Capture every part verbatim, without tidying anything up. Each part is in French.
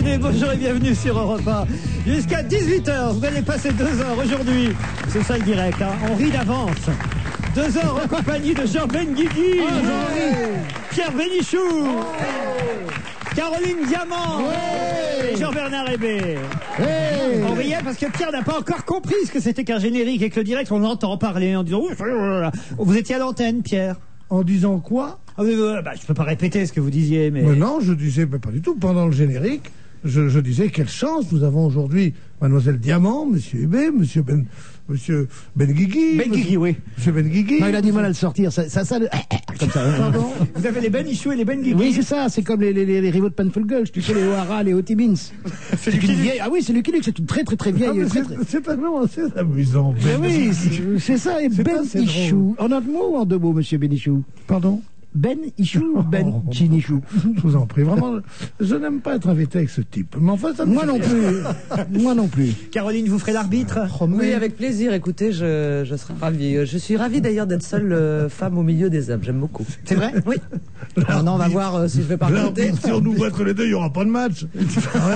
matinée, bonjour et bienvenue sur Europe un. Jusqu'à dix-huit heures, vous allez passer deux heures aujourd'hui. C'est ça le direct, hein. On rit d'avance. Deux heures en compagnie de Jean Benguigui, oh, Pierre Bénichou, oh, Caroline Diamant, oh, et Jean-Bernard Hébé. Hey. On riait parce que Pierre n'a pas encore compris ce que c'était qu'un générique et que le direct, on l'entend parler en disant... Vous étiez à l'antenne, Pierre. En disant quoi? Ah oui, bah, je peux pas répéter ce que vous disiez, mais... mais non, je disais, mais pas du tout. Pendant le générique, je, je disais quelle chance nous avons aujourd'hui, Mademoiselle Diamant, Monsieur Hébé, Monsieur Ben, Monsieur Benguigui. Benguigui, oui. Monsieur Benguigui. Non, il a du mal à le sortir. Ça, ça, ça le... comme ça. Pardon. Vous avez les Benichou et les Benguigui. Oui, c'est ça. C'est comme les, les, les, les rivaux de Penfolgulch. Tu sais, les O'Hara, les Otimins. C'est une vieille. Ah oui, c'est Lucky Luke. C'est une très, très, très vieille. Ah, très, c'est, très... c'est tellement assez amusant. Ben oui, c'est, c'est ça. Et Benichou. En un mot ou en deux mots, Monsieur Benichou? Pardon. Ben Ichou ou Ben Chinichou? Je vous en prie, vraiment, je n'aime pas être invité avec ce type. Mais enfin, ça me Moi non plus. Moi non plus. Caroline, vous ferez l'arbitre? Oui, avec plaisir. Écoutez, je, je serai ravie. Je suis ravie d'ailleurs d'être seule euh, femme au milieu des hommes. J'aime beaucoup. C'est vrai? Oui. Alors, non, on va voir euh, si je vais pas raconter. Si on nous voit entre les deux, il n'y aura pas de match. Il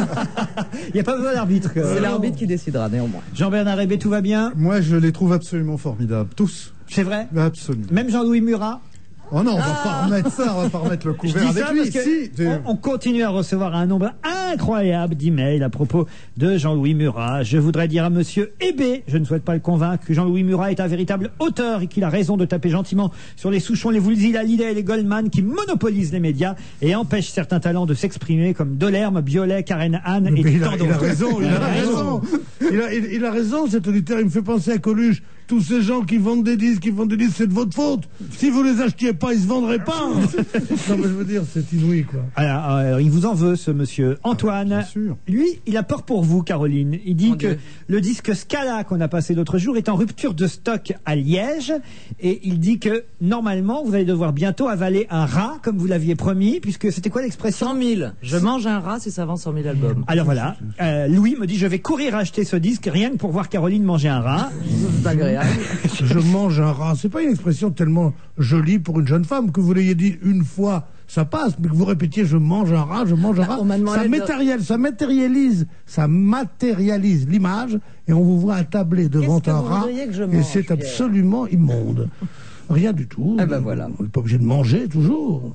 n'y a pas besoin d'arbitre. C'est l'arbitre qui décidera, néanmoins. Jean-Bernard Hébé, tout va bien? Moi, je les trouve absolument formidables. Tous. C'est vrai? Absolument. Même Jean-Louis Murat? Oh non, on va ah pas remettre ça, on va pas remettre le couvert avec lui. Si, on, on continue à recevoir un nombre incroyable d'emails à propos de Jean-Louis Murat. Je voudrais dire à Monsieur Hébé, je ne souhaite pas le convaincre, que Jean-Louis Murat est un véritable auteur et qu'il a raison de taper gentiment sur les Souchon, les Woolsey, la Hallyday et les Goldman qui monopolisent les médias et empêchent certains talents de s'exprimer comme Delerme, Biolay, Karen Anne et il tant a, d'autres. Il a raison, il a raison. Il a, il, il a raison, cet auditeur. Il me fait penser à Coluche. Tous ces gens qui vendent des disques, qui vendent des disques, c'est de votre faute. Si vous les achetiez pas, ils se vendraient pas. Non, mais je veux dire, c'est inouï, quoi. Alors, alors, il vous en veut, ce monsieur Antoine. Ah, bien sûr. Lui, il a peur pour vous, Caroline. Il dit Mon que Dieu. le disque Scala qu'on a passé l'autre jour est en rupture de stock à Liège. Et il dit que, normalement, vous allez devoir bientôt avaler un rat, comme vous l'aviez promis, puisque c'était quoi l'expression? cent mille. Je mange un rat si ça vend cent mille albums. Alors voilà, euh, Louis me dit, je vais courir acheter ce disque, rien que pour voir Caroline manger un rat. C'est agréable. Je mange un rat. C'est pas une expression tellement jolie pour une jeune femme. Que vous l'ayez dit une fois, ça passe, mais que vous répétiez je mange un rat, je mange un rat. On m'a demandé Ça, de- matérialise, ça matérialise, ça matérialise l'image et on vous voit attablé devant Qu'est-ce que un vous rat voudriez que je et mange, c'est Pierre absolument immonde. Rien du tout. Eh ben voilà. On n'est pas obligé de manger toujours.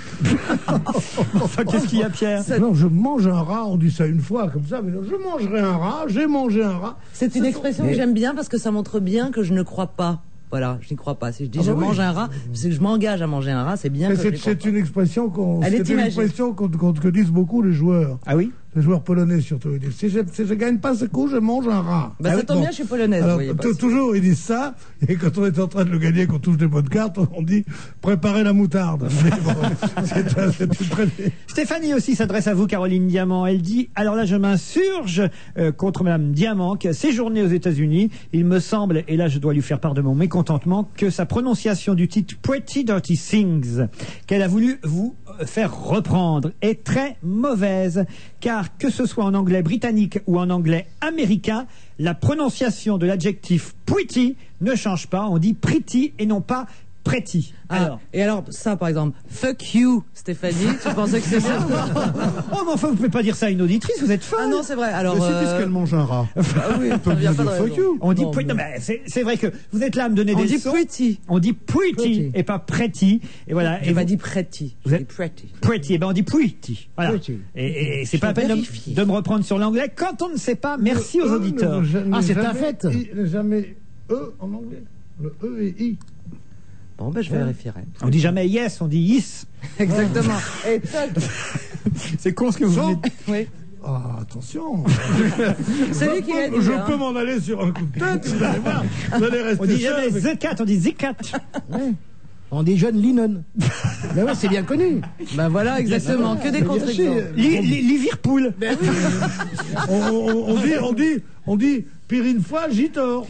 Enfin, qu'est-ce qu'il y a, Pierre? Non, je mange un rat, on dit ça une fois comme ça, mais non, je mangerai un rat, j'ai mangé un rat. C'est une Ce expression sont- que j'aime bien parce que ça montre bien que je ne crois pas. Voilà, je n'y crois pas. Si je dis Ah je bah oui. mange un rat, c'est que je m'engage à manger un rat, c'est bien Mais que je c'est, n'y crois c'est pas. une expression qu'on, Elle est c'est une imagée. expression qu'on, qu'on- que disent beaucoup les joueurs. Ah oui? Les joueurs polonais surtout. Ils disent, si je, si je gagne pas ce coup, je mange un rat. Bah, Ah ça oui, tombe bon. bien, je suis polonaise, Alors, vous voyez pas. t- toujours, ils disent ça, et quand on est en train de le gagner, qu'on touche des bonnes cartes, on dit, préparez la moutarde. Mais bon, c'est, un- c'est une très... Stéphanie aussi s'adresse à vous, Caroline Diamant. Elle dit, alors là, je m'insurge euh, contre Madame Diamant, qui a séjourné aux États-Unis. Il me semble, et là, je dois lui faire part de mon mécontentement, que sa prononciation du titre Pretty Dirty Things, qu'elle a voulu vous euh, faire reprendre, est très mauvaise, car que ce soit en anglais britannique ou en anglais américain, la prononciation de l'adjectif pretty ne change pas. On dit pretty et non pas pretty. Ah, Alors. et alors, ça, par exemple, fuck you, Stéphanie, tu pensais que c'est bien? Oh, mais enfin, vous pouvez pas dire ça à une auditrice, vous êtes folle. Ah non, c'est vrai. Alors, Mais c'est euh, puisqu'elle mange un rat. ah oui, On peut il y a bien pas de dire fuck raison. you. On dit Non, pretty. mais- Non, mais c'est, c'est vrai que vous êtes là à me donner On des dit leçons. pretty. On dit pretty, Pretty. et pas pretty. Et voilà. J'ai et pas vous- dit pretty, vous j'ai êtes- dit pretty. pretty. Et ben on dit pretty. Voilà. Pretty. Et, et c'est Je pas la peine de, vérifie. m- de me reprendre sur l'anglais quand on ne sait pas. Merci aux Le E auditeurs. ne- ne- Ah, c'est jamais un fait. I- ne jamais E en anglais. Le E et I. Bon, ben, je vérifierai. On dit jamais yes, on dit yes. Exactement. Et toc. C'est con ce que vous venez de- Oui. Ah, attention. C'est lui qui l'a dit. Je hein. peux m'en aller sur un coup de tête, vous allez voir. Vous allez rester On dit seul jamais avec- the cat, on dit the cat. On dit jeune Lennon. Mais ouais, c'est bien connu. Ben voilà, exemptement. Que des contre-exemples. Li- li- Liverpool. on, on- on dit, on dit, on dit, pire une fois, j'y tords.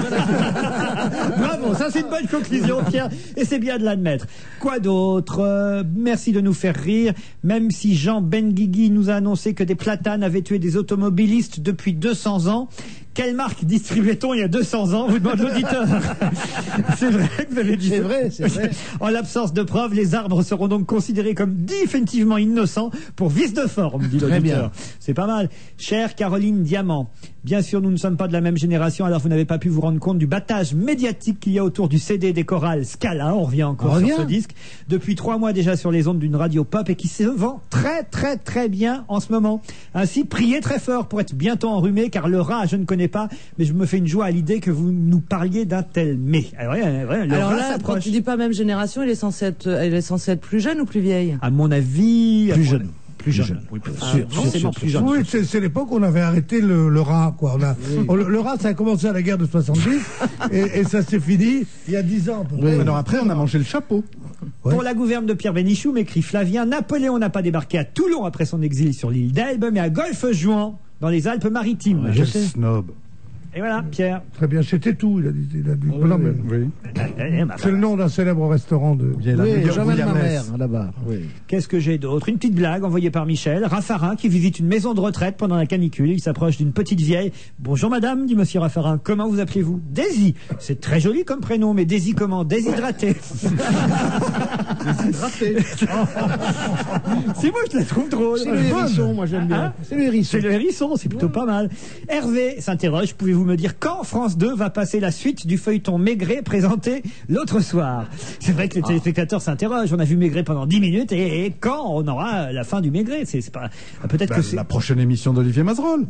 Bravo, ça c'est une bonne conclusion, Pierre, et c'est bien de l'admettre. Quoi d'autre? Euh, Merci de nous faire rire, même si Jean Benguigui nous a annoncé que des platanes avaient tué des automobilistes depuis deux cents ans. Quelle marque distribuait-on il y a deux cents ans, vous demande l'auditeur. C'est vrai que vous avez dit C'est ça. vrai, c'est vrai. En l'absence de preuves, les arbres seront donc considérés comme définitivement innocents pour vice de forme, dit Très l'auditeur. bien. C'est pas mal. Chère Caroline Diamant, bien sûr, nous ne sommes pas de la même génération, alors vous n'avez pas pu vous rendre compte du battage médiatique qu'il y a autour du C D des chorales Scala. On revient encore On sur revient. ce disque. Depuis trois mois déjà sur les ondes d'une radio pop et qui se vend très très très bien en ce moment. Ainsi, priez très fort pour être bientôt enrhumé, car le rat, je ne connais pas, mais je me fais une joie à l'idée que vous nous parliez d'un tel mais. Alors, ouais, ouais, le Alors rat là, quand s'approche. tu dis pas même génération, elle est censée être, elle est censée être plus jeune ou plus vieille? À mon avis, Plus à mon- jeune. Plus jeune. jeune. Oui, plus Ah, sûr, sûr, forcément sûr, plus sûr. jeune. Oui, c'est c'est l'époque où on avait arrêté le, le rat, quoi. On a, on- le, le rat, ça a commencé à la guerre de soixante-dix et, et ça s'est fini il y a dix ans. à peu près. Alors après, on a mangé le chapeau. Ouais. Pour la gouverne de Pierre Bénichou, m'écrit Flavien, Napoléon n'a pas débarqué à Toulon après son exil sur l'île d'Elbe, mais à Golfe-Juan, dans les Alpes-Maritimes. Ouais, je Quel sais. snob. Et voilà, Pierre. Très bien, c'était tout. Il a dit. Il a dit non, mais Oui. Eh, bah, c'est le nom d'un célèbre restaurant de. Il y a la Oui, meilleure Jean-Mal ma bouillabaisse. mère, là-bas. Oui. Qu'est-ce que j'ai d'autre? Une petite blague envoyée par Michel. Raffarin qui visite une maison de retraite pendant la canicule. Il s'approche d'une petite vieille. Bonjour madame, dit monsieur Raffarin. Comment vous appelez-vous? Daisy. C'est très joli comme prénom, mais Daisy comment? Déshydraté. Déshydraté. C'est moi, je la trouve drôle. C'est le hérisson, moi j'aime bien. Hein C'est le hérisson. C'est le hérisson, c'est plutôt pas mal. Hervé s'interroge, pouvez-vous me dire quand France deux va passer la suite du feuilleton Maigret présenté l'autre soir? C'est vrai que les téléspectateurs s'interrogent, on a vu Maigret pendant dix minutes, et, et quand on aura la fin du Maigret? C'est c'est pas... Peut-être Bah, que c'est... la prochaine émission d'Olivier Mazerolle.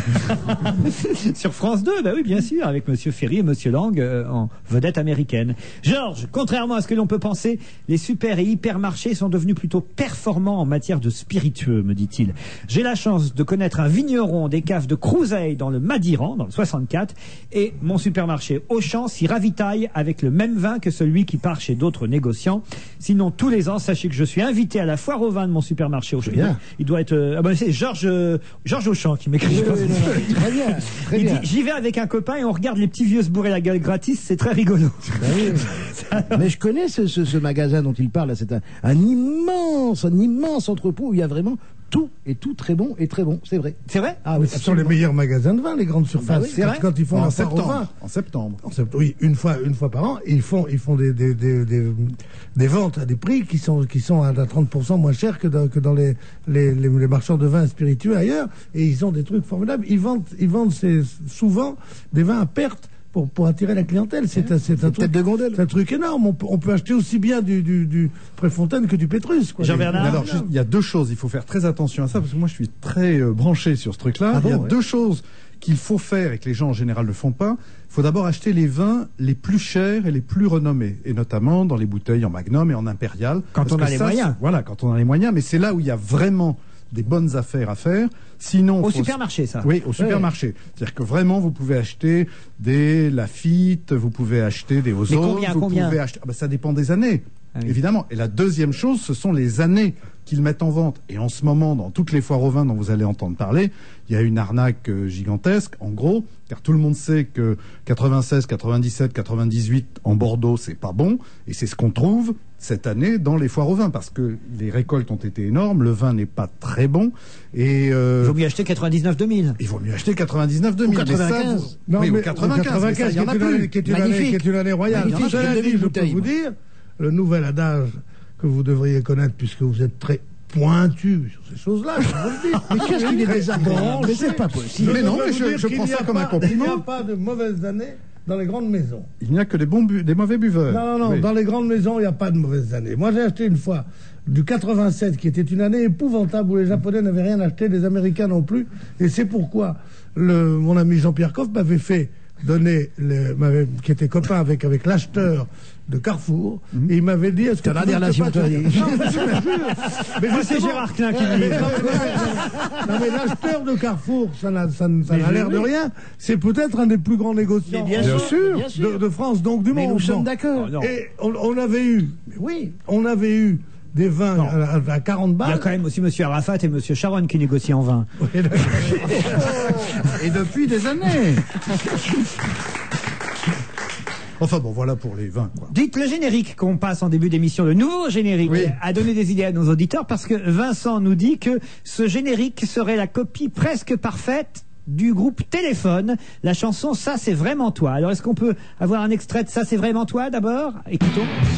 Sur France deux, bah oui, bien sûr, avec Monsieur Ferry et Monsieur Lang euh, en vedette américaine. Georges, contrairement à ce que l'on peut penser, les super et hypermarchés sont devenus plutôt performants en matière de spiritueux, me dit-il. J'ai la chance de connaître un vigneron des caves de Crouseille dans le Madiran, dans le soixante-quatre, et mon supermarché Auchan s'y ravitaille avec le même vin que celui qui part chez d'autres négociants. Sinon, tous les ans, sachez que je suis invité à la foire au vin de mon supermarché Auchan. bien. Il doit être... euh, ah ben c'est Georges euh, Georges Auchan qui m'écrit. Oui, oui, non, non, très bien, très Il dit, bien. j'y vais avec un copain et on regarde les petits vieux se bourrer la gueule gratis, c'est très rigolo. Bah oui. Mais je connais ce, ce, ce magasin dont il parle, là. C'est un, un immense, un immense entrepôt où il y a vraiment tout, et tout très bon, et très bon, c'est vrai. C'est vrai? Ah oui, Ce sont les meilleurs magasins de vin, les grandes surfaces. Bah oui, c'est quand, vrai. quand ils font En la foire au vin. septembre. En septembre. En septembre, oui, une fois, une fois par an, et ils font, ils font des, des, des, des, des ventes à des prix qui sont, qui sont à trente pour cent moins chers que dans, que dans les, les, les, les marchands de vins spiritueux ailleurs, et ils ont des trucs formidables. Ils vendent, ils vendent ces, souvent des vins à perte pour, pour attirer la clientèle. C'est un, c'est un tête truc, de gondole. c'est un truc énorme. On peut, on peut acheter aussi bien du, du, du Préfontaine que du Pétrus, quoi. Jean-Bernard. Mais alors, juste, il y a deux choses. Il faut faire très attention à ça, parce que moi, je suis très euh, branché sur ce truc-là. Ah il y a bon, ouais. deux choses qu'il faut faire et que les gens en général ne font pas. Il faut d'abord acheter les vins les plus chers et les plus renommés, et notamment dans les bouteilles en Magnum et en Impérial. Quand Parce on a que les ça, moyens. c'est- Voilà, quand on a les moyens. Mais c'est là où il y a vraiment des bonnes affaires à faire. Sinon, Au faut- supermarché, ça. Oui, au supermarché. C'est-à-dire que vraiment, vous pouvez acheter des Lafite, vous pouvez acheter des Ozone, combien, vous combien pouvez acheter. Ah ben, ça dépend des années, Ah oui. évidemment. Et la deuxième chose, ce sont les années qu'ils mettent en vente. Et en ce moment, dans toutes les foires au vin dont vous allez entendre parler, il y a une arnaque euh, gigantesque, en gros, car tout le monde sait que quatre-vingt-seize, quatre-vingt-dix-sept, quatre-vingt-dix-huit en Bordeaux, c'est pas bon, et c'est ce qu'on trouve cette année dans les foires au vin, parce que les récoltes ont été énormes, le vin n'est pas très bon, et euh, Il vaut mieux acheter quatre-vingt-dix-neuf deux mille. il vaut mieux acheter quatre-vingt-dix-neuf deux mille. Ou mais ça, quatre-vingt-quinze. vous- oui, ou quatre-vingt-quinze, mais ça, il y en a qui est une année- plus. qui est une année- Magnifique. qui est une année royale. Magnifique, Cela j'ai dit, deux mille je peux bouteilles, vous moi. dire, le nouvel adage que vous devriez connaître, puisque vous êtes très pointu sur ces choses-là, je vous le dis. Mais qu'est-ce qu'il est désagréable? Mais c'est pas possible. Mais non, peux mais vous je- dire je qu'il prends n'y ça a comme un pas- Il n'y compliment. a pas de mauvaises années dans les grandes maisons. Il n'y a que des, bons bu- des mauvais buveurs. Non, non, non, Oui. dans les grandes maisons, il n'y a pas de mauvaises années. Moi, j'ai acheté une fois du quatre-vingt-sept, qui était une année épouvantable, où les Japonais n'avaient rien acheté, les Américains non plus. Et c'est pourquoi le, mon ami Jean-Pierre Coff m'avait fait donner, le, m'avait- qui était copain avec, avec l'acheteur de Carrefour, et il m'avait dit, est-ce que T'as tu la veux que je relation, te toi, fasse- dis. Non, mais je te jure. Mais Moi, c'est justement- Gérard Klein qui me dit. non, mais l'acheteur de Carrefour, ça n'a ça n'a- ça n'a l'air de rien. C'est peut-être un des plus grands négociants Mais bien sûr, bien sûr. de, de France, donc du Mais monde. nous sommes Bon. d'accord. Oh, non. Et on, on avait eu, mais oui, on avait eu des vins à, à- à quarante Il y a balles. quand même aussi Monsieur Arafat et Monsieur Sharon qui négocient en vin. Et depuis des années. Enfin bon, voilà pour les vins, quoi. Dites le générique qu'on passe en début d'émission, le nouveau générique, Oui. a donné des idées à nos auditeurs parce que Vincent nous dit que ce générique serait la copie presque parfaite du groupe Téléphone. La chanson Ça c'est vraiment toi. Alors est-ce qu'on peut avoir un extrait de Ça c'est vraiment toi d'abord? Écoutons.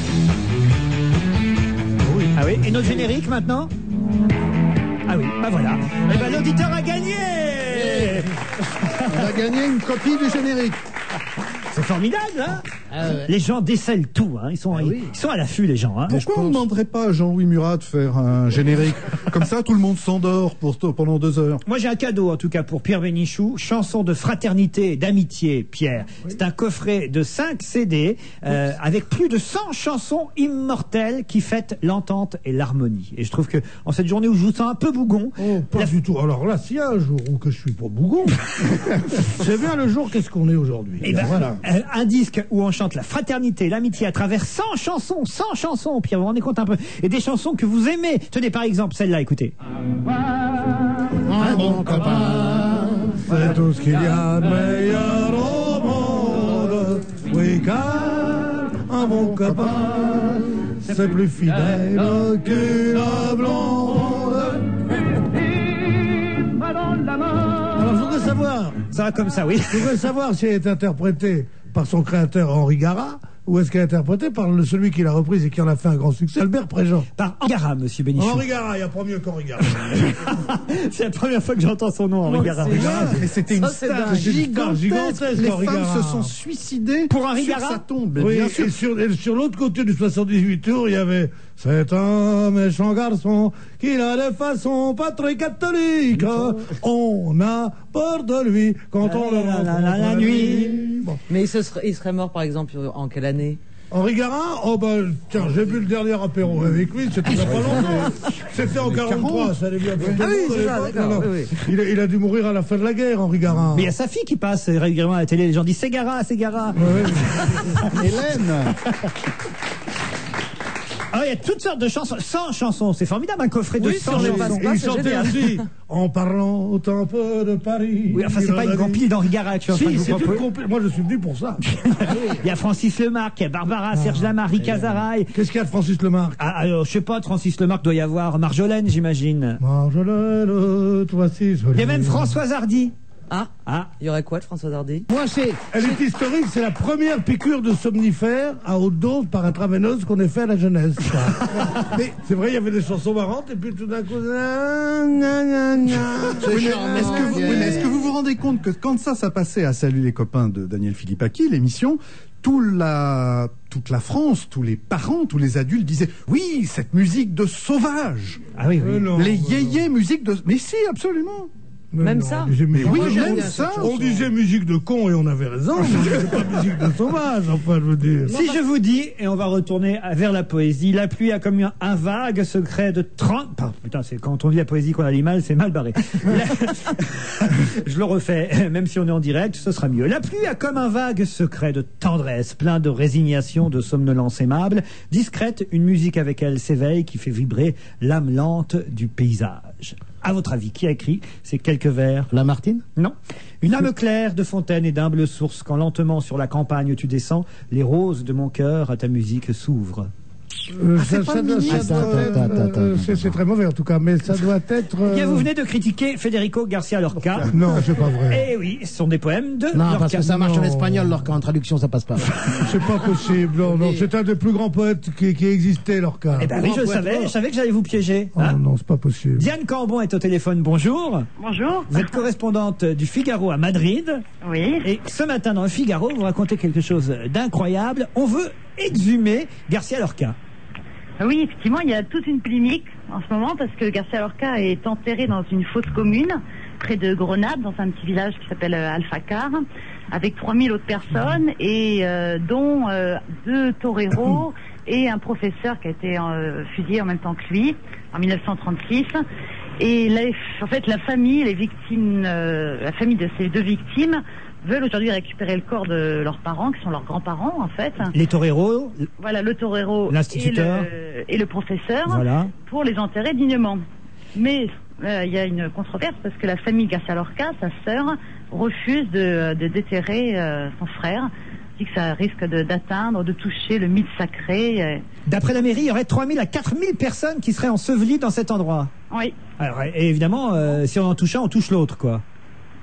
Oui. Ah oui. Et notre générique maintenant? Ah oui, bah voilà. Et ben l'auditeur a gagné. On a gagné une copie du générique. C'est formidable, hein? Ah ouais. Les gens décèlent tout, hein. Ils sont, Ah ils, oui. ils sont à l'affût, les gens, hein. Pourquoi on ne demanderait pas à Jean-Louis Murat de faire un générique? Comme ça, tout le monde s'endort pour, pendant deux heures. Moi, j'ai un cadeau, en tout cas, pour Pierre Bénichou. Chanson de fraternité et d'amitié, Pierre. Oui. C'est un coffret de cinq C D, euh, avec plus de cent chansons immortelles qui fêtent l'entente et l'harmonie. Et je trouve que, en cette journée où je vous sens un peu bougon. Oh, pas la... du tout. Alors là, s'il y a un jour où que je suis pas bougon, c'est bien le jour qu'est-ce qu'on est aujourd'hui. Et ben, voilà. euh, un disque où on chante la fraternité, l'amitié à travers cent chansons, cent chansons, Pierre, vous vous rendez compte un peu, et des chansons que vous aimez. Tenez par exemple celle-là, écoutez. Un bon copain, c'est tout ce qu'il y a de meilleur au monde. Oui, car un bon copain, c'est plus fidèle qu'une blonde. Alors je voudrais savoir, Ça va comme ça, oui. je voudrais savoir si elle est interprétée par son créateur Henri Garat, ou est-ce qu'elle est interprétée par le, celui qui l'a reprise et qui en a fait un grand succès, Albert Préjean. Par Angara, monsieur Bénichou. Henri Garat, il n'y a pas mieux qu'Henri Garat. C'est la première fois que j'entends son nom, Henri Garat. Mais c'était une Ça, c'est star dingue. gigantesque. Gigantesque, Les Henri femmes Garat. se sont suicidées Pour Henri sur Garat sa tombe. Oui, bien et sûr. sur, et sur l'autre côté du soixante-dix-huit tours, il y avait c'est un méchant garçon qui a des façons pas très catholiques. On a peur de lui quand on le La, la, rencontre la, la nuit. Bon. Mais il, se serait, il serait mort, par exemple, en quelle année? Henri Garat, oh ben, tiens, j'ai bu le dernier apéro avec lui, c'était il y a pas longtemps. C'était en quarante-trois, ça allait bien pour tout le Ah oui, monde à c'est ça, l'époque. d'accord, Non, non. oui, oui. Il, a, il a dû mourir à la fin de la guerre, Henri Garat. Mais il y a sa fille qui passe régulièrement à la télé. Les gens disent c'est Garat, c'est Garat. Hélène. Ah, il y a toutes sortes de chansons, cent chansons, c'est formidable, un coffret de Oui, cent sur les chansons. passes- Et il c'est chantait génial. aussi en parlant autant peu de Paris. Oui, enfin, c'est pas une compil d'Henri Garat que je suis en train Si, de c'est vous une proposer. compil. Moi, je suis venu pour ça. Il y a Francis Lemarque, il y a Barbara, Serge Lama, Rika Zaraï. Qu'est-ce qu'il y a de Francis Lemarque? Ah, alors, je sais pas, de Francis Lemarque doit y avoir Marjolaine, j'imagine. Marjolaine, toi si. Il y a même Françoise Hardy. Ah, Ah, il y aurait quoi de François Hardy? Moi, c'est. Elle est historique, c'est la première piqûre de somnifère à haute dose par intraveineuse qu'on ait fait à la jeunesse. ça. Mais c'est vrai, il y avait des chansons marrantes et puis tout d'un coup. na, na, na, na. Oui, mais charmant, Est-ce que, vous, Pierre. oui, mais est-ce que vous vous rendez compte que quand ça, ça passait à Salut les copains de Daniel Philippaki, l'émission, tout la, toute la France, tous les parents, tous les adultes disaient oui, cette musique de sauvage, ah oui, oui. Euh, non, les euh, yéyés, musique de. Mais si, absolument. mais Même non, ça on disait, mais oui, moi, j'aime on- ça. On disait musique de con et on avait raison. Mais on disait pas musique de sauvage, enfin, je veux dire. Si je vous dis, et on va retourner à- vers la poésie, la pluie a comme un, un vague secret de trente... Pardon, putain, c'est quand on dit la poésie qu'on a du mal, c'est mal barré. La- je le refais, même si on est en direct, ce sera mieux. La pluie a comme un vague secret de tendresse, plein de résignation, de somnolence aimable, discrète, une musique avec elle s'éveille qui fait vibrer l'âme lente du paysage. À votre avis, qui a écrit ces quelques vers? Lamartine? Non. Une âme claire de fontaine et d'humble source, quand lentement sur la campagne tu descends, les roses de mon cœur à ta musique s'ouvrent. Euh, c'est ça- pas ça doit- mignon, ça ça. doit être, Attends, attends, euh, attends, c'est- C'est très mauvais en tout cas, mais ça doit être. euh, Eh bien, vous venez de critiquer Federico Garcia Lorca. Non, c'est pas vrai. Eh oui, ce sont des poèmes de Non, Lorca. parce que ça marche en Non. espagnol, alors qu'en traduction, ça passe pas. C'est pas possible. Non, non, c'est un des plus grands poètes qui, qui existait, Lorca. Eh ben oui, je le Grand savais, poète. je savais que j'allais vous piéger. Oh, hein. non, c'est pas possible. Diane Cambon est au téléphone, bonjour. Bonjour. Vous êtes correspondante du Figaro à Madrid. Oui. Et ce matin dans le Figaro, vous racontez quelque chose d'incroyable. On veut exhumer Garcia Lorca. Oui, effectivement, il y a toute une polémique en ce moment parce que Garcia Lorca est enterré dans une fosse commune près de Grenade, dans un petit village qui s'appelle euh, Alfacar, avec trois mille autres personnes et euh, dont euh, deux toreros et un professeur qui a été euh, fusillé en même temps que lui en mille neuf cent trente-six. Et là, en fait, la famille, les victimes, euh, la famille de ces deux victimes veulent aujourd'hui récupérer le corps de leurs parents, qui sont leurs grands-parents en fait. Les toreros, Voilà, le torero et L'instituteur. le, et le professeur voilà. pour les enterrer dignement. Mais euh, il y a une controverse parce que la famille Garcia Lorca, sa sœur, refuse de, de déterrer euh, son frère. Dit que ça risque de- d'atteindre, de toucher le mythe sacré. euh. D'après la mairie, il y aurait trois mille à quatre mille personnes qui seraient ensevelies dans cet endroit. Oui. Alors, et évidemment, euh, si on en touche un, on touche l'autre, quoi.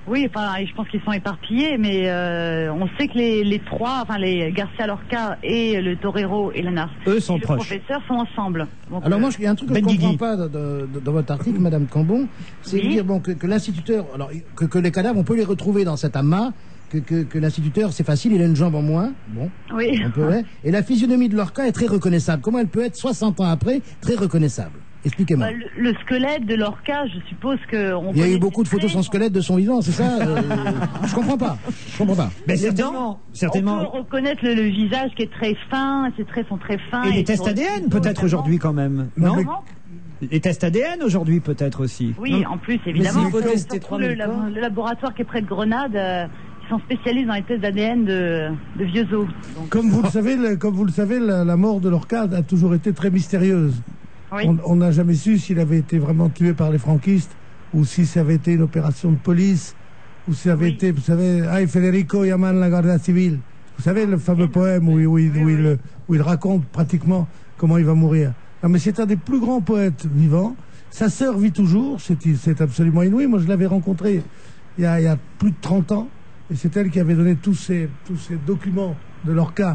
Oui, enfin, je pense qu'ils sont éparpillés, mais euh, on sait que les, les trois, enfin les Garcia Lorca et le torero et le, Eux sont et le proches. professeur sont ensemble. Donc, Alors euh, moi, il y a un truc que Ben je ne comprends Guigui. pas de- de- de- dans votre article, Madame Cambon, c'est de Oui. dire bon, que, que l'instituteur, alors que, que les cadavres, on peut les retrouver dans cet amas, que, que, que l'instituteur, c'est facile, il a une jambe en moins, bon, oui. on peut, ouais. Et la physionomie de Lorca est très reconnaissable. Comment elle peut être soixante ans après très reconnaissable? Expliquez-moi. Bah, le, le squelette de Lorca, je suppose que on Il y a eu connaît beaucoup de ses photos de son traits. squelette de son vivant, c'est ça euh, Je comprends pas. Je comprends pas. Mais Les certainement, dents, certainement. On peut reconnaître le, le visage qui est très fin, ses traits sont très fins. Et les tests sur- A D N peut-être aujourd'hui quand même, non? Comment Les tests A D N aujourd'hui peut-être aussi. Oui, en plus, évidemment. Mais s'il faut Surtout tester trois mille le, corps. le laboratoire qui est près de Grenade, euh, ils sont spécialisés dans les tests d'A D N de, de vieux os. Donc, Comme vous le savez, le- comme vous le savez, la, la mort de Lorca a toujours été très mystérieuse. oui. On- On n'a jamais su s'il avait été vraiment tué par les franquistes ou si ça avait été une opération de police ou si ça avait Oui. été, vous savez, Ay Federico llaman la Guardia Civile. Vous savez le fameux poème où, il- où, il, où, il, où il raconte pratiquement comment il va mourir. Non, mais c'est un des plus grands poètes vivants. Sa sœur vit toujours, c'est c'est absolument inouï. Moi, je l'avais rencontrée il y, a, il y a plus de trente ans, et c'est elle qui avait donné tous ces, tous ces documents de Lorca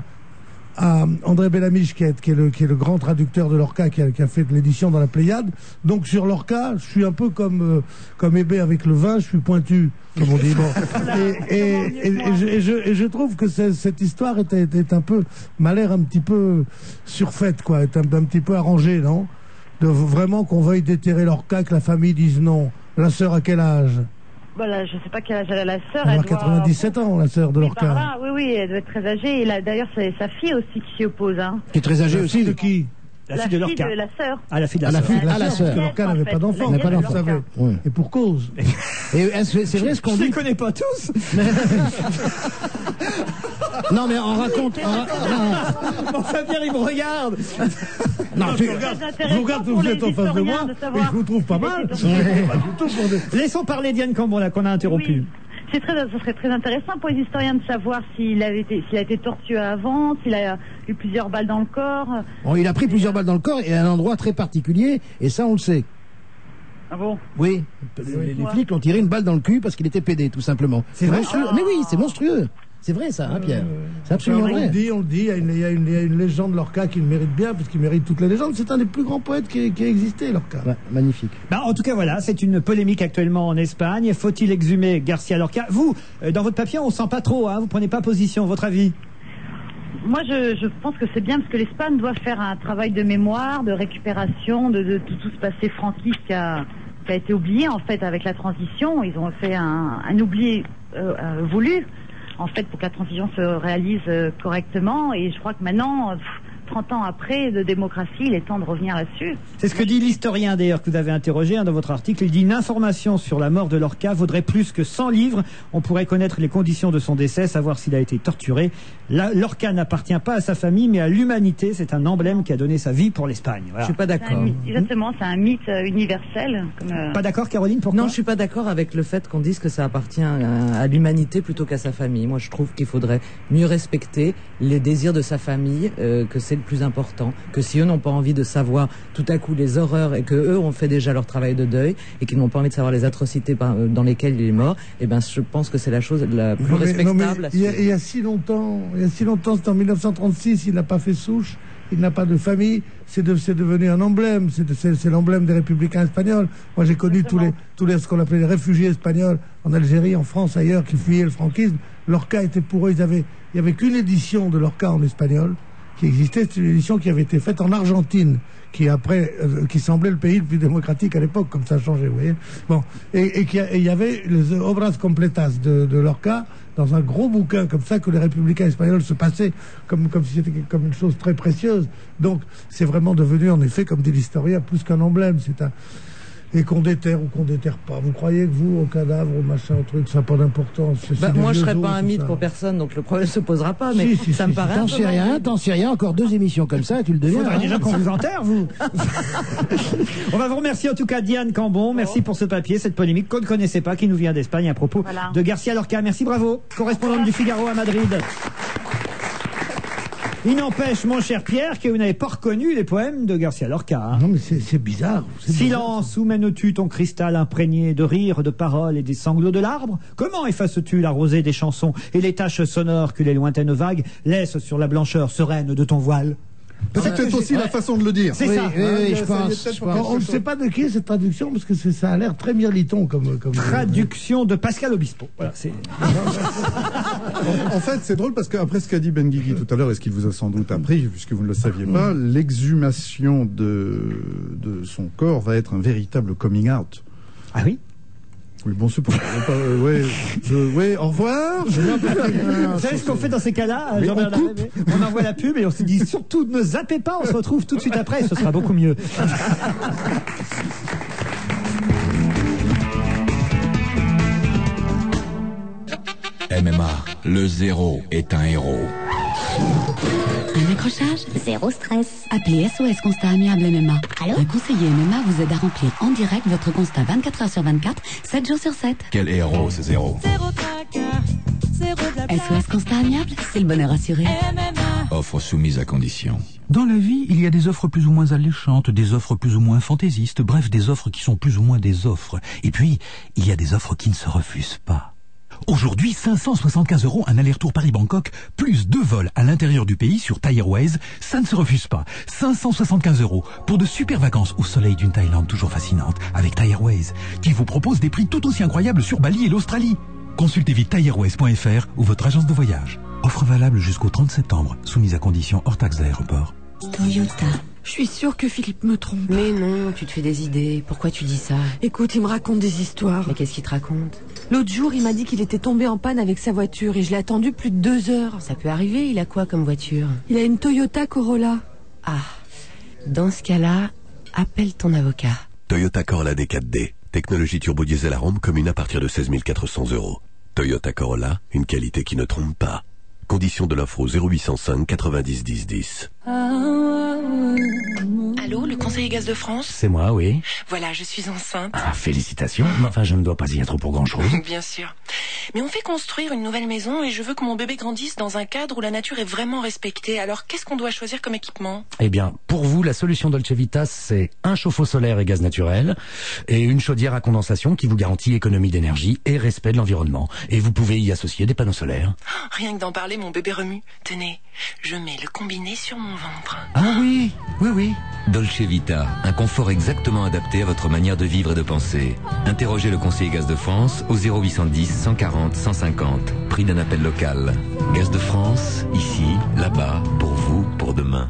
à André Bellamiche, qui est, qui est, le, qui est le grand traducteur de Lorca, qui a, qui a fait de l'édition dans la Pléiade. Donc sur Lorca, je suis un peu comme, euh, comme Hébé avec le vin, je suis pointu, comme on dit. Bon. Et, et, et, et je, et, je, et je trouve que c'est- cette histoire est, est, est un peu, m'a l'air un petit peu surfaite, quoi, est un, un petit peu arrangée, non? De vraiment qu'on veuille déterrer Lorca, que la famille dise non. La sœur à quel âge? Voilà, je sais pas quel âge elle a la sœur. Elle Elle a doit- quatre-vingt-dix-sept ans, la sœur de Oui, par Lorca. là, oui, oui, elle doit être très âgée. Et là, d'ailleurs, c'est sa fille aussi qui s'y oppose. Hein. Qui est très âgé La aussi. fille de qui? La fille de Lorca. de la sœur. Ah, la fille de la Ah, la sœur. fille- ah, la sœur. Parce que Lorca n'avait pas d'enfant, La pas vous d'enfant. le savez. Oui. Et pour cause. Et est-ce que c'est vrai ce qu'on Je les dit? connais pas tous. Non, mais on raconte. on ra- Bon, Fabien, il me regarde. Non, tu- Très Je vous regarde, intéressant vous pour êtes les en face de moi, historiens de et savoir je vous trouve pas si mal. c'était- Pas du tout pour des- Laissons parler Diane Cambon, là, qu'on a interrompu. Oui. C'est très, ce serait très intéressant pour les historiens de savoir s'il avait été, s'il a été torturé avant, s'il a eu plusieurs balles dans le corps. Bon, il a pris plusieurs balles dans le corps et à un endroit très particulier, et ça on le sait. Ah bon? Oui, les, les flics l'ont tiré une balle dans le cul parce qu'il était pédé, tout simplement. C'est vrai monstrueux. Mais oui, c'est monstrueux. C'est vrai ça, hein, Pierre. C'est absolument on le vrai. dit, on le dit, il y a une, il y a une, il y a une légende Lorca qui le mérite bien, parce qu'il mérite toutes les légendes. C'est un des plus grands poètes qui, qui a existé, Lorca. Ouais, magnifique. Bah, en tout cas, voilà, c'est une polémique actuellement en Espagne. Faut-il exhumer Garcia Lorca? Vous, euh, dans votre papier, on sent pas trop, hein, vous prenez pas position. Votre avis? Moi, je, je pense que c'est bien parce que l'Espagne doit faire un travail de mémoire, de récupération de, de tout, tout ce passé franquiste qui a, qui a été oublié en fait avec la transition. Ils ont fait un, un oubli euh, euh, voulu en fait pour que la transition se réalise euh, correctement. Et je crois que maintenant, pff, trente ans après de démocratie, il est temps de revenir là-dessus. C'est ce que dit l'historien d'ailleurs que vous avez interrogé hein, dans votre article. Il dit une information sur la mort de Lorca vaudrait plus que cent livres. On pourrait connaître les conditions de son décès, savoir s'il a été torturé. La, Lorca n'appartient pas à sa famille mais à l'humanité. C'est un emblème qui a donné sa vie pour l'Espagne. Je Voilà. suis pas C'est un d'accord. mythe- exactement, c'est un mythe euh, universel. Comme, euh, Pas d'accord, Caroline? Pourquoi? Non, je suis pas d'accord avec le fait qu'on dise que ça appartient à, à l'humanité plutôt qu'à sa famille. Moi, je trouve qu'il faudrait mieux respecter les désirs de sa famille, euh, que c'est le plus important. Que si eux n'ont pas envie de savoir tout à coup les horreurs et que eux ont fait déjà leur travail de deuil et qu'ils n'ont pas envie de savoir les atrocités par, euh, dans lesquelles il est mort, eh ben, je pense que c'est la chose la plus Non, mais- non, mais respectable. à il, y a, suivre. il y a si longtemps, il y a si longtemps, c'était en mille neuf cent trente-six, il n'a pas fait souche, il n'a pas de famille, c'est de, c'est devenu un emblème, c'est de- c'est c'est l'emblème des républicains espagnols. Moi, j'ai connu tous les, tous les, ce qu'on appelait les réfugiés espagnols en Algérie, en France, ailleurs, qui fuyaient le franquisme. Lorca était pour eux, ils avaient, il y avait qu'une édition de Lorca en espagnol qui existait, c'est une édition qui avait été faite en Argentine, qui après, euh, qui semblait le pays le plus démocratique à l'époque, comme ça a changé, vous voyez. Bon, et, et qui a- et il y avait les obras completas de, de Lorca dans un gros bouquin comme ça que les républicains espagnols se passaient comme comme si c'était comme une chose très précieuse. Donc c'est vraiment devenu en effet, comme dit l'historien, plus qu'un emblème. C'est un et qu'on déterre ou qu'on déterre pas. Vous croyez que vous, au cadavre, au machin, au truc, ça n'a pas d'importance? C'est- Bah, c'est des moi, je vieux serais os, pas un tout mythe ça. pour personne, donc le problème se posera pas. Mais Si, si, ça si, me si. paraît un T'en peu sais rien, morbide. t'en sais rien, encore deux émissions comme ça, tu le deviens. Faudrait hein. déjà qu'on vous enterre, vous. On va vous remercier en tout cas, Diane Cambon. Merci pour ce papier, cette polémique qu'on ne connaissait pas, qui nous vient d'Espagne à propos Voilà. de Garcia Lorca. Merci, bravo. Correspondante du Figaro à Madrid. Il n'empêche, mon cher Pierre, que vous n'avez pas reconnu les poèmes de Garcia Lorca. Hein. Non, mais c'est c'est bizarre. c'est Silence, où mènes-tu ton cristal imprégné de rires, de paroles et des sanglots de l'arbre? Comment effaces-tu la rosée des chansons et les taches sonores que les lointaines vagues laissent sur la blancheur sereine de ton voile? C'est peut-être aussi la façon de le dire. C'est Oui, ça. oui, oui, je Ça y est, pense. peut-être je pas pense. bizarre. On ne sait pas de qui est cette traduction parce que c'est- ça a l'air très mirliton comme. comme Traduction de Pascal Obispo. Voilà, c'est... En fait, c'est drôle parce qu'après ce qu'a dit Ben Guigui tout à l'heure, et ce qu'il vous a sans doute appris, puisque vous ne le saviez pas, l'exhumation de, de son corps va être un véritable coming out. Ah oui? Oui, bon, c'est pas... pas euh, ouais, je- ouais, au revoir. Vous savez ce qu'on fait dans ces cas-là, Mais Jean-Bernard on coupe. Révé On envoie la pub et on se dit surtout ne zappez pas, on se retrouve tout de suite après, ce sera beaucoup mieux. M M A, le zéro est un héros. Un accrochage? Zéro stress. Appelez S O S Constat Amiable M M A. Allô? Un conseiller M M A vous aide à remplir en direct votre constat vingt-quatre heures sur vingt-quatre, sept jours sur sept. Quel héros ce zéro? S O S Constat Amiable, c'est le bonheur assuré. Offre soumise à condition. Dans la vie, il y a des offres plus ou moins alléchantes, des offres plus ou moins fantaisistes, bref, des offres qui sont plus ou moins des offres. Et puis, il y a des offres qui ne se refusent pas. Aujourd'hui, cinq cent soixante-quinze euros un aller-retour Paris-Bangkok, plus deux vols à l'intérieur du pays sur Thai Airways, ça ne se refuse pas. cinq cent soixante-quinze euros pour de super vacances au soleil d'une Thaïlande toujours fascinante, avec Thai Airways, qui vous propose des prix tout aussi incroyables sur Bali et l'Australie. Consultez vite thai airways point f r ou votre agence de voyage. Offre valable jusqu'au trente septembre, soumise à condition hors taxe d'aéroport. Toyota. Je suis sûre que Philippe me trompe. Mais non, tu te fais des idées. Pourquoi tu dis ça? Écoute, il me raconte des histoires. Mais qu'est-ce qu'il te raconte? L'autre jour, il m'a dit qu'il était tombé en panne avec sa voiture et je l'ai attendu plus de deux heures. Ça peut arriver, il a quoi comme voiture? Il a une Toyota Corolla. Ah, dans ce cas-là, appelle ton avocat. Toyota Corolla D quatre D. Technologie turbo-diesel arôme commune à partir de seize mille quatre cents euros. Toyota Corolla, une qualité qui ne trompe pas. Conditions de l'offre au zéro huit cent cinq quatre-vingt-dix dix dix. Allô, le conseiller Gaz de France? C'est moi, oui. Voilà, je suis enceinte. Ah, félicitations. Enfin, je ne dois pas y être pour grand-chose. Bien sûr. Mais on fait construire une nouvelle maison et je veux que mon bébé grandisse dans un cadre où la nature est vraiment respectée. Alors, qu'est-ce qu'on doit choisir comme équipement? Eh bien, pour vous, la solution Dolce Vita, c'est un chauffe-eau solaire et gaz naturel et une chaudière à condensation qui vous garantit économie d'énergie et respect de l'environnement. Et vous pouvez y associer des panneaux solaires. Oh, rien que d'en parler, mon bébé remue. Tenez, je mets le combiné sur mon ventre. Ah oui, oui, oui. Dolce Vita, un confort exactement adapté à votre manière de vivre et de penser. Interrogez le conseiller Gaz de France au zéro huit cent dix cent quarante cent cinquante. Prix d'un appel local. Gaz de France, ici, là-bas, pour vous, pour demain.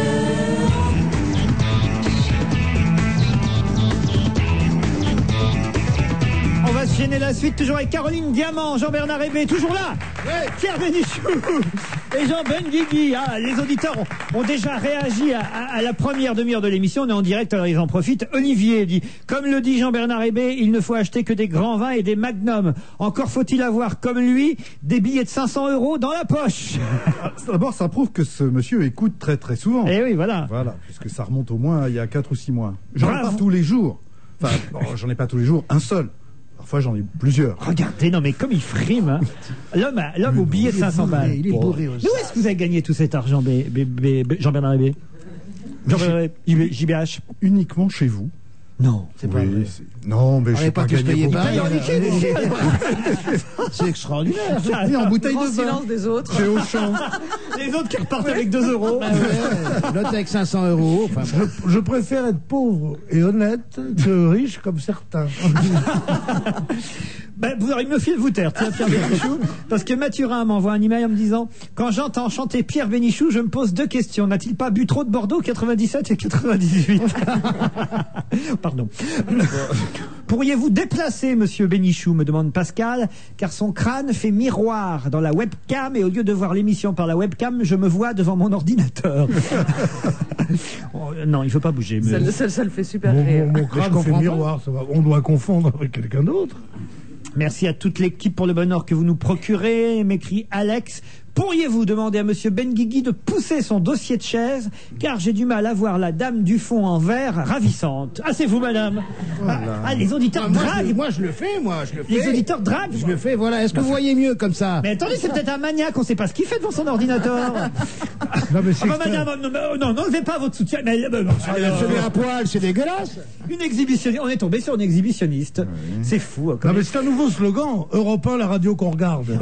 On va se gêner la suite, toujours avec Caroline Diamant, Jean-Bernard Révé, toujours là, ouais. Pierre Bénichou et Jean Benguigui. Ah, les auditeurs ont, ont déjà réagi à, à, à la première demi-heure de l'émission. On est en direct, alors ils en profitent. Olivier dit, comme le dit Jean-Bernard Révé, il ne faut acheter que des grands vins et des magnums. Encore faut-il avoir, comme lui, des billets de cinq cents euros dans la poche. D'abord, ça prouve que ce monsieur écoute très très souvent. Eh oui, voilà. Voilà, puisque ça remonte au moins à il y a quatre ou six mois. J'en ai Bravo. pas tous les jours. Enfin, bon, j'en ai pas tous les jours, un seul. Parfois, j'en ai plusieurs. Regardez, non mais comme il frime, hein. L'homme, a- l'homme au billet de cinq cents balles. Il est Bon. bourré aussi. D'où est-ce que vous avez gagné tout cet argent, B- B- B- B- Jean-Bernard Révé? Jean-Bernard Révé, J B H? Uniquement chez vous. Non, c'est pas Oui, vrai. c'est- Non, mais On je n'est n'ai pas pas tous gagné payés beaucoup. pareil. Paye en liquide ici, alors. C'est extraordinaire. Oui, en bouteille Grand de vin. silence des autres. Chez Auchan. Les autres qui repartent avec deux euros. Ah ouais, l'autre avec cinq cents euros. Enfin, bon. Je, je préfère être pauvre et honnête que riche comme certains. Ben, vous aurez mieux fait de vous taire, tiens, Pierre Bénichou, parce que Mathurin m'envoie un email en me disant « Quand j'entends chanter Pierre Bénichou, je me pose deux questions. N'a-t-il pas bu trop de Bordeaux quatre-vingt-dix-sept et quatre-vingt-dix-huit ?» Pardon. Pourriez-vous déplacer Monsieur Bénichou, me demande Pascal, car son crâne fait miroir dans la webcam et au lieu de voir l'émission par la webcam, je me vois devant mon ordinateur. Oh, non, il ne faut pas bouger. Ça, mais- le- ça, ça le fait super Mon, rire. mon, mon Mais je crâne comprends fait pas. miroir, ça va. On doit confondre avec quelqu'un d'autre. Merci à toute l'équipe pour le bonheur que vous nous procurez, m'écrit Alex. Pourriez-vous demander à Monsieur Benguigui de pousser son dossier de chaise, car j'ai du mal à voir la dame du fond en verre ravissante. Ah, c'est vous, madame. Ah, ah, les auditeurs Ah, moi, je, draguent. moi, je le fais, moi, je le fais. Les auditeurs draguent. Je le fais, voilà. Est-ce que vous voyez mieux comme ça? Mais attendez, c'est peut-être un maniaque, on ne sait pas ce qu'il fait devant son ordinateur. Non, mais c'est Ah bah, extrême. madame, non, non, non, n'enlevez pas votre soutien. Mais, mais non, Ah, alors, celui à poil, c'est dégueulasse. une exhibitionniste. On est tombé sur une exhibitionniste. C'est fou. hein, Non, comme- mais c'est un nouveau slogan. Europe un, la radio qu'on regarde.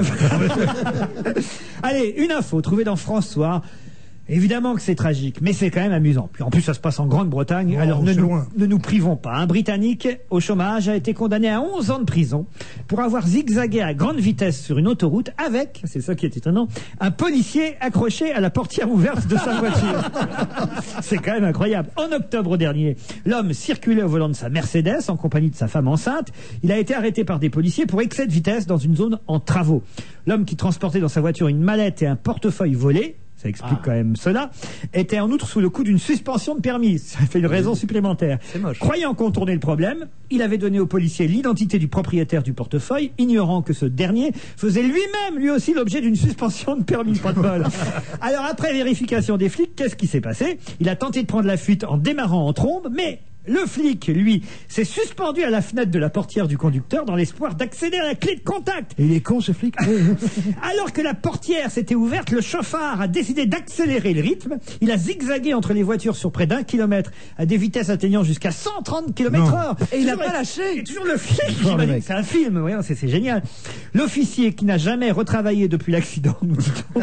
Allez, une info trouvée dans France Soir. Évidemment que c'est tragique, mais c'est quand même amusant. Puis en plus, ça se passe en Grande-Bretagne. Oh, Alors ne c'est nous, loin. ne nous privons pas. Un Britannique au chômage a été condamné à onze ans de prison pour avoir zigzagué à grande vitesse sur une autoroute avec, c'est ça qui est étonnant, un policier accroché à la portière ouverte de sa voiture. C'est quand même incroyable. En octobre dernier, l'homme circulait au volant de sa Mercedes en compagnie de sa femme enceinte. Il a été arrêté par des policiers pour excès de vitesse dans une zone en travaux. L'homme qui transportait dans sa voiture une mallette et un portefeuille volés, ça explique Ah. quand même cela, était en outre sous le coup d'une suspension de permis. Ça fait une raison supplémentaire. C'est moche. Croyant contourner le problème, il avait donné au policier l'identité du propriétaire du portefeuille, ignorant que ce dernier faisait lui-même, lui aussi, l'objet d'une suspension de permis. Pas de bol. Alors, après vérification des flics, qu'est-ce qui s'est passé? Il a tenté de prendre la fuite en démarrant en trombe, mais le flic, lui, s'est suspendu à la fenêtre de la portière du conducteur dans l'espoir d'accéder à la clé de contact. Et il est con, ce flic. Alors que la portière s'était ouverte, le chauffard a décidé d'accélérer le rythme. Il a zigzagué entre les voitures sur près d'un kilomètre à des vitesses atteignant jusqu'à cent trente kilomètres heure. Et il n'a Toujours- pas lâché. et toujours le flic. Fort, le j'imagine. mec. C'est un film, voyons, c'est c'est génial. L'officier, qui n'a jamais retravaillé depuis l'accident, nous dit-on,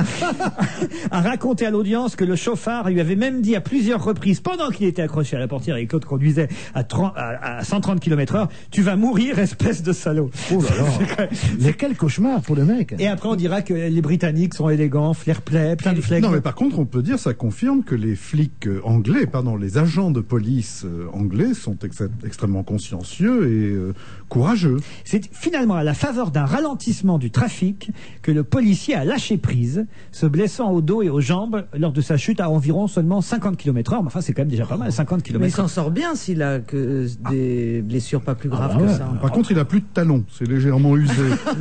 a raconté à l'audience que le chauffard lui avait même dit à plusieurs reprises, pendant qu'il était accroché à la portière et que l'autre conduisait à, trente à, à cent trente kilomètres heure, tu vas mourir, espèce de salaud. Oh là là. Mais quel cauchemar pour le mec. Et après, on dira que les Britanniques sont élégants, flair-play, plein de flegme. Non, mais par contre, on peut dire, ça confirme que les flics euh, anglais, pardon, les agents de police euh, anglais sont ex- extrêmement consciencieux et euh, courageux. C'est finalement à la faveur d'un ralentissement du trafic que le policier a lâché prise, se blessant au dos et aux jambes lors de sa chute à environ seulement cinquante kilomètres heure. Mais enfin, c'est quand même déjà pas mal, cinquante Mais il kilomètres s'en heure. sort bien s'il a que des blessures pas plus graves bah que ouais. ça. Par contre, il a plus de talons, c'est légèrement usé.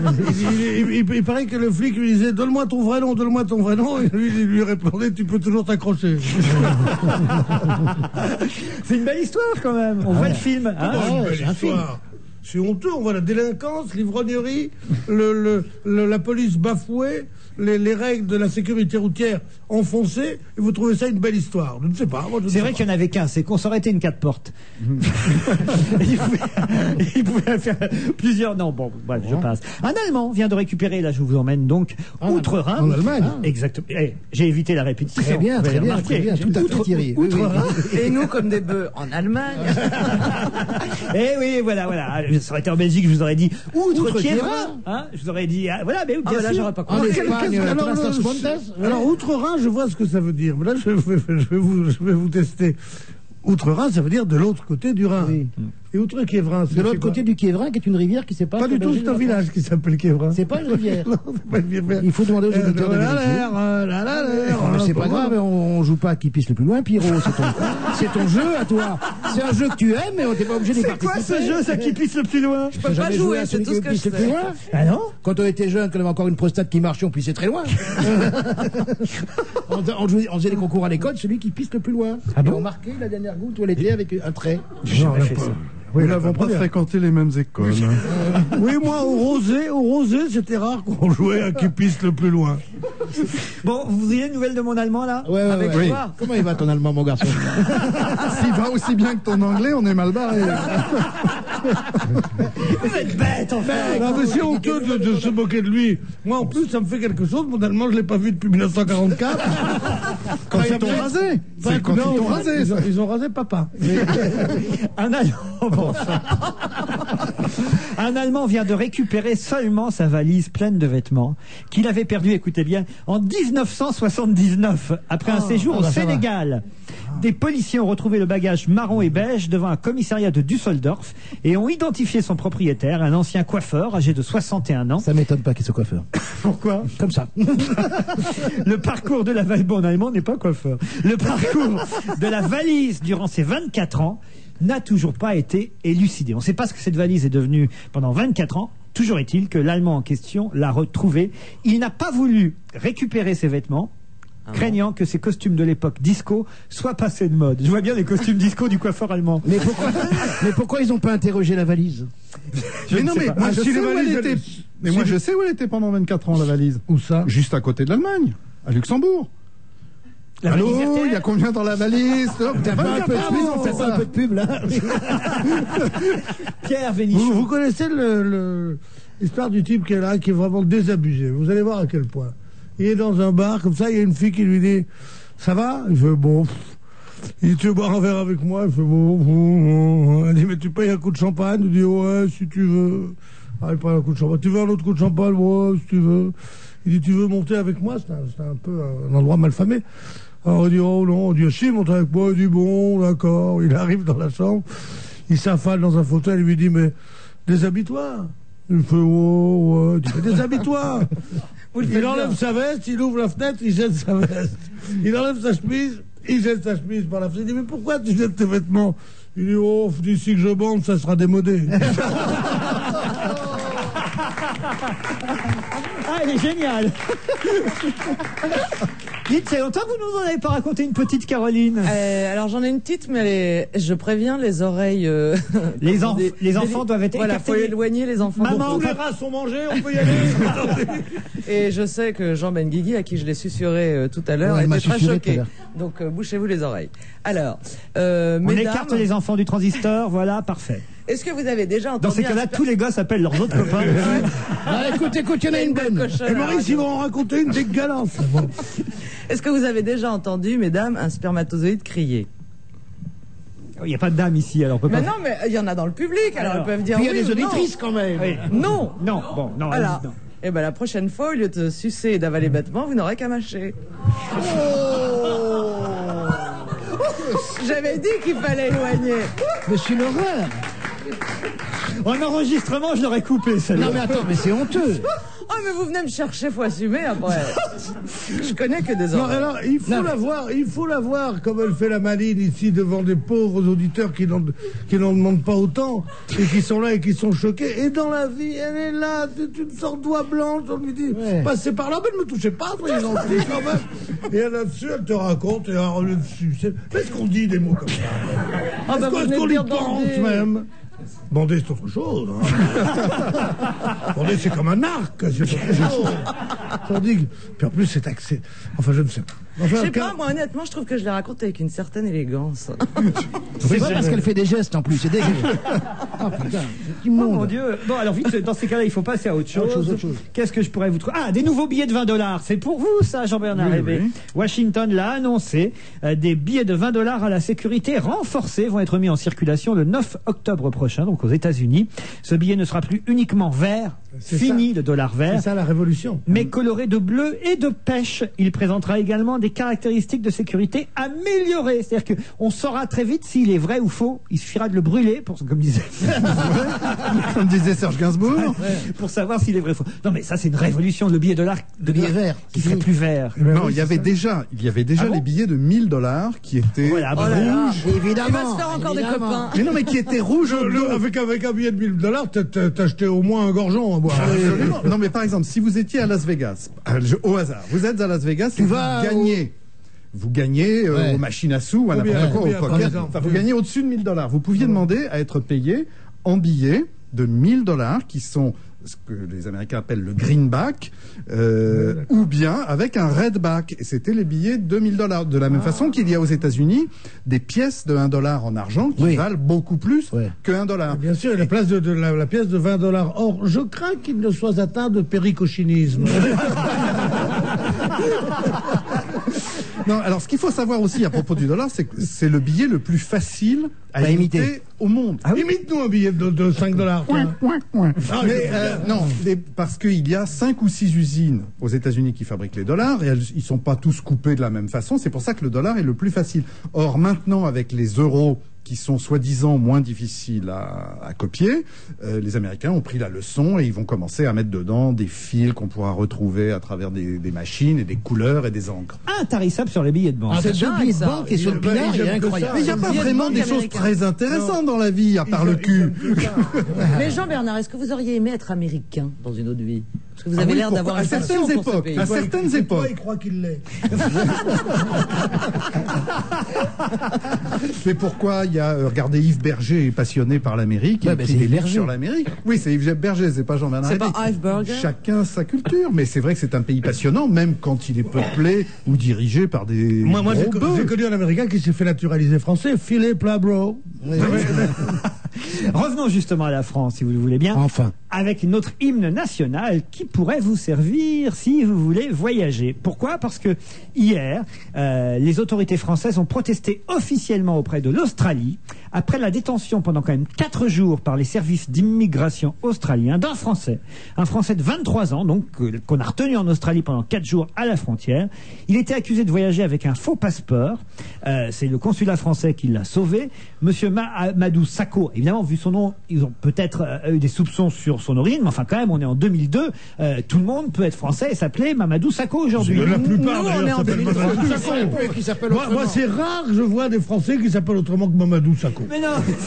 il, il- il- il paraît que le flic lui disait donne-moi ton vrai nom, donne-moi ton vrai nom, et lui il lui répondait tu peux toujours t'accrocher. C'est une belle histoire quand même. On voit le film. hein. Ah, une ouais, belle c'est un film. histoire. C'est honteux, on voit la délinquance, l'ivrognerie, le, le, le- la police bafouée, les, les règles de la sécurité routière enfoncées, et vous trouvez ça une belle histoire. Je ne sais pas. moi, je ne C'est sais vrai pas. qu'il n'y en avait qu'un, c'est qu'on s'aurait été une quatre portes. il, pouvait, il pouvait faire plusieurs. Non, bon, bref, je passe. Un Allemand vient de récupérer, là je vous emmène donc outre-Rhin. en Allemagne. Exactement. Eh, j'ai évité la répétition. Très bien, vous très avez bien, remarqué. très bien. Tout à fait, Outre- Thierry. Oui, oui. Outre-Rhin. Et nous, comme des bœufs, en Allemagne. Eh oui, voilà, voilà. Ça aurait été en Belgique, je vous aurais dit outre-Quiévrain. Outre-Quiévrain. Hein, je vous aurais dit, ah, voilà, mais Ah, bien bah là, sûr. j'aurais pas En compris. Espagne, Alors, la Plaza le- Montes. alors, Outre-Rhin, je vois ce que ça veut dire. Mais là, je vais, je vais vous, je vais vous tester. Outre-Rhin, ça veut dire de l'autre côté du Rhin. Oui. Et Outre-Quiévrain, c'est De l'autre c'est quoi côté du Quiévrain, qui est une rivière qui sépare. Pas du la tout, Belgique c'est un de la village qui s'appelle Quiévrain. C'est pas une rivière. Non, c'est pas une rivière. Il faut demander aux Euh, auditeurs de la vérifier. l'air, euh, la la l'air, Non, mais c'est euh, pas grave, on, on joue pas à qui pisse le plus loin, Pierrot. C'est ton, c'est ton jeu à toi. C'est un jeu que tu aimes, mais on t'est pas obligé d'y C'est participer. quoi ce jeu, ça qui pisse le plus loin? T'as pas jamais jouer, joué à c'est celui tout qui ce que pisse je le plus sais. loin? Ah non? Quand on était jeune, qu'on avait encore une prostate qui marchait, on pissait très loin. on, on jouait- on faisait des concours à l'école, celui qui pisse le plus loin. Ah Et bon on marquait la dernière goutte où elle était avec un trait. J'ai jamais fait ça. Nous n'avons pas fréquenté les mêmes écoles. Oui, moi, au rosé, au rosé, c'était rare qu'on jouait à qui pisse le plus loin. Bon, vous voulez une nouvelle de mon allemand là? Ouais, ouais, Avec ouais. toi? Comment il va ton allemand, mon garçon? S'il va aussi bien que ton anglais, on est mal barré. Vous êtes bête en fait! Non, mais c'est honteux de, de se moquer de lui. Moi, en plus, ça me fait quelque chose. Mon allemand, je l'ai pas vu depuis mille neuf cent quarante-quatre. Quand ils t'ont rasé. C'est quand ils t'ont rasé. Ils ont, ça. ils ont rasé papa. Un Allemand, bon, enfin. Un Allemand vient de récupérer seulement sa valise pleine de vêtements qu'il avait perdu, écoutez bien, en dix-neuf cent soixante-dix-neuf, après un séjour oh, au bah, ça va. Sénégal. Des policiers ont retrouvé le bagage marron et beige devant un commissariat de Düsseldorf et ont identifié son propriétaire, un ancien coiffeur âgé de soixante et un ans. Ça m'étonne pas qu'il soit coiffeur. Pourquoi? Comme ça. Le parcours de la valise, bon, en allemand n'est pas coiffeur. Le parcours de la valise durant ces vingt-quatre ans n'a toujours pas été élucidé. On ne sait pas ce que cette valise est devenue pendant vingt-quatre ans. Toujours est-il que l'Allemand en question l'a retrouvé. Il n'a pas voulu récupérer ses vêtements, ah craignant bon que ses costumes de l'époque disco soient passés de mode. Je vois bien les costumes disco du coiffeur allemand. Mais pourquoi, mais pourquoi ils n'ont pas interrogé la valise? Je Mais non, mais pas. moi, Ah, je si sais les où elle valises, était. elles- Mais si moi, les- je sais où elle était pendant vingt-quatre ans, la valise. Où ça? Juste à côté de l'Allemagne, à Luxembourg. La Allô, valise R T L? il y a combien dans la valise? T'as pas un peu de pub, ans, t'as pas un peu de pub là? Pierre Vénichou. Vous, vous connaissez le- le- l'histoire du type qui est là, qui est vraiment désabusé. Vous allez voir à quel point. Il est dans un bar, comme ça, il y a une fille qui lui dit « Ça va ?» Il fait « Bon. » Il dit « Tu veux boire un verre avec moi ?» Il fait « Bon. bon, bon. » Elle dit « Mais tu payes un coup de champagne ?» Il dit « Ouais, si tu veux. » Ah, il paye un coup de champagne. « Tu veux un autre coup de champagne ?» « Ouais, si tu veux. » Il dit « Tu veux monter avec moi ?» C'est un, c'est un peu un endroit malfamé. Alors il dit « Oh non. » On dit « Si, monte avec moi. » Il dit « Bon, d'accord. » Il arrive dans la chambre. Il s'affale dans un fauteuil. Il lui dit « Mais déshabille-toi. » Il fait « Oh, ouais. » Il dit « Mais déshabille-toi. » Il enlève sa veste, il ouvre la fenêtre, il jette sa veste. Il enlève sa chemise, il jette sa chemise par la fenêtre. Il dit « Mais pourquoi tu jettes tes vêtements ?» Il dit « Oh, d'ici que je bande, ça sera démodé. » Ah, elle est géniale. Dites, c'est longtemps que vous nous en avez pas raconté une petite, Caroline. Euh, alors j'en ai une petite, mais elle est- je préviens les oreilles. euh, Les, enf- des- les des- enfants doivent être Voilà, écartés. faut éloigner les enfants. Maman, Tous les rats sont mangés, on peut y aller. Et je sais que Jean Benguigui, à qui je l'ai susurré euh, tout à l'heure, Ouais, il m'a était très susurré tout à choqué. l'heure. Donc euh, bouchez-vous les oreilles. Alors, euh, On mesdames, écarte les enfants du transistor, voilà, parfait. est-ce que vous avez déjà entendu Dans ces un cas-là, super- tous les gars s'appellent leurs autres copains. Ah, écoute, écoute, il y en a une bonne. cochonne Et à la Maurice, radio. ils vont en raconter une dégueulasse. Bon. Est-ce que vous avez déjà entendu, mesdames, un spermatozoïde crier? Il n'y a pas de dame ici, alors on peut Mais pas. non, mais il y en a dans le public, alors, Alors, ils peuvent dire Puis il y a oui des ou non. auditrices quand même. Oui. Non. Non, bon, non, Voilà. allez-y, non. Et ben la prochaine fois, au lieu de sucer et d'avaler bêtement, vous n'aurez qu'à mâcher. Oh. J'avais dit qu'il fallait éloigner. Mais c'est une horreur. En enregistrement, je l'aurais coupé, celle-là. Non mais attends, mais c'est honteux. Oh, mais vous venez me chercher, faut assumer après. Je connais que des Non, oreilles. alors, il faut Non. la voir, il faut la voir comme elle fait la maline ici devant des pauvres auditeurs qui n'en, qui n'en demandent pas autant et qui sont là et qui sont choqués. Et dans la vie, elle est là, c'est une sorte d'oie blanche. On lui dit, Ouais. passez par là, mais ne me touchez pas, soyez gentils quand même. Et là-dessus, elle te raconte, et alors, là-dessus, c'est, est-ce qu'on dit des mots comme ça? Ah, bah, Est-ce vous qu'on- venez est-ce qu'on de y dire pense bander. même? Bander, c'est autre chose. Hein. Bander, c'est comme un arc. C'est autre chose. Tandis que- Puis en plus, c'est axé. Enfin, je ne sais pas. Enfin, Je sais car- pas, moi honnêtement, je trouve que je les raconte avec une certaine élégance. C'est pas parce qu'elle fait des gestes en plus, c'est dégueu. Ah putain, c'est Oh mon immonde. Dieu. Bon, alors vite, dans ces cas-là, il faut passer à autre chose. Autre chose, autre chose. Qu'est-ce que je pourrais vous trouver? Ah, des nouveaux billets de vingt dollars. C'est pour vous, ça, Jean-Bernard Oui, Lévy. oui. Washington l'a annoncé. Euh, des billets de vingt dollars à la sécurité renforcée vont être mis en circulation le neuf octobre prochain, donc aux États-Unis. Ce billet ne sera plus uniquement vert. C'est Fini ça. le dollar vert. C'est ça la révolution. Mais coloré de bleu et de pêche. Il présentera également des caractéristiques de sécurité améliorées. C'est-à-dire qu'on saura très vite s'il est vrai ou faux. Il suffira de le brûler, pour, comme disait, Comme disait Serge Gainsbourg. pour savoir s'il est vrai ou faux. Non, mais ça, c'est une révolution. Le billet dollar, de billet dollar vert, qui c'est serait fini. plus vert. Non, il y avait déjà, il y avait déjà Ah bon les billets de mille dollars qui étaient Voilà, Oh là là. rouges. Évidemment. Il va se faire encore des évidemment. copains. Mais non, mais qui étaient rouges. Le- le- avec, avec un billet de mille dollars, t'as- t'as t'as acheté au moins un gorgeon à boire. Absolument. Non, mais par exemple, si vous étiez à Las Vegas, euh, je- au hasard, vous êtes à Las Vegas et vous vas gagnez. Vous gagnez euh, Ouais. aux machines à sous, à Combien, n'importe quoi, combien, au par poker. exemple Enfin, vous gagnez au-dessus de mille dollars. Vous pouviez demander à être payé en billets de mille dollars qui sont ce que les Américains appellent le greenback, euh, ou bien avec un redback. Et c'était les billets de mille dollars. De la même façon qu'il y a aux États-Unis des pièces de un dollar en argent qui Oui. valent beaucoup plus Ouais. que un dollar. Bien sûr, la, place de, de la, la pièce de vingt dollars. Or, je crains qu'il ne soit atteint de péricochinisme. Non, alors ce qu'il faut savoir aussi à propos du dollar, c'est que c'est le billet le plus facile à À imiter, imiter. au monde. Imite-nous un billet de, de cinq dollars. Ah, Mais euh, non, les- parce qu'il y a cinq ou six usines aux États-Unis qui fabriquent les dollars et elles, ils sont pas tous coupés de la même façon. C'est pour ça que le dollar est le plus facile. Or maintenant, avec les euros qui sont soi-disant moins difficiles à, à copier, euh, les Américains ont pris la leçon et ils vont commencer à mettre dedans des fils qu'on pourra retrouver à travers des, des machines et des couleurs et des encres. Intarissable sur les billets de banque. Ah, c'est deux billets de banque et sur le pinard, il est incroyable. Mais il n'y a pas vraiment des choses très intéressantes dans la vie, à part le cul. Mais Jean-Bernard, est-ce que vous auriez aimé être américain dans une autre vie? Parce que vous Ah avez oui, l'air d'avoir pourquoi- une à passion certaines pour ce époques, pays. à certaines Pourquoi époques. il croit qu'il l'est? Mais pourquoi il y a, euh, regardez, Yves Berger est passionné par l'Amérique, il Ouais, a bah, écrit c'est des Yves livres Berger. sur l'Amérique. Oui, c'est Yves Berger, c'est pas Jean-Bernard. C'est pas Lévy. Yves Berger. Chacun sa culture, mais c'est vrai que c'est un pays passionnant, même quand il est peuplé ou dirigé par des Moi, moi j'ai gros co- bœufs. j'ai connu un Américain qui s'est fait naturaliser français, Philippe Labro. Revenons justement à la France, si vous le voulez bien. Enfin. Avec notre hymne national qui pourrait vous servir si vous voulez voyager. Pourquoi? Parce que hier, euh, les autorités françaises ont protesté officiellement auprès de l'Australie après la détention pendant quand même quatre jours par les services d'immigration australiens d'un Français. Un Français de vingt-trois ans, donc, euh, qu'on a retenu en Australie pendant quatre jours à la frontière. Il était accusé de voyager avec un faux passeport. Euh, c'est le consulat français qui l'a sauvé. Monsieur Ma- Mamadou Sakho, évidemment, vu son nom, ils ont peut-être euh, eu des soupçons sur son origine, mais enfin quand même, on est en deux mille deux, euh, tout le monde peut être français et s'appeler Mamadou Sakho aujourd'hui. La plupart, Nous, on est d'ailleurs, en s'appellent deux mille trois. Mamadou Sakho. Qui s'appelle Moi, moi, autrement. c'est rare que je vois des Français qui s'appellent autrement que Mamadou Sakho. Mais non,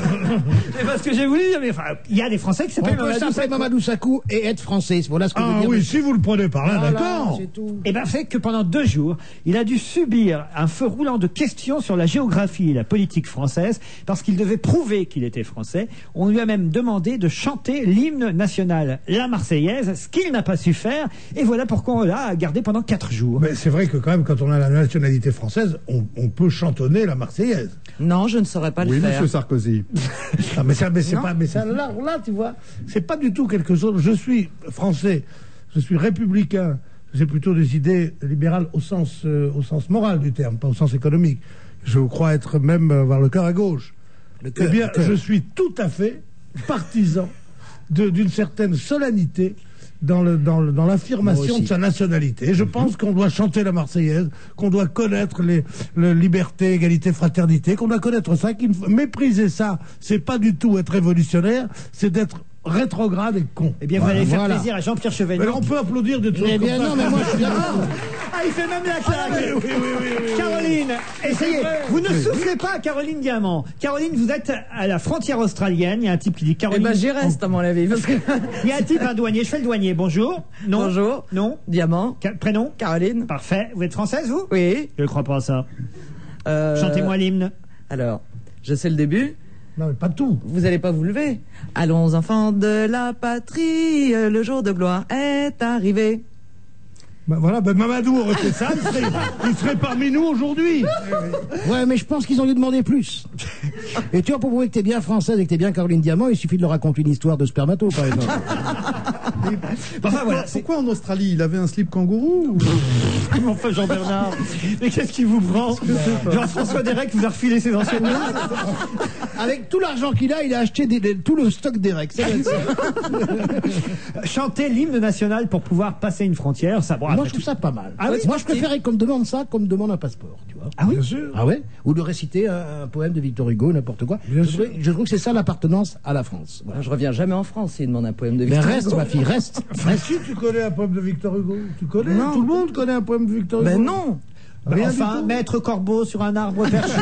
c'est parce que j'ai voulu dire, mais enfin, il y a des Français qui On s'appellent peut Mamadou s'appeler Sakho. Mamadou Sakou et être français. Voilà ce que Ah veut dire. oui, si vous le prenez par là, Voilà, d'accord. c'est tout. Eh ben, c'est que pendant deux jours, il a dû subir un feu roulant de questions sur la géographie et la politique française parce qu'il devait prouver qu'il était français. On lui a même demandé de chanter l'hymne national, la Marseillaise, ce qu'il n'a pas su faire. Et voilà pourquoi on l'a gardé pendant quatre jours. Mais c'est vrai que quand même, quand on a la nationalité française, on, on peut chantonner la Marseillaise. Non, je ne saurais pas Oui, le faire. monsieur Sarkozy. Ah, mais ça, mais c'est Non. pas, mais ça, là, là, tu vois, c'est pas du tout quelque chose. Je suis français, je suis républicain. J'ai plutôt des idées libérales au sens, euh, au sens moral du terme, pas au sens économique. Je crois être même euh, avoir le cœur à gauche. Le Eh cœur, bien, le cœur. je suis tout à fait partisan de- d'une certaine solennité dans le- dans le- dans Moi l'affirmation aussi. de sa nationalité. Et je pense qu'on doit chanter la Marseillaise, qu'on doit connaître les, le liberté, égalité, fraternité, qu'on doit connaître ça, qu'il faut mépriser ça. C'est pas du tout être révolutionnaire, c'est d'être rétrograde et con. Eh bien, vous allez faire Voilà. plaisir à Jean-Pierre Mais Chevènement. alors, on peut applaudir des trucs Eh comme bien, ça. non, mais moi, je suis d'accord. Ah, il fait même la claque. oui, oui, oui, oui, oui. Caroline, essayez. Vous ne soufflez pas, Caroline Diamant. Caroline, vous êtes à la frontière australienne. Il y a un type qui dit Eh Caroline. ben, j'y reste, à mon avis, parce que... Il y a un type, un douanier. Je fais le douanier. Bonjour. Non. Bonjour. Non. Diamant. Ca- prénom. Caroline. Parfait. Vous êtes française, vous? Oui. Je ne crois pas à ça. Euh, Chantez-moi l'hymne. Alors, je sais le début. Non, mais pas tout. Vous n'allez pas vous lever. Allons, enfants de la patrie, le jour de gloire est arrivé. Ben voilà, ben Mamadou aurait fait ça, il serait, il serait parmi nous aujourd'hui. Ouais, mais je pense qu'ils ont dû demander plus. Et tu vois, pour prouver que t'es bien française et que t'es bien Caroline Diamant, il suffit de leur raconter une histoire de spermato, par exemple. Enfin, voilà. Pourquoi, pourquoi en Australie il avait un slip kangourou ou- Enfin, Jean-Bernard. Mais qu'est-ce qui vous prend? Jean-François Derek vous a refilé ses anciennes notes. Avec tout l'argent qu'il a, il a acheté des- des- tout le stock d'Erec. C'est vrai, ça. Chanter l'hymne national pour pouvoir passer une frontière, ça. Bon, Moi, après je trouve tout- ça pas mal. Ah oui, Moi, je préférais qu'on me demande ça, qu'on me demande un passeport, tu vois. Ah oui. Bien sûr. Ah ouais? Ou de réciter un, un poème de Victor Hugo, n'importe quoi. Bien je, sûr. trouve, je trouve que c'est ça l'appartenance à la France. Voilà. Je reviens jamais en France s'il demande un poème de Mais Victor reste, Hugo. ma fille, reste. Mais si tu connais un poème de Victor Hugo, tu connais. Non. Tout le monde connaît un poème de Victor Hugo. Ben non. Rien du Enfin, tout. maître corbeau sur un arbre perché.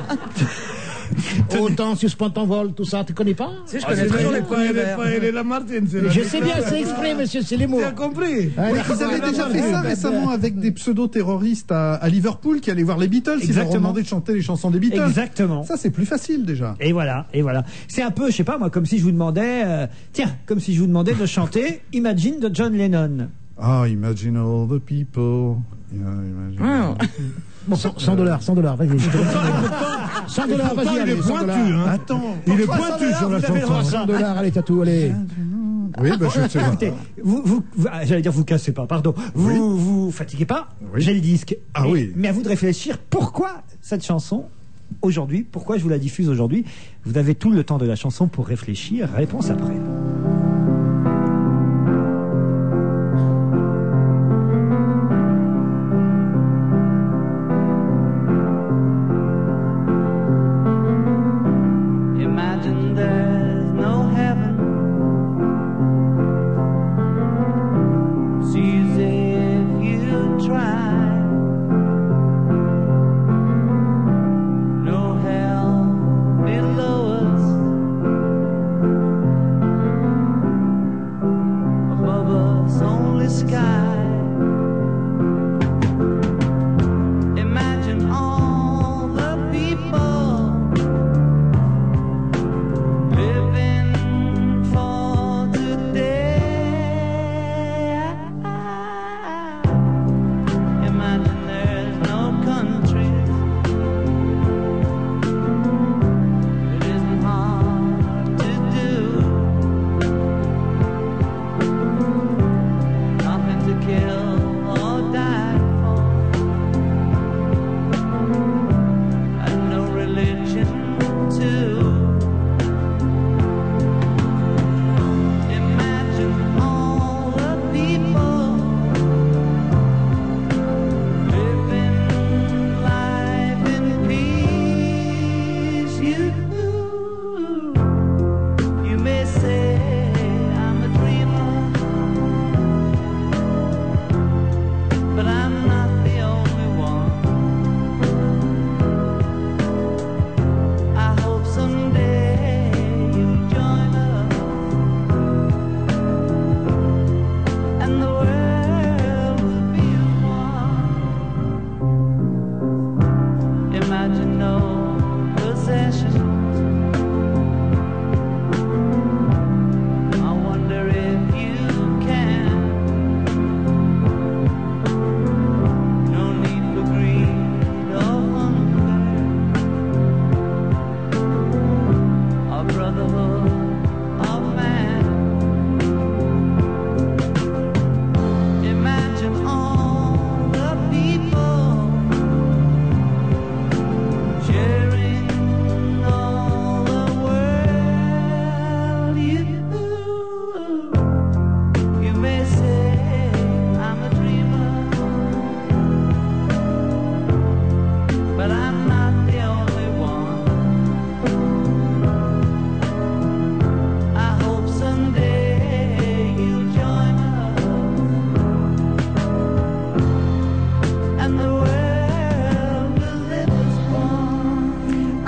Autant suspend ton vol, tout ça, tu connais pas? Si, je Ah, connais c'est très vrai, bien elle les est pas, premiers elle est vers. pas, elle est Lamartine, c'est la Je sais bien, c'est exprès, monsieur, c'est les mots. Tu as compris. Ah, Ils d'accord. avaient déjà fait ça récemment avec des pseudo-terroristes à, à Liverpool qui allaient voir les Beatles. Ils leur ont Exactement. demandé de chanter les chansons des Beatles. Exactement. Ça, c'est plus facile déjà. Et voilà, et voilà. C'est un peu, je sais pas moi, comme si je vous demandais, euh, tiens, comme si je vous demandais de chanter Imagine de John Lennon. Ah, imagine all the people. Yeah, imagine Ah. all the people. cent dollars, cent dollars, vas-y. cent dollars, Pourtant, vas-y, il allez, est cent pointu, dollars. hein. Attends. Il est Pourquoi pointu cent sur la dollars, vous avez le droit. chanson. cent dollars, allez, tatou, allez. Oui, bah, je sais pas. Écoutez, vous, vous, vous- ah, j'allais dire vous cassez pas, pardon. Vous, Oui. vous fatiguez pas. Oui. J'ai le disque. Ah Mais- oui. Mais à vous de réfléchir. Pourquoi cette chanson aujourd'hui? Pourquoi je vous la diffuse aujourd'hui? Vous avez tout le temps de la chanson pour réfléchir. Réponse après.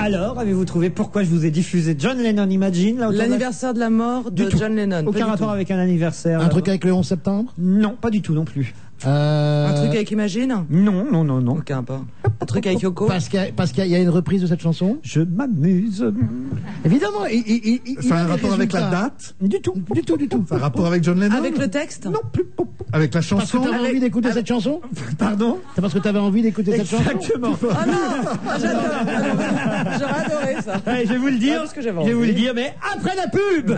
Alors, avez-vous trouvé pourquoi je vous ai diffusé John Lennon Imagine là, autour de la- L'anniversaire de la mort Du de tout. John Lennon. Aucun pas du rapport tout. avec un anniversaire. Un truc avec le onze septembre? Non, pas du tout non plus. Euh, Un truc avec Imagine? Non, non, non, non. Aucun pas. Un truc avec Yoko? Parce qu'il y, a- parce qu'il y a une reprise de cette chanson? Je m'amuse. Évidemment. Il, il, il, il Ça a a un des rapport avec la résultats. date? Du tout. Du tout, du tout. Ça a un rapport avec John Lennon? Avec le texte? Non plus. Avec la Parce que chanson? tu avais envie d'écouter cette chanson? Pardon? C'est parce que tu avais envie d'écouter cette chanson? Exactement. Ah non, ah, j'adore. J'aurais adoré ça. Ouais, je vais vous le dire. Ah, parce que j'avais je vais vous le envie. dire, mais après la pub.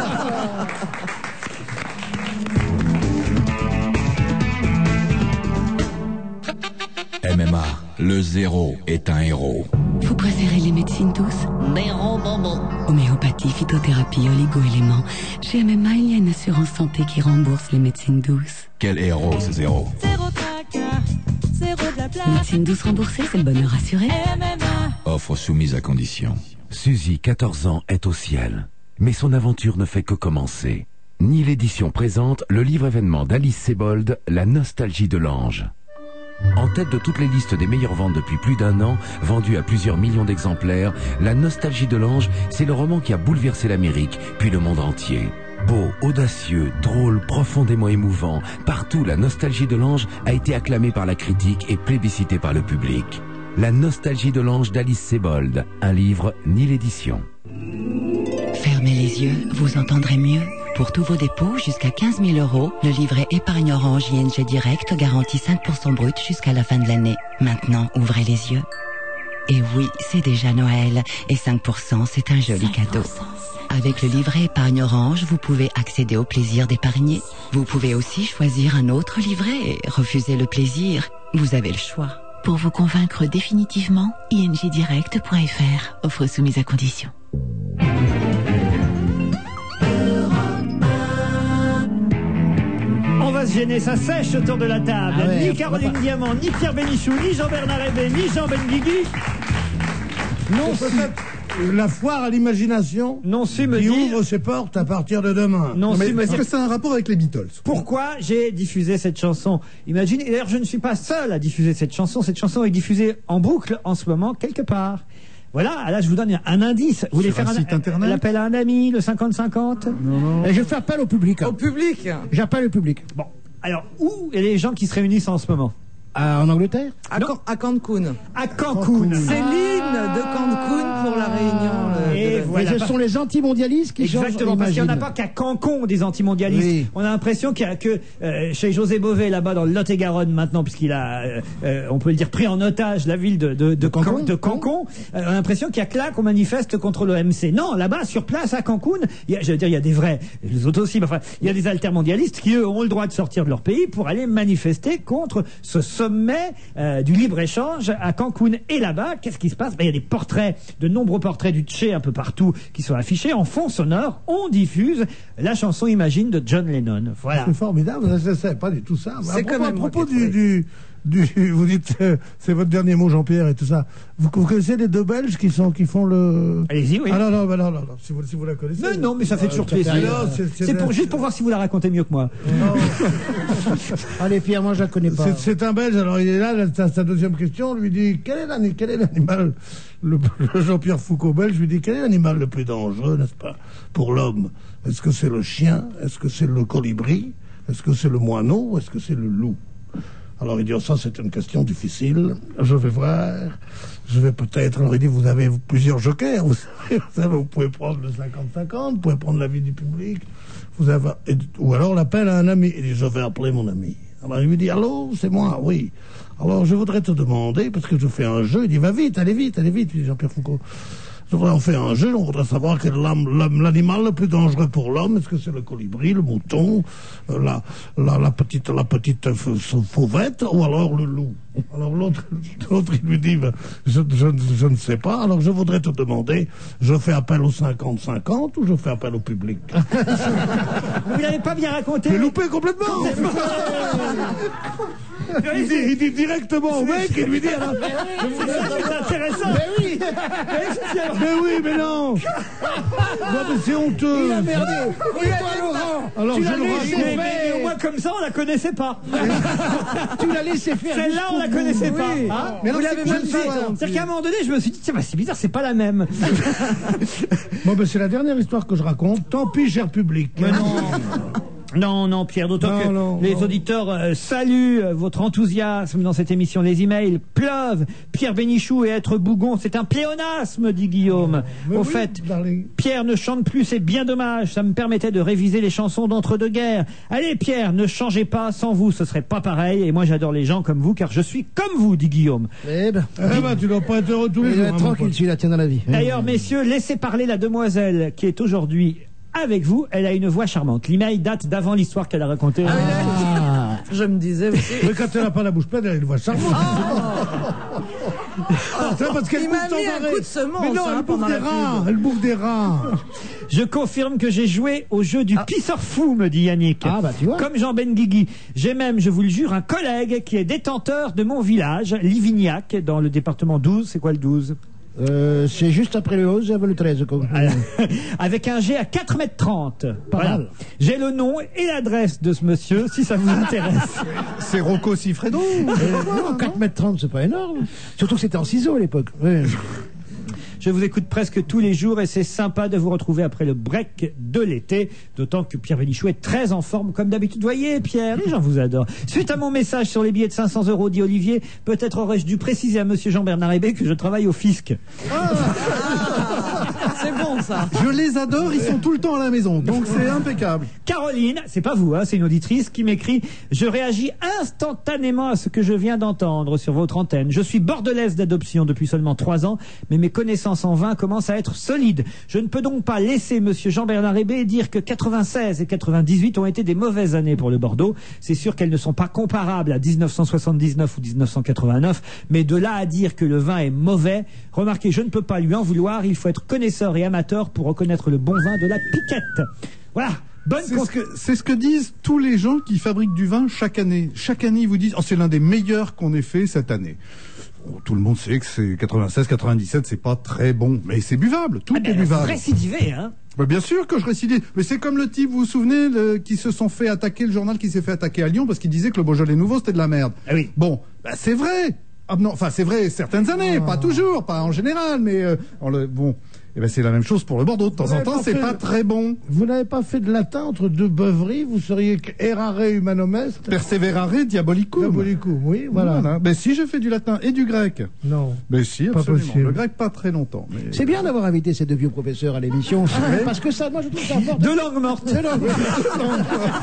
M M A, le zéro est un héros. Vous préférez les médecines douces? Homéopathie, phytothérapie, oligo-éléments. Chez M M A, il y a une assurance santé qui rembourse les médecines douces. Quel héros ce zéro? Médecine douce remboursée, c'est le bonheur assuré. Offre soumise à condition. Suzy, quatorze ans, est au ciel. Mais son aventure ne fait que commencer. Ni l'édition présente le livre événement d'Alice Sebold, La nostalgie de l'ange. En tête de toutes les listes des meilleures ventes depuis plus d'un an, vendu à plusieurs millions d'exemplaires, La nostalgie de l'ange, c'est le roman qui a bouleversé l'Amérique, puis le monde entier. Beau, audacieux, drôle, profondément émouvant, partout La nostalgie de l'ange a été acclamée par la critique et plébiscitée par le public. La nostalgie de l'ange d'Alice Sebold, un livre ni l'édition. Fermez les yeux, vous entendrez mieux. Pour tous vos dépôts, jusqu'à quinze mille euros, le livret épargne orange I N G Direct garantit cinq pour cent brut jusqu'à la fin de l'année. Maintenant, ouvrez les yeux. Et oui, c'est déjà Noël. Et cinq pour cent, c'est un joli cadeau. Avec le livret épargne orange, vous pouvez accéder au plaisir d'épargner. Vous pouvez aussi choisir un autre livret et refuser le plaisir. Vous avez le choix. Pour vous convaincre définitivement, I N G direct point F R. Offre soumise à condition. On va se gêner, ça sèche autour de la table. Ah ouais, ni on Caroline va pas- Diamant, ni Pierre Bénichou, ni Jean-Bernard Hébé, ni Jean Benguigui. Non, peut-être la foire à l'imagination Non, su me qui dire. ouvre ses portes à partir de demain. Non, Mais su me est-ce dire. que ça a un rapport avec les Beatles? Pourquoi j'ai diffusé cette chanson? Imagine, et d'ailleurs je ne suis pas seul à diffuser cette chanson, cette chanson est diffusée en boucle en ce moment quelque part. Voilà, là je vous donne un indice. Vous voulez Sur faire un site internet l'appel à un ami, le cinquante cinquante? Et je fais appel au public. hein. Au public? J'appelle le public. Bon, alors où est les gens qui se réunissent en ce moment? Ah, en Angleterre? À, Can- à Cancun. À Cancun. Céline de Cancun pour la réunion. le- Et de la- voilà. Mais ce sont les antimondialistes qui changent. Exactement, parce qu'il n'y en a Imagine. pas qu'à Cancun des antimondialistes. Oui. On a l'impression qu'il y a que euh, chez José Bové là-bas dans le Lot-et-Garonne maintenant, puisqu'il a, euh, euh, on peut le dire, pris en otage la ville de, de, de, Cancun. Can- de Cancun. Euh, on a l'impression qu'il y a que là qu'on manifeste contre l'O M C. Non, là-bas, sur place à Cancun, il y a, je veux dire, il y a des vrais, les autres aussi, mais enfin, il y a des altermondialistes qui eux ont le droit de sortir de leur pays pour aller manifester contre ce sommet euh, du libre-échange à Cancun. Et là-bas, qu'est-ce qui se passe? Ben, il y a des portraits, de nombreux portraits du Tché un peu partout qui sont affichés. En fond sonore, on diffuse la chanson Imagine de John Lennon. Voilà. C'est formidable, je ne sais pas du tout ça. C'est à quand propos, même à moi propos qui ai du, du, du- vous dites, euh, c'est votre dernier mot, Jean-Pierre, et tout ça. Vous, vous connaissez les deux Belges qui sont, qui font le. Allez-y, oui. Ah non, non, bah non, non, non, si vous, si vous la connaissez. Non, non, mais ça fait toujours ça fait plaisir. rien. C'est- c'est- C'est pour, juste pour voir si vous la racontez mieux que moi. Allez, Pierre, moi je la connais pas. C'est- C'est un Belge, alors il est là, là, sa, sa deuxième question, on lui dit quel est l'ani- quel est l'animal, le, le Jean-Pierre Foucault belge lui dit quel est l'animal le plus dangereux, n'est-ce pas, pour l'homme? Est-ce que c'est le chien? Est-ce que c'est le colibri? Est-ce que c'est le moineau? Est-ce que c'est le loup? Alors il dit, oh, ça c'est une question difficile, je vais voir, je vais peut-être, alors il dit, vous avez plusieurs jokers, vous savez, vous, savez, vous pouvez prendre le cinquante cinquante, vous pouvez prendre l'avis du public, vous avez, et- ou alors l'appel à un ami, il dit, je vais appeler mon ami. Alors il lui dit, allô, c'est moi, oui. Alors je voudrais te demander, parce que je fais un jeu, il dit, va vite, allez vite, allez vite, il dit Jean-Pierre Foucault. Je voudrais en faire un jeu, on voudrait savoir quel est l'âme- l'âme- l'animal le plus dangereux pour l'homme. Est-ce que c'est le colibri, le mouton, euh, la, la, la petite, la petite euh, f- fauvette, ou alors le loup? Alors l'autre, l'autre il lui dit, ben, je, je, je ne sais pas, alors je voudrais te demander, je fais appel au cinquante cinquante ou je fais appel au public? Vous l'avez pas bien raconté. J'ai loupé complètement. il, dit, il dit directement au mec, il lui dit, alors, C'est intéressant. Mais oui. Oui, je suis alors- Mais oui, mais non. Non, mais c'est honteux. Il a merdé. Il Et a toi, dit- Laurent, Alors, tu je l'as le laissé raconte. Mais, mais faire. au moins comme ça, on la connaissait pas. Tu l'as laissé faire. Celle-là, on la jusqu'au bout. connaissait pas. Oui. Hein Mais vous alors, l'avez c'est même quoi fait. l'histoire C'est-à-dire qu'à un moment donné, je me suis dit, tiens, bah, c'est bizarre, c'est pas la même. Bon, ben, c'est la dernière histoire que je raconte. Tant pis, cher public. Mais non. Non, non, Pierre, d'autant Non, que non, les non. auditeurs euh, saluent euh, votre enthousiasme dans cette émission. Les emails pleuvent. Pierre Bénichou et être bougon, c'est un pléonasme, dit Guillaume. Mais Au oui, fait, darling. Pierre ne chante plus, c'est bien dommage. Ça me permettait de réviser les chansons d'entre-deux-guerres. Allez, Pierre, ne changez pas. Sans vous, ce serait pas pareil. Et moi, j'adore les gens comme vous, car je suis comme vous, dit Guillaume. Eh ben, Eh ben, tu dois pas être heureux tous les il jours. va hein, être mon tranquille, pote. celui-là, tient dans la vie. D'ailleurs, messieurs, laissez parler la demoiselle qui est aujourd'hui avec vous. Elle a une voix charmante. L'email date d'avant l'histoire qu'elle a racontée. Ah, je me disais aussi. Mais quand elle n'a pas la bouche pleine, elle a une voix charmante. Ah, c'est parce qu'elle Il bouffe m'a sans mis un arrêt. coup de semence, Mais non, hein, elle bouffe pendant des la pub. rats. Elle bouffe des rats. Je confirme que j'ai joué au jeu du pisseur fou, me dit Yannick. Ah, bah, tu vois. Comme Jean Benguigui. J'ai même, je vous le jure, un collègue qui est détenteur de mon village, Livignac, dans le département douze. C'est quoi le douze? Euh, c'est juste après le onze et avant le treize. Quoi. Avec un G à quatre mètres trente. Pas Voilà. mal. J'ai le nom et l'adresse de ce monsieur, si ça vous intéresse. C'est Rocco Siffredo. Euh, non, quatre mètres trente, c'est pas énorme. Surtout que c'était en ciseaux à l'époque. Ouais. Je vous écoute presque tous les jours et c'est sympa de vous retrouver après le break de l'été. D'autant que Pierre Bénichou est très en forme comme d'habitude. Voyez, Pierre, les gens vous adorent. Suite à mon message sur les billets de cinq cents euros, dit Olivier, peut-être aurais-je dû préciser à monsieur Jean-Bernard Hébé que je travaille au fisc. C'est bon, ça. Je les adore, ils sont tout le temps à la maison, donc c'est impeccable. Caroline, c'est pas vous, hein, c'est une auditrice qui m'écrit « Je réagis instantanément à ce que je viens d'entendre sur votre antenne. Je suis bordelaise d'adoption depuis seulement trois ans, mais mes connaissances en vin commencent à être solides. Je ne peux donc pas laisser monsieur Jean-Bernard Hébé dire que quatre-vingt-seize et quatre-vingt-dix-huit ont été des mauvaises années pour le Bordeaux. C'est sûr qu'elles ne sont pas comparables à dix-neuf cent soixante-dix-neuf ou dix-neuf cent quatre-vingt-neuf, mais de là à dire que le vin est mauvais, remarquez, je ne peux pas lui en vouloir, il faut être connaisseur et amateur pour reconnaître le bon vin de la piquette. » Voilà. Bonne C'est ce, que, c'est ce que disent tous les gens qui fabriquent du vin chaque année. Chaque année, ils vous disent oh, c'est l'un des meilleurs qu'on ait fait cette année. Bon, tout le monde sait que c'est quatre-vingt-seize quatre-vingt-dix-sept, c'est pas très bon, mais c'est buvable, tout Ah ben, est buvable. récidivé, hein. Bah, bien sûr que je récidive, mais c'est comme le type, vous vous souvenez, le, qui se sont fait attaquer, le journal qui s'est fait attaquer à Lyon parce qu'il disait que le Beaujolais nouveau c'était de la merde. Ah oui. Bon, bah, c'est vrai. Ah, non, enfin c'est vrai certaines années, pas toujours, pas en général, mais euh, en le, bon. Eh ben, c'est la même chose pour le Bordeaux. De temps Vous en n'avez temps, pas c'est fait- pas très bon. Vous n'avez pas fait de latin entre deux beuveries, vous seriez que errare humanum est. Perseverare diabolicum. Diabolicum, oui, voilà. Ben si, j'ai fait du latin et du grec. Non. Mais si, Pas absolument. possible. Le grec, pas très longtemps. Mais... C'est bien d'avoir invité ces deux vieux professeurs à l'émission. Parce que ça, moi, je trouve ça fort. De langue morte. De langue morte.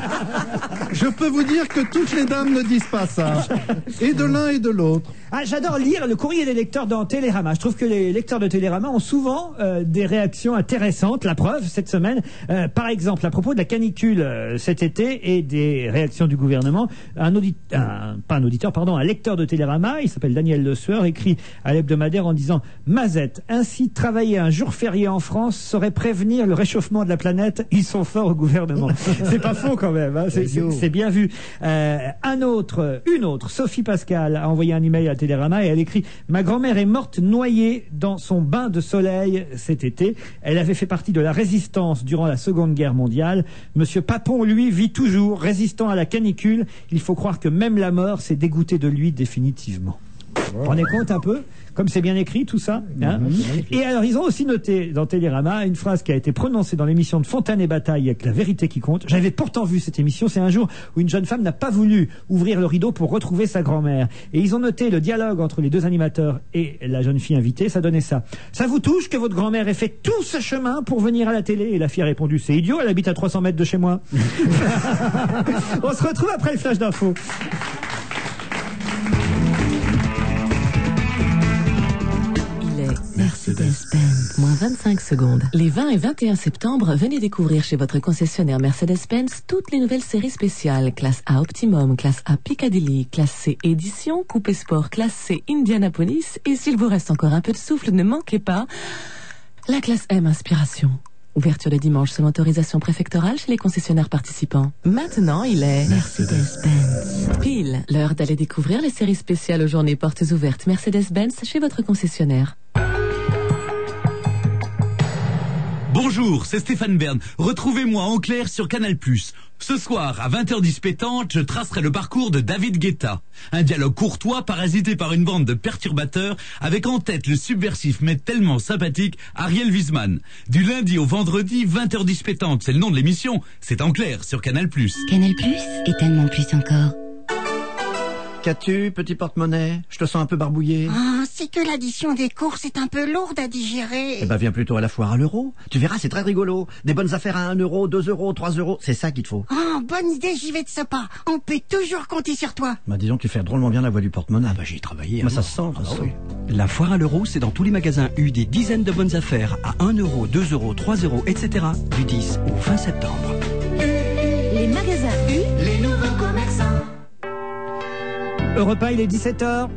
Je peux vous dire que toutes les dames ne disent pas ça. Et de l'un et de l'autre. Ah, j'adore lire le courrier des lecteurs dans Télérama. Je trouve que les lecteurs de Télérama ont souvent euh, des réactions intéressantes. La preuve, cette semaine, euh, par exemple, à propos de la canicule euh, cet été et des réactions du gouvernement, un auditeur, pas un auditeur, pardon, un lecteur de Télérama, il s'appelle Daniel Le Sueur, écrit à l'hebdomadaire en disant « Mazette, ainsi travailler un jour férié en France serait prévenir le réchauffement de la planète. Ils sont forts au gouvernement. » C'est pas faux quand même, hein. C'est- c'est c'est bien vu. Euh, un autre, une autre, Sophie Pascal, a envoyé un email à Télérama et elle écrit « Ma grand-mère est morte noyée dans son bain de soleil cet été. Elle avait fait partie de la résistance durant la Seconde Guerre mondiale. Monsieur Papon, lui, vit toujours, résistant à la canicule. Il faut croire que même la mort s'est dégoûtée de lui définitivement. » Vous vous rendez compte un peu comme c'est bien écrit tout ça, hein. Et alors ils ont aussi noté dans Télérama une phrase qui a été prononcée dans l'émission de Fontaine et Bataille avec La vérité qui compte. J'avais pourtant vu cette émission, c'est un jour où une jeune femme n'a pas voulu ouvrir le rideau pour retrouver sa grand-mère. Et ils ont noté le dialogue entre les deux animateurs et la jeune fille invitée, ça donnait ça. Ça vous touche que votre grand-mère ait fait tout ce chemin pour venir à la télé? Et la fille a répondu, c'est idiot, elle habite à trois cents mètres de chez moi. On se retrouve après le flash d'info. Mercedes-Benz, moins vingt-cinq secondes. Les vingt et vingt et un septembre, venez découvrir chez votre concessionnaire Mercedes-Benz toutes les nouvelles séries spéciales. Classe A Optimum, classe A Piccadilly, classe C Édition, Coupé Sport, classe C Indianapolis. Et s'il vous reste encore un peu de souffle, ne manquez pas la classe M Inspiration. Ouverture les dimanches selon autorisation préfectorale chez les concessionnaires participants. Maintenant, il est Mercedes-Benz. Pile, l'heure d'aller découvrir les séries spéciales aux journées portes ouvertes Mercedes-Benz chez votre concessionnaire. Bonjour, c'est Stéphane Bern. Retrouvez-moi en clair sur Canal plus. Ce soir, à vingt heures dix pétantes, je tracerai le parcours de David Guetta. Un dialogue courtois parasité par une bande de perturbateurs avec en tête le subversif mais tellement sympathique Ariel Wiesman. Du lundi au vendredi, vingt heures dix pétantes, c'est le nom de l'émission. C'est en clair sur Canal plus. Canal plus et tellement plus encore. Qu'as-tu, petit porte-monnaie? Je te sens un peu barbouillé. Ah, c'est que l'addition des courses est un peu lourde à digérer. Eh ben, viens plutôt à la foire à l'euro. Tu verras, c'est très rigolo. Des bonnes affaires à un euro, deux euros, trois euros. C'est ça qu'il te faut. Ah, bonne idée, j'y vais de ce pas. On peut toujours compter sur toi. Bah, disons que tu fais drôlement bien la voix du porte-monnaie. Ah bah, j'y ai travaillé. Bah, hein. ça se sent, ça Ah, se oui. sent. La foire à l'euro, c'est dans tous les magasins U des dizaines de bonnes affaires à un euro, deux euros, trois euros, et cetera du dix au vingt septembre. Les magasins U, les nouveaux commerçants. Europe un, il est dix-sept heures.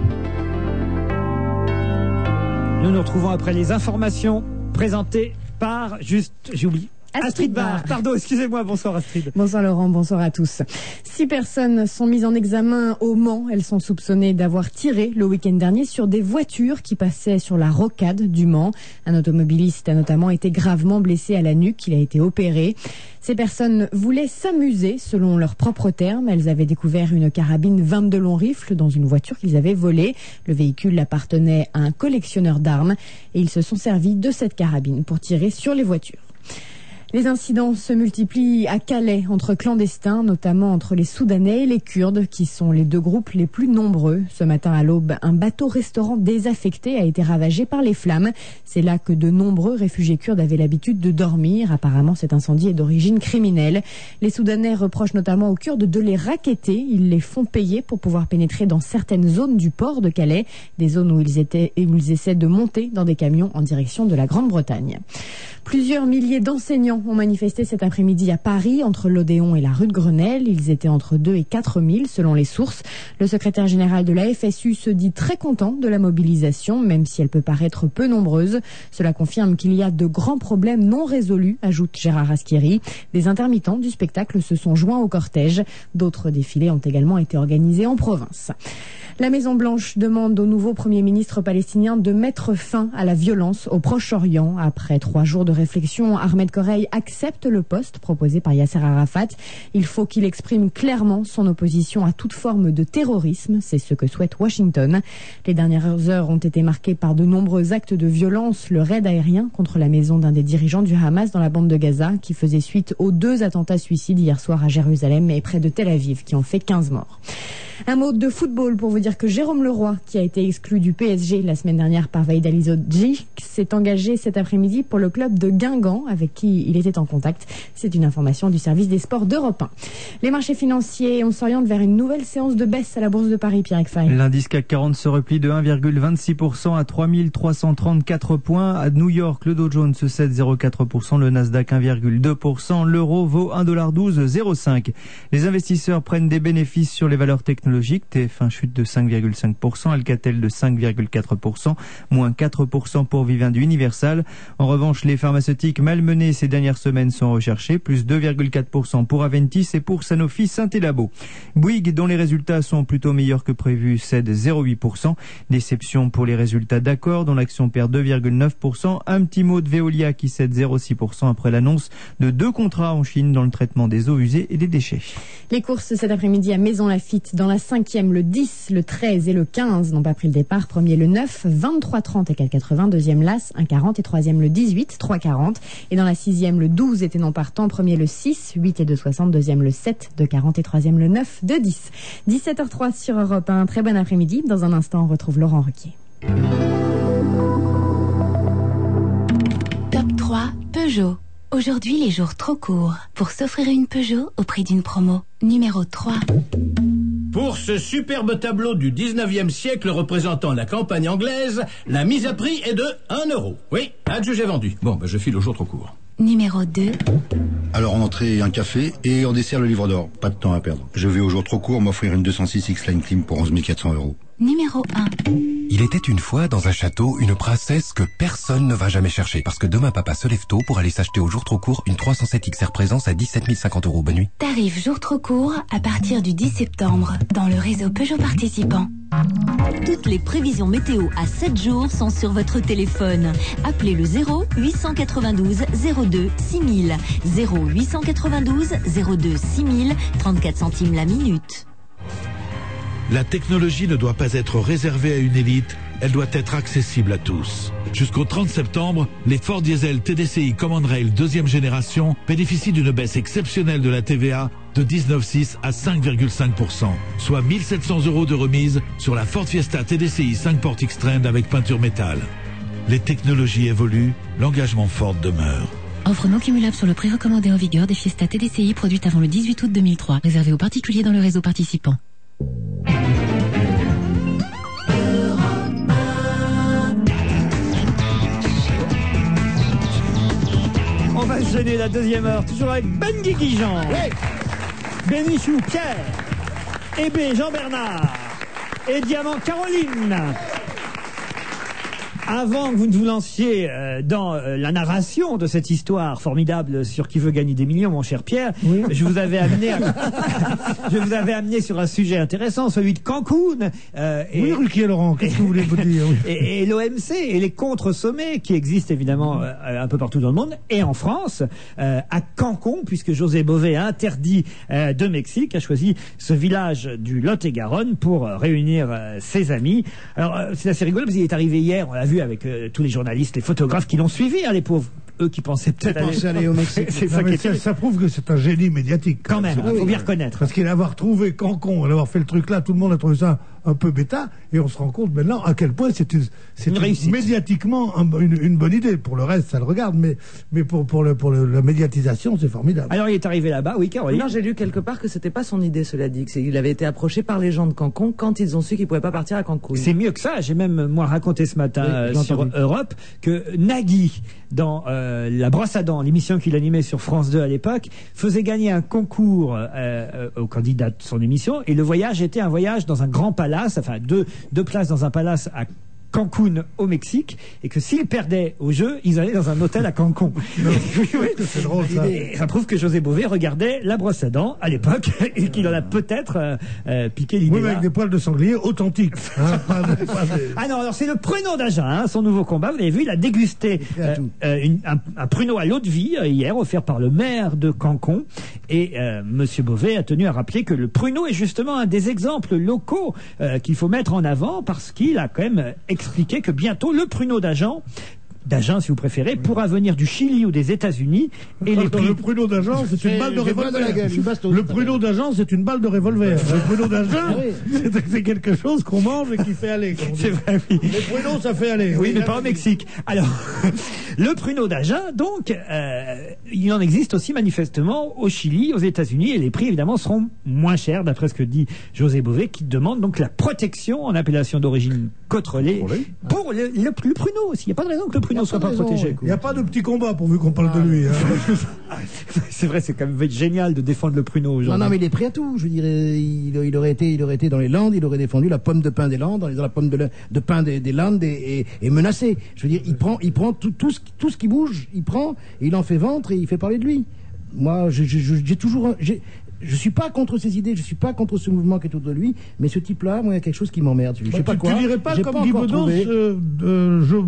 Nous nous retrouvons après les informations présentées par, juste, j'ai oublié, Astrid Astrid Barr. Barr. Pardon, excusez-moi, bonsoir Astrid. Bonsoir Laurent, bonsoir à tous. Six personnes sont mises en examen au Mans. Elles sont soupçonnées d'avoir tiré le week-end dernier sur des voitures qui passaient sur la rocade du Mans. Un automobiliste a notamment été gravement blessé à la nuque. Il a été opéré. Ces personnes voulaient s'amuser selon leurs propres termes. Elles avaient découvert une carabine vingt-deux long rifle dans une voiture qu'ils avaient volée. Le véhicule appartenait à un collectionneur d'armes et ils se sont servis de cette carabine pour tirer sur les voitures. Les incidents se multiplient à Calais entre clandestins, notamment entre les Soudanais et les Kurdes, qui sont les deux groupes les plus nombreux. Ce matin à l'aube, un bateau-restaurant désaffecté a été ravagé par les flammes. C'est là que de nombreux réfugiés kurdes avaient l'habitude de dormir. Apparemment, cet incendie est d'origine criminelle. Les Soudanais reprochent notamment aux Kurdes de les racketter. Ils les font payer pour pouvoir pénétrer dans certaines zones du port de Calais, des zones où ils, étaient, où ils essaient de monter dans des camions en direction de la Grande-Bretagne. Plusieurs milliers d'enseignants ont manifesté cet après-midi à Paris, entre l'Odéon et la rue de Grenelle. Ils étaient entre deux et quatre mille selon les sources. Le secrétaire général de la F S U se dit très content de la mobilisation, même si elle peut paraître peu nombreuse. Cela confirme qu'il y a de grands problèmes non résolus, ajoute Gérard Aschieri. Des intermittents du spectacle se sont joints au cortège. D'autres défilés ont également été organisés en province. La Maison-Blanche demande au nouveau Premier ministre palestinien de mettre fin à la violence au Proche-Orient. Après trois jours de réflexion, Ahmed Koreï accepte le poste proposé par Yasser Arafat. Il faut qu'il exprime clairement son opposition à toute forme de terrorisme. C'est ce que souhaite Washington. Les dernières heures ont été marquées par de nombreux actes de violence. Le raid aérien contre la maison d'un des dirigeants du Hamas dans la bande de Gaza, qui faisait suite aux deux attentats suicides hier soir à Jérusalem et près de Tel Aviv, qui ont fait quinze morts. Un mot de football pour vous dire que Jérôme Leroy, qui a été exclu du P S G la semaine dernière par Vahid Halilhodji, s'est engagé cet après-midi pour le club de Guingamp, avec qui il était en contact. C'est une information du service des sports d'Europe un. Les marchés financiers, on s'oriente vers une nouvelle séance de baisse à la Bourse de Paris, Pierre Ekfay. L'indice C A C quarante se replie de un virgule vingt-six pour cent à trois mille trois cent trente-quatre points. À New York, le Dow Jones sept virgule zéro quatre pour cent, le Nasdaq un virgule deux pour cent, l'euro vaut un virgule douze zéro cinq. Les investisseurs prennent des bénéfices sur les valeurs technologiques. T F un chute de cinq virgule cinq pour cent, Alcatel de cinq virgule quatre pour cent, moins quatre pour cent pour Vivendi Universal. En revanche, les pharmaceutiques malmenées ces dernières semaines sont recherchées, plus deux virgule quatre pour cent pour Aventis et pour Sanofi Saint-Élabo. Bouygues, dont les résultats sont plutôt meilleurs que prévu, cède zéro virgule huit pour cent. Déception pour les résultats d'Accor, dont l'action perd deux virgule neuf pour cent. Un petit mot de Veolia qui cède zéro virgule six pour cent après l'annonce de deux contrats en Chine dans le traitement des eaux usées et des déchets. Les courses cet après-midi à Maison Lafitte, dans la cinquième, le dix, le treize et le quinze n'ont pas pris le départ. Premier le neuf, vingt-trois trente et quatre quatre-vingts. Deuxième l'As, un quarante et troisième le dix-huit, trois quarante. Et dans la sixième, le douze était non partant. Premier le six, huit et deux soixante. Deuxième le sept, deux quarante et troisième le neuf, deux dix. dix-sept heures zéro trois sur Europe un. Très bon après-midi. Dans un instant, on retrouve Laurent Ruquier. Top trois, Peugeot. Aujourd'hui, les jours trop courts pour s'offrir une Peugeot au prix d'une promo. Numéro trois. Pour ce superbe tableau du dix-neuvième siècle représentant la campagne anglaise, la mise à prix est de un euro. Oui, adjugé vendu. Bon, ben je file au jour trop court. Numéro deux. Alors en entrée, un café et en dessert, le livre d'or. Pas de temps à perdre. Je vais au jour trop court m'offrir une deux cent six X-Line Clim pour onze mille quatre cents euros. Numéro un. Il était une fois dans un château une princesse que personne ne va jamais chercher parce que demain papa se lève tôt pour aller s'acheter au jour trop court une trois cent sept X R Présence à dix-sept mille cinquante euros. Bonne nuit. Tarif jour trop court à partir du dix septembre dans le réseau Peugeot participant. Toutes les prévisions météo à sept jours sont sur votre téléphone. Appelez le zéro huit cent quatre-vingt-douze zéro deux six mille. zéro huit cent quatre-vingt-douze zéro deux six mille, trente-quatre centimes la minute. La technologie ne doit pas être réservée à une élite, elle doit être accessible à tous. Jusqu'au trente septembre, les Ford Diesel T D C i Command Rail deuxième génération bénéficient d'une baisse exceptionnelle de la T V A de dix-neuf virgule six à cinq virgule cinq pour cent, soit mille sept cents euros de remise sur la Ford Fiesta T D C i cinq portes X-Trend avec peinture métal. Les technologies évoluent, l'engagement Ford demeure. Offre non cumulable sur le prix recommandé en vigueur des Fiesta T D C i produites avant le dix-huit août deux mille trois, réservé aux particuliers dans le réseau participant. On va se gêner la deuxième heure, toujours avec Ben Guiguigean, oui. Bénichou Pierre, E B Jean-Bernard et Diamant Caroline. Avant que vous ne vous lanciez euh, dans euh, la narration de cette histoire formidable sur qui veut gagner des millions, mon cher Pierre, oui. je vous avais amené, à... je vous avais amené sur un sujet intéressant, celui de Cancun. Euh, et... Oui, Ruquier Laurent, qu'est-ce que vous voulez vous dire oui. Et, et l'O M C et les contre-sommets qui existent évidemment euh, un peu partout dans le monde et en France, euh, à Cancun, puisque José Bové a interdit euh, de Mexique, a choisi ce village du Lot-et-Garonne pour euh, réunir euh, ses amis. Alors euh, c'est assez rigolo parce qu'il est arrivé hier, on l'a vu avec euh, tous les journalistes, les photographes qui l'ont suivi, hein, les pauvres, eux qui pensaient peut-être aller... aller au Mexique. C'est ça, ça, qui ça, ça prouve que c'est un génie médiatique. Quand même, il faut bien reconnaître. Parce qu'il avoir trouvé Cancun, avoir fait le truc là, tout le monde a trouvé ça un peu bêta, et on se rend compte maintenant à quel point c'est une, c'est une réussite. Médiatiquement un, une, une bonne idée. Pour le reste, ça le regarde, mais, mais pour, pour, le, pour le, la médiatisation, c'est formidable. Alors il est arrivé là-bas, oui, Caroline. Non, j'ai lu quelque part que c'était pas son idée, cela dit, qu'il avait été approché par les gens de Cancun quand ils ont su qu'il pouvait pas partir à Cancun. C'est mieux que ça. J'ai même moi raconté ce matin oui, euh, sur entendu. Europe que Nagui, dans euh, la brosse à dents, l'émission qu'il animait sur France deux à l'époque, faisait gagner un concours euh, euh, au candidat de son émission, et le voyage était un voyage dans un grand palace, enfin deux deux places dans un palace à Cancun au Mexique, et que s'ils perdaient au jeu, ils allaient dans un hôtel à Cancun. oui, oui, c'est drôle ça. Et ça prouve que José Bové regardait la brosse à dents à l'époque et qu'il en a peut-être euh, euh, piqué l'idée. Oui, mais avec des poils de sanglier authentiques. Hein, pas de, pas de... Ah non, alors c'est le pruneau d'Agen, hein, son nouveau combat. Vous l'avez vu, il a dégusté euh, euh, une, un, un pruneau à l'eau de vie euh, hier, offert par le maire de Cancun. Et euh, Monsieur Bové a tenu à rappeler que le pruneau est justement un des exemples locaux euh, qu'il faut mettre en avant, parce qu'il a quand même expliqué que bientôt le pruneau d'Agen, d'Agen si vous préférez, pourra venir du Chili ou des États-Unis. Et les prix... Le pruneau d'Agen, c'est une balle de revolver. Le pruneau d'Agen, c'est une balle de revolver. Le pruneau d'Agen, c'est quelque chose qu'on mange et qui fait aller. C'est vrai, oui. Le pruneau, ça fait aller. Oui, mais pas au Mexique. Alors, le pruneau d'Agen, donc, euh, il en existe aussi manifestement au Chili, aux États-Unis, et les prix évidemment seront moins chers, d'après ce que dit José Bové, qui demande donc la protection en appellation d'origine côte-relais pour le, le, le pruneau aussi. Il n'y a pas de raison que le pruneau ne soit pas protégé. Il n'y a pas de petit combat pourvu qu'on parle ah, de lui. Hein. C'est vrai, c'est quand même génial de défendre le pruneau aujourd'hui. Non, non, mais il est prêt à tout. Je dirais, il, il aurait été, il aurait été dans les Landes, il aurait défendu la pomme de pin des Landes, dans la pomme de, de pin des, des Landes et, et, et menacé. Je veux dire, il prend, il prend tout, tout, ce, tout ce qui bouge, il prend, et il en fait ventre et il fait parler de lui. Moi, j'ai, j'ai toujours, j'ai, je suis pas contre ses idées, je suis pas contre ce mouvement qui est autour de lui, mais ce type-là, moi, il y a quelque chose qui m'emmerde. Je sais bah, pas tu, quoi. Tu dirais pas j'ai comme pas Guy Bedos, euh, euh, je...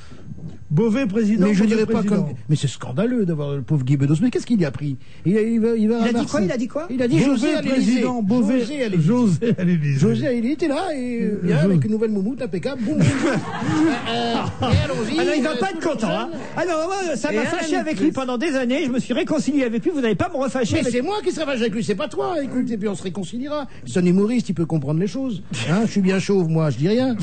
Bové président. Mais je dirais président. pas comme. Mais c'est scandaleux d'avoir le pauvre Guy Bedos. Mais qu'est-ce qu'il y a pris? Il, il, va, il, va il a dit quoi? Il a dit quoi? Il a dit Bové José à l'Élysée. Bové, José à l'Élysée. José à l'Élysée. José à l'Élysée. Il était là et euh, bien, avec une nouvelle moumoute impeccable. Boum, boum, boum. euh, et allons-y. Alors il va pas être content. Hein. Alors moi, ça m'a fâché avec lui pendant des années. Je me suis réconcilié avec lui. Vous n'allez pas me refâcher. Mais avec... c'est moi qui serai fâché avec lui. C'est pas toi. Écoute, et puis on se réconciliera. C'est un humoriste. Il peut comprendre les choses. Hein, je suis bien chauve, moi. Je dis rien.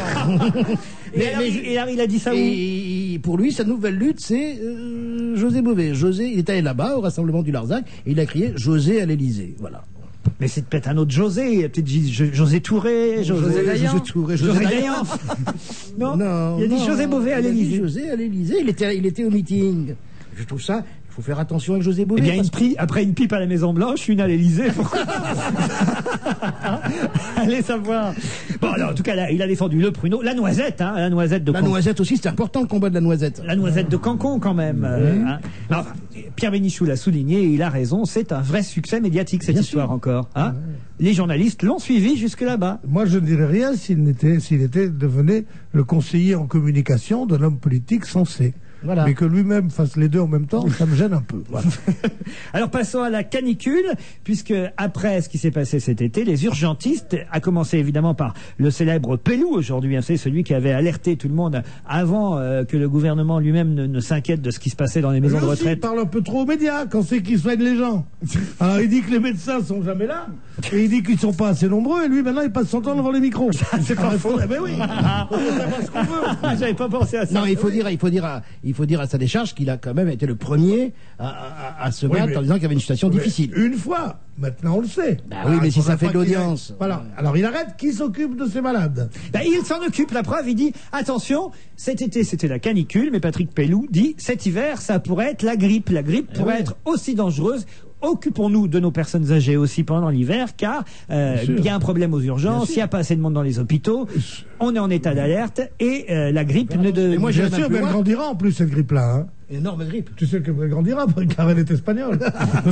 Et, mais, alors, mais, et alors il a dit ça où? Et pour lui, sa nouvelle lutte, c'est euh, José Bové. José, il est allé là-bas au rassemblement du Larzac et il a crié José à l'Élysée. Voilà. Mais c'est peut-être un autre José, peut-être José Touré, José, José Dayan. José Touré, José, José Dayan. non, non, il a dit non, José Bové à l'Élysée. José à l'Élysée, il était, il était au meeting. Je trouve ça. Il faut faire attention avec José Bové. Eh bien, une que... après une pipe à la Maison Blanche, une à l'Élysée. Pourquoi Allez savoir. Bon, alors, en tout cas, là, il a défendu le pruneau, la noisette, hein, la noisette de La Cancon. noisette aussi, c'est important le combat de la noisette. La noisette de Cancon, quand même. euh, hein. Alors, enfin, Pierre Bénichou l'a souligné, et il a raison, c'est un vrai succès médiatique, cette Bien histoire sûr. encore. Hein. Les journalistes l'ont suivi jusque là-bas. Moi, je ne dirais rien s'il n'était, s'il était devenu le conseiller en communication d'un homme politique sensé. Voilà. Mais que lui-même fasse les deux en même temps, ça me gêne un peu. Voilà. Alors passons à la canicule, puisque après ce qui s'est passé cet été, les urgentistes, à commencer évidemment par le célèbre Pelou aujourd'hui, hein, c'est celui qui avait alerté tout le monde avant euh, que le gouvernement lui-même ne, ne s'inquiète de ce qui se passait dans les maisons Lui de aussi, retraite. il parle un peu trop aux médias quand c'est qu'il soigne les gens. Alors il dit que les médecins sont jamais là, et il dit qu'ils sont pas assez nombreux, et lui maintenant il passe son temps devant les micros. C'est pas Alors, il faux. faut- eh ben oui, on peut savoir ce qu'on veut. Ah, j'avais pas pensé à ça. Non, il faut dire, il faut dire, à, il faut dire à sa décharge qu'il a quand même été le premier à, à- à se Oui, battre mais- en disant qu'il y avait une situation Mais difficile. Une fois, maintenant on le sait. Bah oui, mais il si ça faudra fait de pas qu'il l'audience. aille- Voilà. Alors il arrête. Qui s'occupe de ces malades? Ben, il s'en occupe, la preuve, il dit attention, cet été c'était la canicule, mais Patrick Pelou dit cet hiver ça pourrait être la grippe. La grippe pourrait oui. être aussi dangereuse. Occupons-nous de nos personnes âgées aussi pendant l'hiver, car euh, Bien sûr. il y a un problème aux Bien urgences, sûr. il n'y a pas assez de monde dans les hôpitaux, on est en état d'alerte et euh, la grippe ne de. Et moi, Bien j'irais même sûr, plus mais elle loin. grandira en plus cette grippe-là. Hein. Énorme grippe. Tu sais qu'elle grandira car elle est espagnole.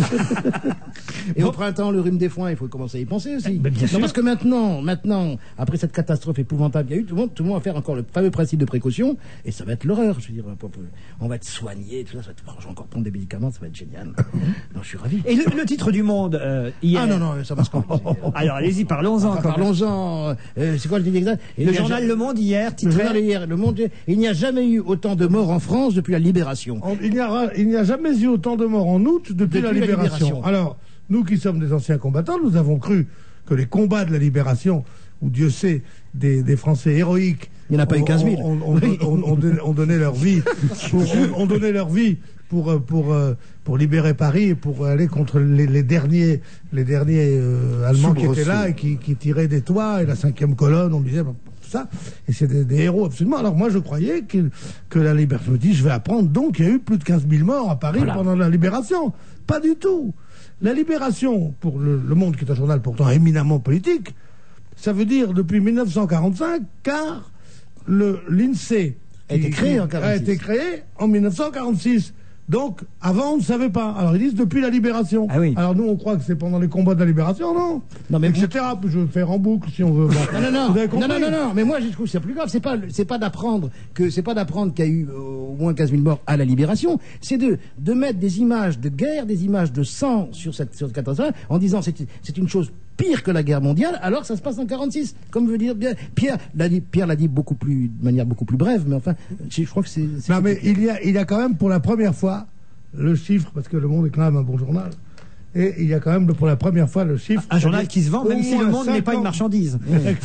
Et au printemps, le rhume des foins, il faut commencer à y penser aussi. Ben, bien non, sûr. parce que maintenant, maintenant, après cette catastrophe épouvantable qu'il y a eu, tout le monde, tout le monde va faire encore le fameux principe de précaution, et ça va être l'horreur. Je veux dire, on va être soigné, tout ça, ça va être, oh, je vais encore prendre des médicaments, ça va être génial. Non, je suis ravi. Et le, le titre du Monde euh, hier. Ah non, non, ça va se compliquer. Alors allez-y, parlons-en. Enfin, quand même. parlons-en. Euh, c'est quoi le titre exact? Il Le n'y a journal ja- Le Monde hier Le titrait. journal hier, Le Monde, il n'y a jamais eu autant de morts en France depuis la libération. On- Il n'y a, il n'y a jamais eu autant de morts en août depuis, Depuis la, la libération. libération. Alors, nous qui sommes des anciens combattants, nous avons cru que les combats de la libération, où Dieu sait, des, des Français héroïques, Il n'y en a pas eu ont- quinze mille. ont- ont- ont- ont- ont donné- ont donné leur vie, pour, ont, ont donné leur vie pour euh, pour euh, pour libérer Paris et pour aller contre les, les derniers les derniers euh, Allemands qui étaient là et qui, qui tiraient des toits et la cinquième colonne, on disait. Bon, ça, et c'est des, des héros absolument. Alors moi je croyais qu'il- que la libération, je me dis je vais apprendre donc il y a eu plus de quinze mille morts à Paris Voilà. pendant la libération. Pas du tout. La libération, pour le, le Monde qui est un journal pourtant éminemment politique, ça veut dire depuis mille neuf cent quarante-cinq, car le l'INSEE A été qui- créé qui en a quarante-six. été créé en mille neuf cent quarante-six. Donc, avant, on ne savait pas. Alors, ils disent depuis la libération. Ah oui. Alors, nous, on croit que c'est pendant les combats de la libération, non Non, mais et cetera. Je vais faire en boucle, si on veut. Bon. Non, non, non. Vous avez non, compris non, non, non, mais moi je trouve que c'est plus grave. C'est pas, c'est pas d'apprendre que, c'est pas d'apprendre qu'il y a eu euh, au moins quinze mille morts à la libération. C'est de, de mettre des images de guerre, des images de sang sur cette, sur cette catastrophe, en disant c'est, c'est une chose pire que la guerre mondiale, alors que ça se passe en quarante-six. Comme veut dire bien, Pierre l'a dit, Pierre l'a dit beaucoup plus, de manière beaucoup plus brève, mais enfin, je, je crois que c'est, c'est Non, mais il y, a, il y a quand même pour la première fois le chiffre, parce que Le Monde est quand même un bon journal, et il y a quand même pour la première fois le chiffre. Un journal qui se vend, Au même si moins Le Monde n'est pas une cinquante marchandise.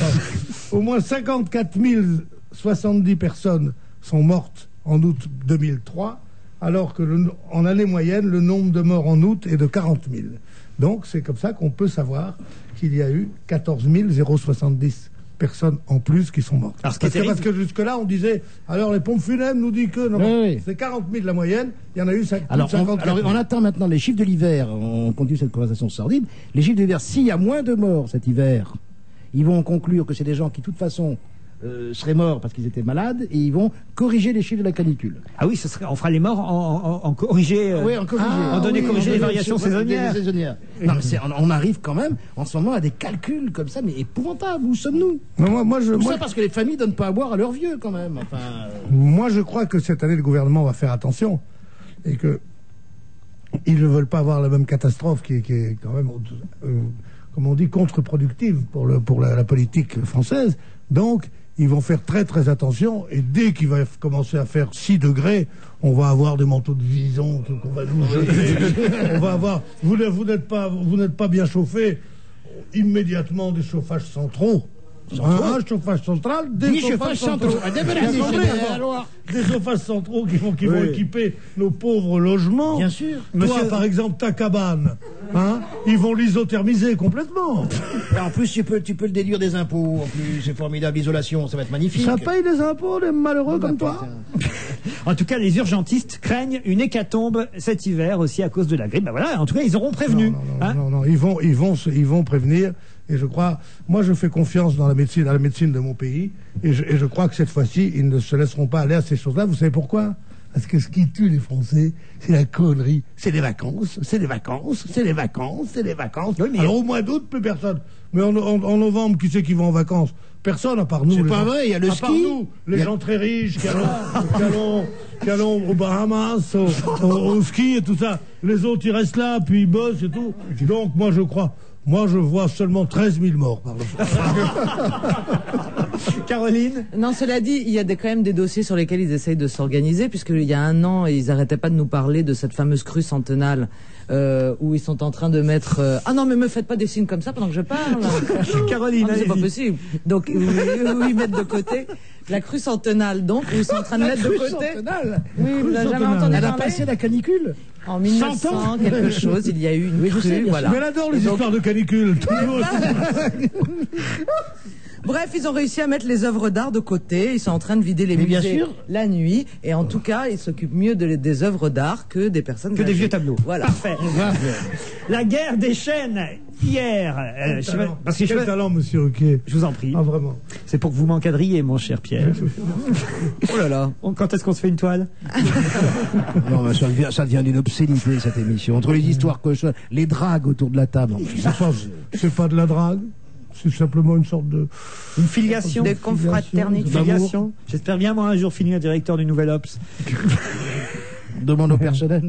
Au moins cinquante-quatre mille soixante-dix personnes sont mortes en août deux mille trois, alors que le- en année moyenne, le nombre de morts en août est de quarante mille. Donc c'est comme ça qu'on peut savoir qu'il y a eu quatorze mille soixante-dix personnes en plus qui sont mortes. Alors, ce qui est parce, que, terrible- parce que jusque-là, on disait, alors les pompes funèbres nous disent que non, non, Oui, oui. c'est quarante mille la moyenne, il y en a eu cinq- Alors, plus de on, cinquante-quatre alors, mille. on attend maintenant les chiffres de l'hiver. On continue cette conversation sordide. Les chiffres de l'hiver, s'il y a moins de morts cet hiver, ils vont conclure que c'est des gens qui, de toute façon, euh, seraient morts parce qu'ils étaient malades, et ils vont corriger les chiffres de la canicule. Ah oui, ce serait, on fera les morts en, en, en corrigé. euh, Oui, en corrigé. en donné oui, corrigé en les donné- variations des- saisonnières. des saisonnières. Non, mais c'est- on, on arrive quand même, en ce moment, à des calculs comme ça, mais épouvantables. Où sommes-nous? Non, moi, moi, je, Tout moi, ça parce que les familles donnent pas à boire à leurs vieux, quand même. Enfin, euh, Moi, je crois que cette année, le gouvernement va faire attention et que ils ne veulent pas avoir la même catastrophe qui est, qui est quand même, euh, comme on dit, contre-productive pour, le, pour la, la politique française. Donc, ils vont faire très très attention et dès qu'il va commencer à faire six degrés, on va avoir des manteaux de vison qu'on va nous jeter. On va avoir. Vous, n'êtes- vous n'êtes pas, vous n'êtes pas bien chauffé. Immédiatement des chauffages centraux. Un, un chauffage central, des Des chauffages chauffages centraux. centraux. Ah, des Vous vrais comprenez, chauffages, alors alors. Des chauffages centraux qui vont, qui vont Oui. équiper nos pauvres logements. Bien sûr. Toi, Monsieur- par exemple, ta cabane, hein, ils vont l'isothermiser complètement. et en plus, tu peux, tu peux le déduire des impôts. En plus, c'est formidable, l'isolation, ça va être magnifique. Ça paye des impôts, les malheureux comme toi. En tout cas, les urgentistes craignent une hécatombe cet hiver aussi à cause de la grippe. Ben voilà, en tout cas, ils auront prévenu. Non, non, hein. non, non, ils vont, ils vont, se- ils vont prévenir. Et je crois, moi je fais confiance dans la médecine, dans la médecine de mon pays, et je, et je crois que cette fois-ci, ils ne se laisseront pas aller à ces choses-là. Vous savez pourquoi? Parce que ce qui tue les Français, c'est la connerie. C'est les vacances, c'est les vacances, c'est les vacances, c'est les vacances. Oui, mais... Alors au mois d'août, plus personne. Mais en, en, en novembre, qui c'est qui va en vacances? Personne, à part nous. C'est les pas gens, vrai, il y a le à ski. part nous, les a... gens très riches qui allons, qui allons, qui allons aux Bahamas, au, au, au ski et tout ça. Les autres, ils restent là, puis ils bossent et tout. Donc moi, je crois... Moi, je vois seulement treize mille morts par le Caroline? Non, cela dit, il y a des, quand même des dossiers sur lesquels ils essayent de s'organiser, puisqu'il y a un an, ils n'arrêtaient pas de nous parler de cette fameuse crue centenale, euh, où ils sont en train de mettre... Euh... Ah non, mais me faites pas des signes comme ça pendant que je parle. Caroline, ah, c'est pas possible. Donc, où, où ils mettent de côté la crue centenale, donc, où ils sont en train de la mettre de crue côté... Centenale. Oui, vous l'avez jamais entendu Elle a parler passé la canicule. En mille neuf cents, quelque chose, il y a eu une oui, je crue, sais, voilà. Mais elle adore les donc... histoires de canicule. Bref, ils ont réussi à mettre les œuvres d'art de côté. Ils sont en train de vider les Mais musées bien sûr. la nuit. Et en tout cas, ils s'occupent mieux de, des œuvres d'art que des personnes que âgées. des vieux tableaux. Voilà. Parfait. La guerre des chaînes hier. Euh, je sais pas, parce que Quel je, talent, monsieur Ruquier. je vous en prie. Ah, vraiment. C'est pour que vous m'encadriez, mon cher Pierre. Oh là là. Quand est-ce qu'on se fait une toile? Non, mais ça devient, ça devient d'une obscénité, cette émission. Entre les histoires cochonnes, les dragues autour de la table. C'est pas, c'est pas de la drague. C'est simplement une sorte de... Une filiation. De confraternité. Une filiation. J'espère bien, moi, un jour finir directeur du Nouvel Obs. Demande au personnel.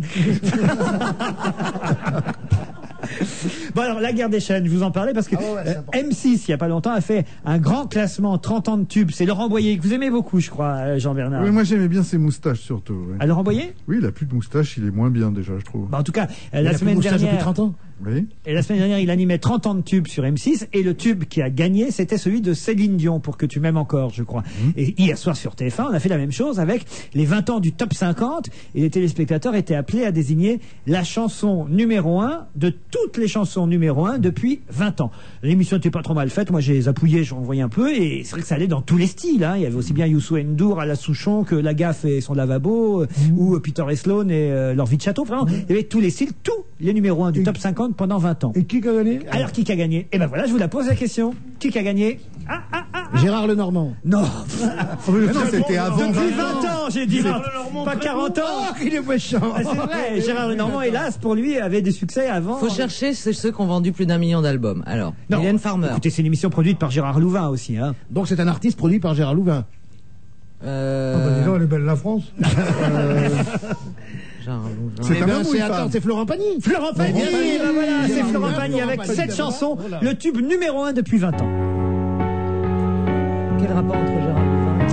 Bon alors, la guerre des chaînes, je vous en parlais parce que Ah ouais, ouais, euh, M six, il n'y a pas longtemps, a fait un grand classement, trente ans de tubes. C'est Laurent Boyer, que vous aimez beaucoup, je crois, euh, Jean-Bernard. Oui, moi j'aimais bien ses moustaches surtout. Oui. Ah, Laurent Boyer? Oui, il a plus de moustache, il est moins bien déjà, je trouve. Bah, en tout cas, euh, Il la a plus de semaine moustache dernière... depuis trente ans. Oui. Et la semaine dernière, il animait trente ans de tubes sur M six, et le tube qui a gagné, c'était celui de Céline Dion, Pour que tu m'aimes encore, je crois. Mmh. Et hier soir sur T F un, on a fait la même chose avec les vingt ans du top cinquante, et les téléspectateurs étaient appelés à désigner la chanson numéro un de toutes les chansons numéro un depuis vingt ans. L'émission n'était pas trop mal faite, moi j'ai zapouillé, j'en voyais un peu, et c'est vrai que ça allait dans tous les styles, hein. Il y avait aussi bien Youssou N'Dour à la Souchon que Lagaffe et son lavabo, mmh. ou Peter et Sloan et euh, leur vie de château. Vraiment, mmh. il y avait tous les styles, tous les numéros un du et top cinquante pendant vingt ans. Et qui a gagné? Alors, qui a gagné? Eh ben voilà, je vous la pose la question. Qui a gagné? Ah, ah, ah, ah. Gérard Lenormand. Non. Mais non, c'était avant. Depuis vingt ans, j'ai dit. Pas quarante ans. Oh, il est méchant. Ah, c'est vrai. Gérard Lenormand, hélas, pour lui, avait des succès avant. Faut chercher ceux qui ont vendu plus d'un million d'albums. Alors, non. Mylène Farmer. Écoutez, c'est une émission produite par Gérard Louvain aussi, hein. Donc c'est un artiste produit par Gérard Louvain. Euh... Ah bah dis donc, elle est belle la France. euh... C'est un homme ou une attends, femme? c'est Florent Pagny. Florent Pagny, Florent Pagny. ben voilà, c'est Florent Florent Pagny Pagny avec Pagny. cette chanson, Voilà. le tube numéro un depuis vingt ans. Quel rapport entre Gérard Louvain?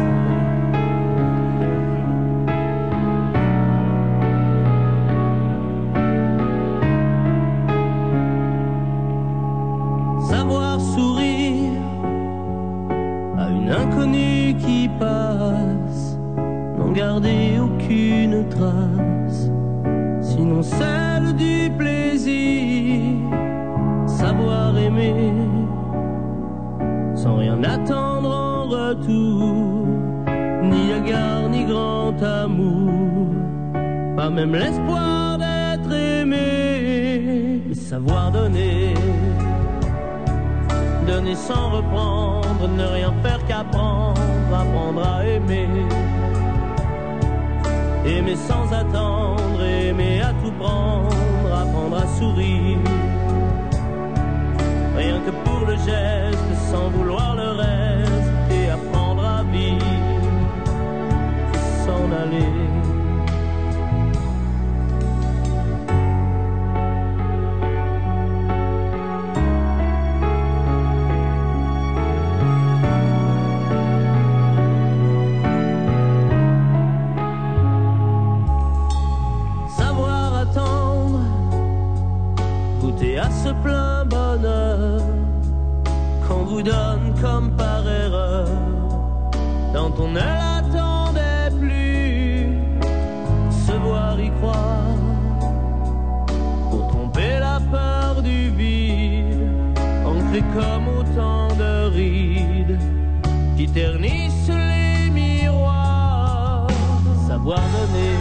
Savoir sourire à une inconnue qui passe, n'en garder aucune trace, sinon celle du plaisir. Savoir aimer sans rien attendre en retour, ni égard ni grand amour, pas même l'espoir d'être aimé. Et savoir donner, donner sans reprendre, ne rien faire qu'apprendre, apprendre à aimer. Aimer sans attendre, aimer à tout prendre, apprendre à sourire. Rien que pour le geste, sans vouloir le reste, et apprendre à vivre, s'en aller. Savoir attendre, goûter à ce plein bonheur qu'on vous donne comme par erreur, quand on ne l'attendait plus. Se voir y croire, pour tromper la peur du vide, ancré comme autant de rides qui ternissent les miroirs. Savoir donner,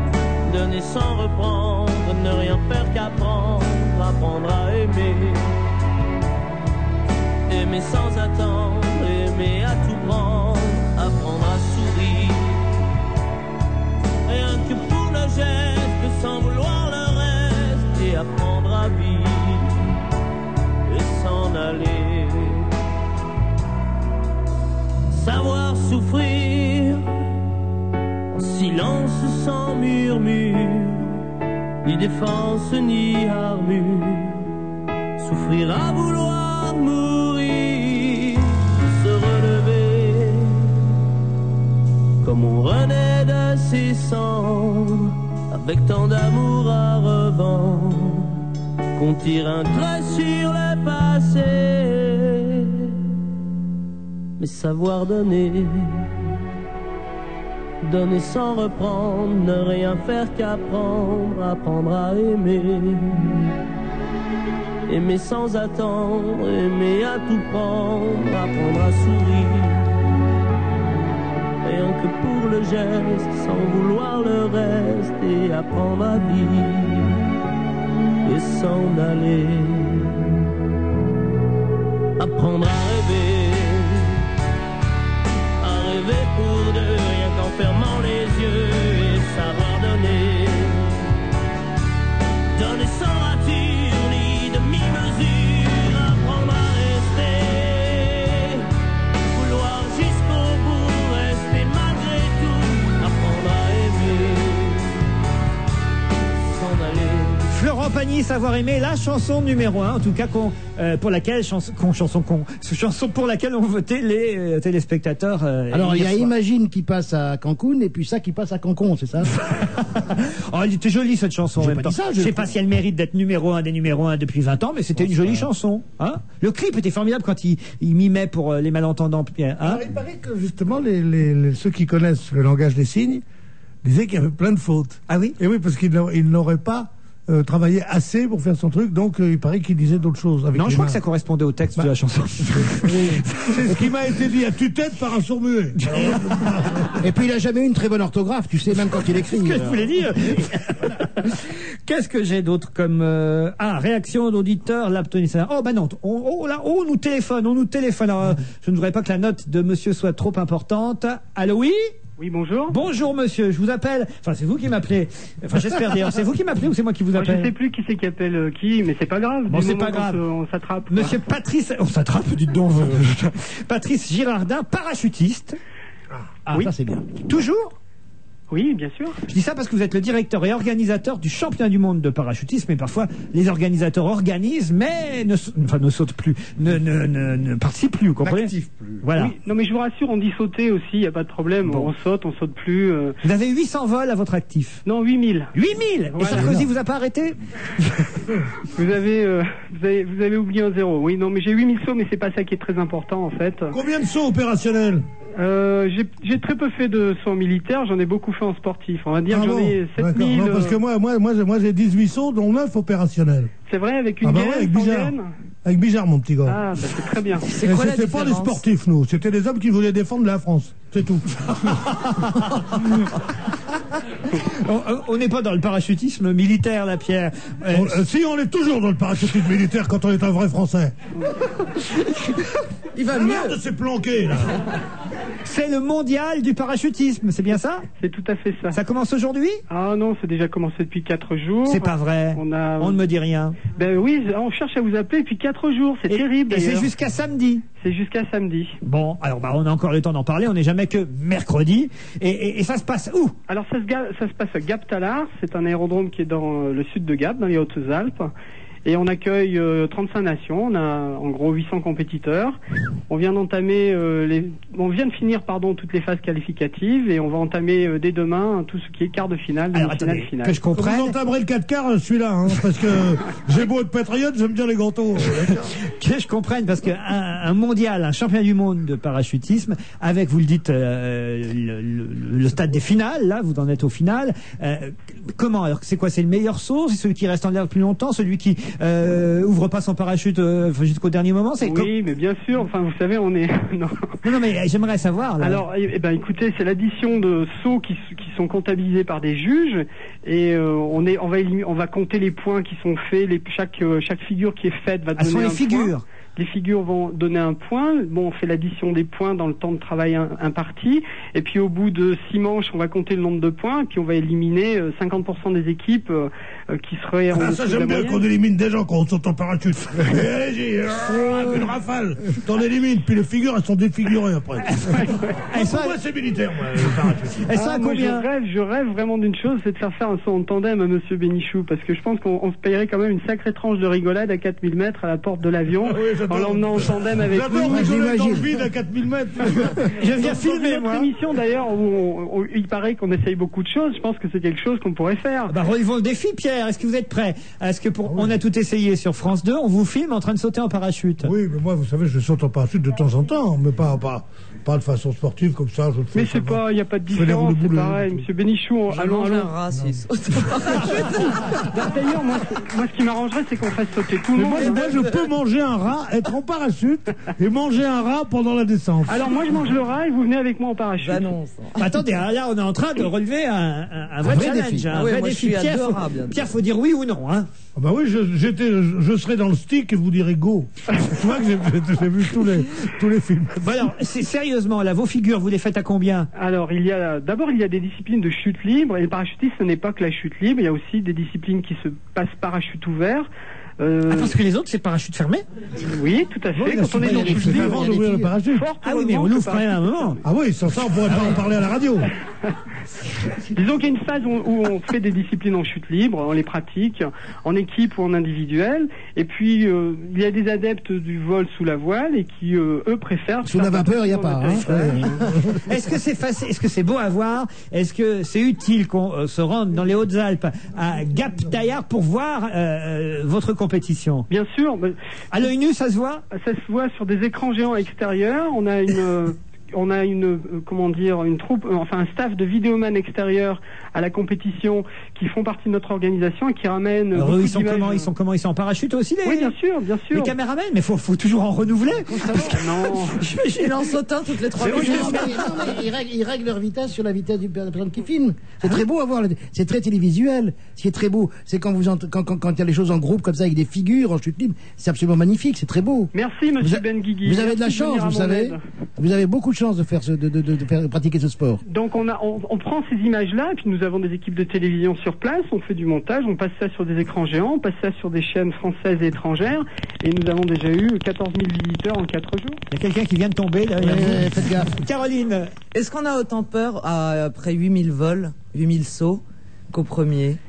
donner sans reprendre, ne rien faire qu'apprendre, apprendre à aimer. Aimer sans attendre, aimer à tout prendre, apprendre à sourire. Rien que pour le geste, sans vouloir le reste, et apprendre à vivre et s'en aller. Savoir souffrir en silence sans murmure, ni défense ni armure. Souffrir à vouloir mourir, se relever comme on renaît de ses cendres, avec tant d'amour à revendre qu'on tire un trait sur le passé. Mais savoir donner, donner sans reprendre, ne rien faire qu'apprendre, apprendre à aimer. Aimer sans attendre, aimer à tout prendre, apprendre à sourire. Rien que pour le geste, sans vouloir le reste, et apprendre à vivre et s'en aller. Apprendre à rêver, à rêver pour deux, rien qu'en fermant les yeux, et savoir donner, donner sans rature ni demi-mesure, apprendre à rester, vouloir jusqu'au bout, rester malgré tout, apprendre à aimer, s'en aller. Florent Pagny, Savoir aimer, la chanson numéro un, en tout cas qu'on, euh, pour laquelle chanson, qu'on, chanson, qu'on, chanson pour laquelle ont voté les euh, téléspectateurs. Euh, Alors il y a soir. Imagine qui passe à Cancun et puis ça qui passe à Cancun, c'est ça? Oh, elle était jolie cette chanson. J'ai en même pas temps. dit ça, je je sais le pas trouve. si elle mérite d'être numéro un des numéros un depuis vingt ans, mais c'était Oh, une jolie ça. chanson. Hein, le clip était formidable quand il, il mimait pour euh, les malentendants. Hein. Alors, il paraît que justement, les, les, les- ceux qui connaissent le langage des signes disaient qu'il y avait plein de fautes. Ah oui? Et oui, parce qu'il n'a- il n'aurait pas euh, travaillé assez pour faire son truc, donc euh, il paraît qu'il disait d'autres choses. Avec Non, les je crois mains. que ça correspondait au texte Bah. de la chanson. C'est ce qui m'a été dit à tue-tête par un sourd-muet. Et puis il a jamais eu une très bonne orthographe, tu sais, même quand il écrit. Qu'est-ce que je alors. voulais dire? Qu'est-ce que j'ai d'autre comme euh, ah réaction d'auditeur l'aptonisseur. Oh bah non, on, oh là, oh, on nous téléphone, on nous téléphone. Alors, euh, je ne voudrais pas que la note de monsieur soit trop importante. Allô, oui? Oui, bonjour. Bonjour monsieur, je vous appelle. Enfin, c'est vous qui m'appelez. Enfin, j'espère d'ailleurs. C'est vous qui m'appelez ou c'est moi qui vous Moi, appelle? je sais plus qui c'est qui appelle euh, qui, mais c'est pas grave. Bon, du c'est moment pas qu'on grave. se- On s'attrape. Monsieur Patrice, on s'attrape, dites donc. euh, Patrice Girardin, parachutiste. Ah, oui. ça c'est bien. Toujours? Oui, bien sûr. Je dis ça parce que vous êtes le directeur et organisateur du championnat du monde de parachutisme, et parfois les organisateurs organisent, mais ne, sa- enfin, ne sautent plus, ne, ne, ne, ne participent plus, vous comprenez? N'activent plus. Voilà. Oui, non, mais je vous rassure, on dit sauter aussi, il n'y a pas de problème. Bon. On saute, on saute plus. euh. Vous avez huit cents vols à votre actif. Non, huit mille. huit mille. Et Voilà. Sarkozy vous a pas arrêté? Vous avez, euh, vous avez, vous avez oublié un zéro. Oui, non, mais j'ai huit mille sauts, mais c'est pas ça qui est très important en fait. Combien de sauts opérationnels? Euh, j'ai j'ai très peu fait de sauts militaires, j'en ai beaucoup fait en sportif. On va dire Ah que j'en bon, ai d'accord. sept mille. Non, parce que moi, moi, moi, j'ai- moi j'ai dix-huit sauts, dont neuf opérationnels. C'est vrai, avec une Ah bah gaine, ouais, avec sans Bijard. gaine. Avec Bijard, mon petit gars. Ah, bah, c'est très bien. Et quoi la c'était pas des différence sportifs, nous. C'était des hommes qui voulaient défendre la France. C'est tout. On- On n'est pas dans le parachutisme militaire, la Pierre. Euh, On- euh, si, on est toujours dans le parachutisme militaire quand on est un vrai Français. Il va La mieux. merde, c'est planqué, là. C'est le mondial du parachutisme, c'est bien ça? C'est tout à fait ça. Ça commence aujourd'hui? Ah non, c'est déjà commencé depuis quatre jours. C'est pas vrai. On a. On ne me dit rien. Ben oui, on cherche à vous appeler depuis quatre jours. C'est Et- terrible. Et c'est d'ailleurs. jusqu'à samedi. C'est jusqu'à samedi. Bon, alors bah, on a encore le temps d'en parler, on n'est jamais que mercredi. Et, et- et ça se passe où? Alors ça se, ga- ça se passe à Gap-Talard. C'est un aérodrome qui est dans euh, le sud de Gap, dans les Hautes-Alpes. Et on accueille euh, trente-cinq nations. On a en gros huit cents compétiteurs. On vient d'entamer euh, les, on vient de finir pardon toutes les phases qualificatives et on va entamer euh, dès demain tout ce qui est quart de finale, Alors, demi-finale, attendez, finale. que je comprenne. Vous entamerez le quatre quarts, je suis là, hein, parce que j'ai beau être patriote, j'aime bien les gâteaux. Que je comprenne, parce qu'un un mondial, un championnat du monde de parachutisme, avec, vous le dites, euh, le, le- le stade des finales, là, vous en êtes au final. Euh, comment? Alors, c'est quoi? C'est le meilleur saut? C'est celui qui reste en l'air le plus longtemps? Celui qui euh, ouvre pas son parachute euh, jusqu'au dernier moment? C'est Oui, mais bien sûr. Enfin, vous savez, on est. non. Non, non, mais j'aimerais savoir. Là. Alors, eh eh ben, écoutez, c'est l'addition de sauts qui, s- qui sont comptabilisés par des juges et euh, on est, on va élimi- on va compter les points qui sont faits. Les, chaque euh, chaque figure qui est faite va Ah, ce donner sont les un figures. point. Les figures vont donner un point. Bon, on fait l'addition des points dans le temps de travail un- imparti. Et puis au bout de six manches, on va compter le nombre de points. Et puis on va éliminer euh, cinquante pour cent des équipes euh, euh, qui seraient en Ah, dessous ça de la j'aime bien moyenne. qu'on élimine des gens quand on saute en parachute. Et allez-y, ah, une rafale, t'en élimines, puis les figures elles sont défigurées après. Elles Pour moi c'est militaire, moi, le parachute. Ah, moi, je rêve, je rêve vraiment d'une chose, c'est de faire faire un saut en tandem à Monsieur Bénichou, parce que je pense qu'on on se payerait quand même une sacrée tranche de rigolade à quatre mille mètres à la porte de l'avion, en l'emmenant en tandem avec nous. J'adore rigoler dans le vide à quatre mille mètres. Je viens filmer notre émission d'ailleurs où, on- où il paraît qu'on essaye beaucoup de choses. Je pense que c'est quelque chose qu'on pourrait faire. Bah, relevons le défi, Pierre. Est-ce que vous êtes prêt? Est-ce que pour, on a tout essayé sur France deux, on vous filme en train de sauter en parachute? Oui, mais moi, vous savez, je saute en parachute de temps en temps, mais pas, pas, pas de façon sportive comme ça. Je le fais, Mais ça c'est va. pas, il n'y a pas de Je fais les différence, roues de c'est boule, pareil. Monsieur Bénichou, Je allons, mange allons. un rat s'il saute. D'ailleurs, moi, c'est- moi, ce qui m'arrangerait, c'est qu'on fasse sauter tout le Mais monde. moi, moi, je peux manger un rat, être en parachute et manger un rat pendant la descente. Alors moi, je mange le rat et vous venez avec moi en parachute. J'annonce. Bah, attendez, hein, là, on est en train de relever un, un- un vrai, vrai challenge, défi. un Ah oui, vrai moi, je défi. suis à Pierre, deux faut, rats, bientôt. Pierre, faut dire oui ou non, hein. Ah bah oui, je, j'étais, je, je serai dans le stick et vous direz go. Tu vois que j'ai, j'ai vu tous les, tous les films. Bon, alors, c'est sérieusement, là, vos figures, vous les faites à combien? Alors, il y a d'abord il y a des disciplines de chute libre et le parachutiste ce n'est pas que la chute libre, il y a aussi des disciplines qui se passent parachute ouvert. Euh, Ah, parce que les autres, c'est parachute fermé? Oui, tout à fait. Oui, Quand on est dans c'est chute libre, avant d'ouvrir le parachute. fort Ah oui, mais on heureusement l'ouvre que quand même à un parachute- moment. Ah oui, sans ça, on pourrait pas en parler à la radio. Disons qu'il y a une phase où, où on fait des disciplines en chute libre, on les pratique en équipe ou en individuel. Et puis euh, il y a des adeptes du vol sous la voile et qui euh, eux préfèrent Sous faire la vapeur, il n'y a en pas. Hein. atterrissage. Est-ce que c'est facile? Est-ce que c'est beau à voir? Est-ce que c'est utile qu'on euh, se rende dans les Hautes-Alpes à Gap-Taillard pour voir euh, votre compétition? Bien sûr. mais- À l'œil nu, ça se voit? Ça se voit sur des écrans géants extérieurs. On a une, euh, on a une, euh, comment dire, une troupe, euh, enfin un staff de vidéoman extérieurs à la compétition qui font partie de notre organisation et qui ramènent. Alors, beaucoup eux, ils sont d'images. comment? Ils sont comment? Ils sont en parachute aussi, les, Oui, bien sûr, bien sûr. les caméramans? Mais faut, faut toujours en renouveler. Non. Il en saute un toutes les trois Mais oui, minutes. non, mais- non, mais ils, règlent, ils règlent leur vitesse sur la vitesse du- de la personne qui filme. C'est très beau à voir. le- C'est très télévisuel. Ce qui est très beau, c'est quand vous ent- quand, quand, quand il y a les choses en groupe comme ça avec des figures en chute libre, c'est absolument magnifique. C'est très beau. Merci, Vous, Monsieur a- Ben Guigui. vous avez de la Merci chance, venir à vous mon savez. aide. Vous avez beaucoup de chance de faire ce, de, de, de, de faire pratiquer ce sport. Donc on a, on, on prend ces images-là, et puis nous avons des équipes de télévision sur place, on fait du montage, on passe ça sur des écrans géants, on passe ça sur des chaînes françaises et étrangères, et nous avons déjà eu quatorze mille visiteurs en quatre jours. Il y a quelqu'un qui vient de tomber derrière Ouais, vous. faites gaffe. Caroline, Est-ce qu'on a autant peur à- après huit mille vols, huit mille sauts qu'au premier?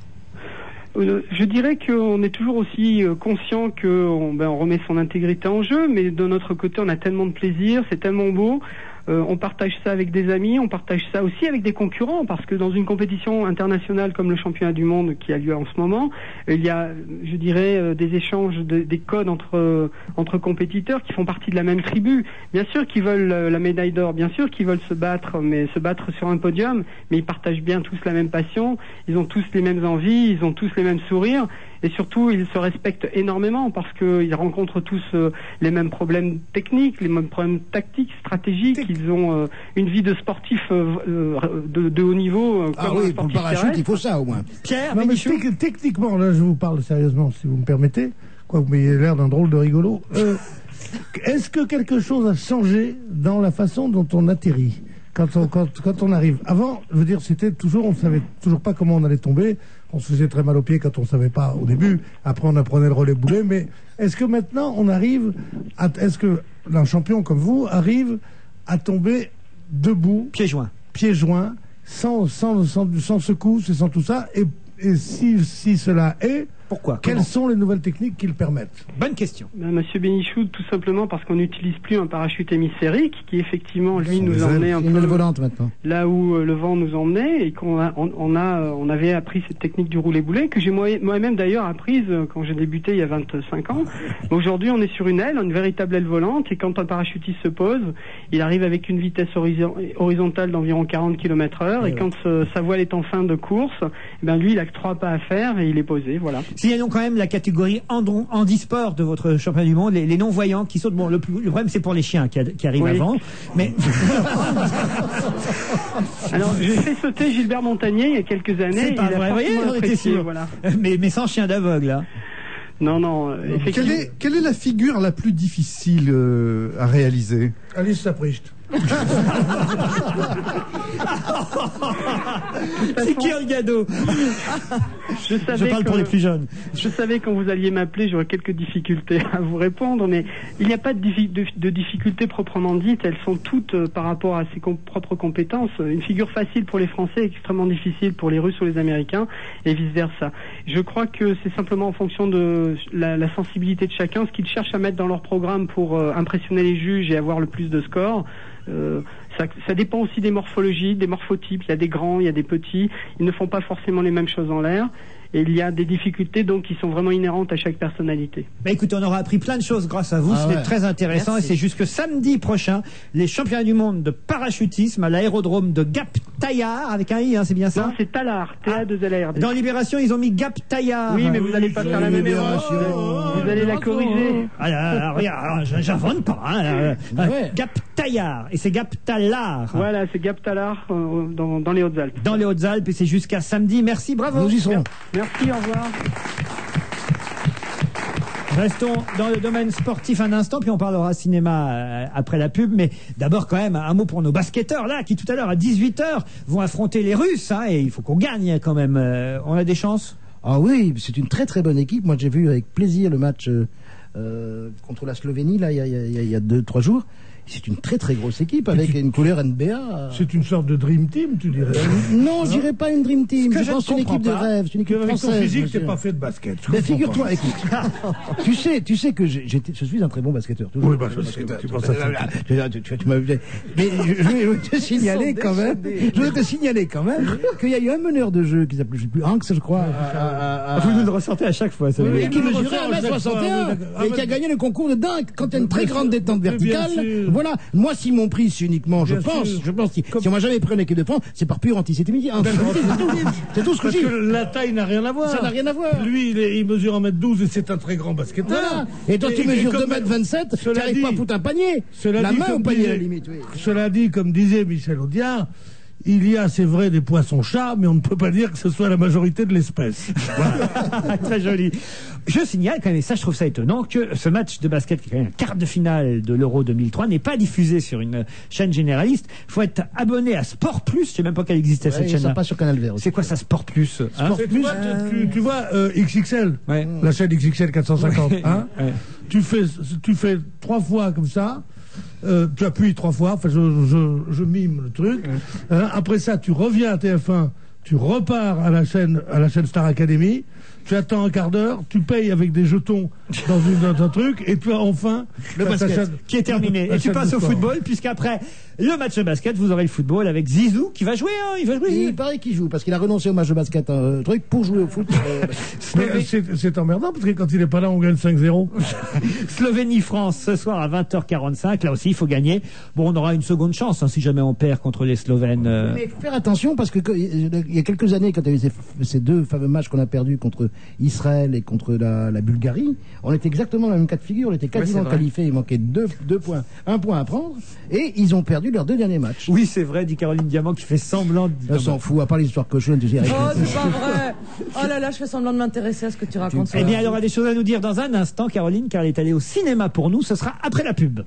Euh, je dirais qu'on est toujours aussi euh, conscient qu'on ben, on remet son intégrité en jeu, mais de notre côté, on a tellement de plaisir, c'est tellement beau. Euh, on partage ça avec des amis, on partage ça aussi avec des concurrents, parce que dans une compétition internationale comme le championnat du monde qui a lieu en ce moment, euh, il y a, je dirais, euh, des échanges, de, des codes entre euh, entre compétiteurs qui font partie de la même tribu. Bien sûr qu'ils veulent euh, la médaille d'or, bien sûr qu'ils veulent se battre, mais se battre sur un podium, mais ils partagent bien tous la même passion, ils ont tous les mêmes envies, ils ont tous les mêmes sourires. Et surtout, ils se respectent énormément parce qu'ils rencontrent tous euh, les mêmes problèmes techniques, les mêmes problèmes tactiques, stratégiques. Ils ont euh, une vie de sportif euh, euh, de, de haut niveau. euh, Ah comme un oui, pour le sportif parachute, terrestre. il faut ça au moins. Pierre, Non, mais Bénichou. tec- techniquement, là, je vous parle sérieusement, si vous me permettez, quoi, vous m'ayez l'air d'un drôle de rigolo. Euh, est-ce que quelque chose a changé dans la façon dont on atterrit quand on, quand, quand on arrive? Avant, je veux dire, c'était toujours, on ne savait toujours pas comment on allait tomber. On se faisait très mal aux pieds quand on ne savait pas au début. Après, on apprenait le relais boulet. Mais est-ce que maintenant, on arrive à, est-ce que un champion comme vous arrive à tomber debout, Pieds joints. pieds joints, sans, sans, sans, sans secousse et sans tout ça? Et, et si, si cela est, Pourquoi? quelles Comment? sont les nouvelles techniques qui le permettent? Bonne question. Ben, Monsieur Bénichou, tout simplement parce qu'on n'utilise plus un parachute hémisphérique qui effectivement lui Sont nous des emmenait un C'est une aile peu volante maintenant. là où euh, le vent nous emmenait et qu'on a, on, on a, euh, on avait appris cette technique du roulé-boulet que j'ai moi- moi-même d'ailleurs apprise euh, quand j'ai débuté il y a vingt-cinq ans. Aujourd'hui, on est sur une aile, une véritable aile volante, et quand un parachutiste se pose, il arrive avec une vitesse horizon- horizontale d'environ quarante kilomètres heure, et quand euh, sa voile est en fin de course, eh ben lui, il a que trois pas à faire et il est posé, voilà. Signalons quand même la catégorie andron- handisport de votre championnat du monde, les, les non-voyants qui sautent. Bon, le, plus- le problème, c'est pour les chiens qui, a- qui arrivent Oui. avant. Mais Alors, j'ai fait sauter Gilbert Montagnier il y a quelques années. c'est pas il a vrai. Vous voyez, fortement on était apprécié, sûr. voilà. Mais, mais sans chien d'aveugle, hein. Non, non, euh, effectivement. Quelle est, quelle est la figure la plus difficile euh, à réaliser? Alice Sapricht. C'est qui le gado? Je, Je parle que, pour les plus jeunes. Je savais quand vous alliez m'appeler, j'aurais quelques difficultés à vous répondre, mais il n'y a pas de, diffi de, de difficultés proprement dites. Elles sont toutes euh, par rapport à ses com propres compétences. Une figure facile pour les Français, extrêmement difficile pour les Russes ou les Américains, et vice versa. Je crois que c'est simplement en fonction de la, la sensibilité de chacun, ce qu'ils cherchent à mettre dans leur programme pour euh, impressionner les juges et avoir le plus de scores. Euh, ça, ça dépend aussi des morphologies, des morphotypes. Il y a des grands, il y a des petits. Ils ne font pas forcément les mêmes choses en l'air. Et il y a des difficultés donc qui sont vraiment inhérentes à chaque personnalité. Bah écoutez, on aura appris plein de choses grâce à vous. Ah C'était ouais. très intéressant. Merci. Et c'est jusque samedi prochain les championnats du monde de parachutisme à l'aérodrome de Gap-Taillard avec un i, hein, c'est bien ça? Non, c'est Tallard, T A deux L A R D. Dans Libération, ils ont mis Gap-Taillard. Oui, mais vous n'allez pas faire la même erreur. Vous, vous allez la corriger. Ah, là, là, regarde, alors, j'invente pas. Hein, là, là. Ouais. Gap-Taillard. Et c'est Gap-Tallard. Voilà, c'est Gap-Tallard euh, dans, dans les Hautes-Alpes. Dans les Hautes-Alpes. Et c'est jusqu'à samedi. Merci, bravo. Nous y serons. Merci, au revoir. Restons dans le domaine sportif un instant, puis on parlera cinéma euh, après la pub. Mais d'abord, quand même, un mot pour nos basketteurs, là, qui tout à l'heure, à dix-huit heures, vont affronter les Russes. Hein, et il faut qu'on gagne, quand même. Euh, on a des chances? Ah oui, c'est une très très bonne équipe. Moi, j'ai vu avec plaisir le match euh, euh, contre la Slovénie, là, il y a, il y a, il y a deux, trois jours. C'est une très très grosse équipe avec une couleur N B A. C'est une sorte de Dream Team, tu dirais. Non, je dirais pas une Dream Team. Ce que Je je pense ne une équipe de comprends pas, rêve, c'est une équipe avec ton française. physique, monsieur. t'es pas fait de basket. Je Mais comprends figure-toi, pas. écoute, tu sais, tu sais que j'ai- j'étais- je suis un très bon basketteur. toujours. Oui, bah, je sais, tu penses à ça. Tu- tu- tu- tu m'as- Mais je je vais te signaler quand même, je vais te signaler quand même qu'il y a eu un meneur de jeu qui s'appelait, je sais plus, Hanks, je crois. à- à- à- Vous nous le ressortez à chaque fois. Ça veut Oui, dire. qui mesurait un mètre soixante et un et qui a gagné le concours de dunk quand il y a une très grande détente Mais bien verticale. sûr. Voilà. Moi, si mon prix, c'est uniquement, je Bien pense, sûr. je pense, si, si on m'a jamais pris en équipe de France, c'est par pure antisémitisme. C'est tout ce que Parce je dis. que la taille n'a rien à voir. Ça n'a rien à voir. Lui, il, est- il mesure un mètre douze et c'est un très grand basketteur. Voilà. Et toi, tu mesures comme- deux mètres vingt-sept, tu Cela n'arrives dit- pas à foutre un panier. Cela La dit, main comme au panier, disait- à la limite, oui. Cela dit, comme disait Michel Audiard, il y a, c'est vrai, des poissons-chats, mais on ne peut pas dire que ce soit la majorité de l'espèce. Très joli. Je signale quand même, et ça je trouve ça étonnant, que ce match de basket, qui est quand même un quart de finale de l'Euro deux mille trois, n'est pas diffusé sur une chaîne généraliste. Il faut être abonné à Sport Plus. Je sais même pas qu'elle existait Ouais, cette ils chaîne-là. sont pas sur Canal Vert aussi. C'est quoi ça, Sport Plus hein Et tu vois, tu, tu vois euh, X X L, la chaîne X X L quatre cent cinquante, Ouais. hein, Ouais. tu, fais, tu fais trois fois comme ça, euh, tu appuies trois fois, enfin je, je, je mime le truc, hein, après ça tu reviens à T F un, tu repars à la chaîne, à la chaîne Star Academy, tu attends un quart d'heure, tu payes avec des jetons dans, une, dans un truc, et tu as enfin Le ta- ta basket chaîne- qui est terminé. ta Et tu chaîne passes de au sport. football, puisqu'après le match de basket, vous aurez le football avec Zizou qui va jouer. Hein, il va jouer. Il paraît qu'il joue parce qu'il a renoncé au match de basket, un truc, pour jouer au foot. euh, Mais c'est c'est emmerdant parce que quand il est pas là, on gagne cinq zéro. Slovénie-France ce soir à vingt heures quarante-cinq. Là aussi, il faut gagner. Bon, on aura une seconde chance hein, si jamais on perd contre les Slovènes. euh. Mais il faut faire attention parce que que- il y a quelques années, quand il y a eu ces, ces deux fameux matchs qu'on a perdus contre Israël et contre la, la Bulgarie, on était exactement dans le même cas de figure. On était quasiment Ouais, c'est vrai. qualifiés. Il manquait deux, deux points, un point à prendre, et ils ont perdu leurs deux derniers matchs. Oui, c'est vrai, dit Caroline Diamant, qui fait semblant de... On s'en fout, à part les histoires cochonnes, tu sais. avec- Oh, c'est pas vrai. Oh là là, je fais semblant de m'intéresser à ce que tu racontes. Eh bien, elle aura des choses à nous dire dans un instant, Caroline, car elle est allée au cinéma pour nous. Ce sera après la pub.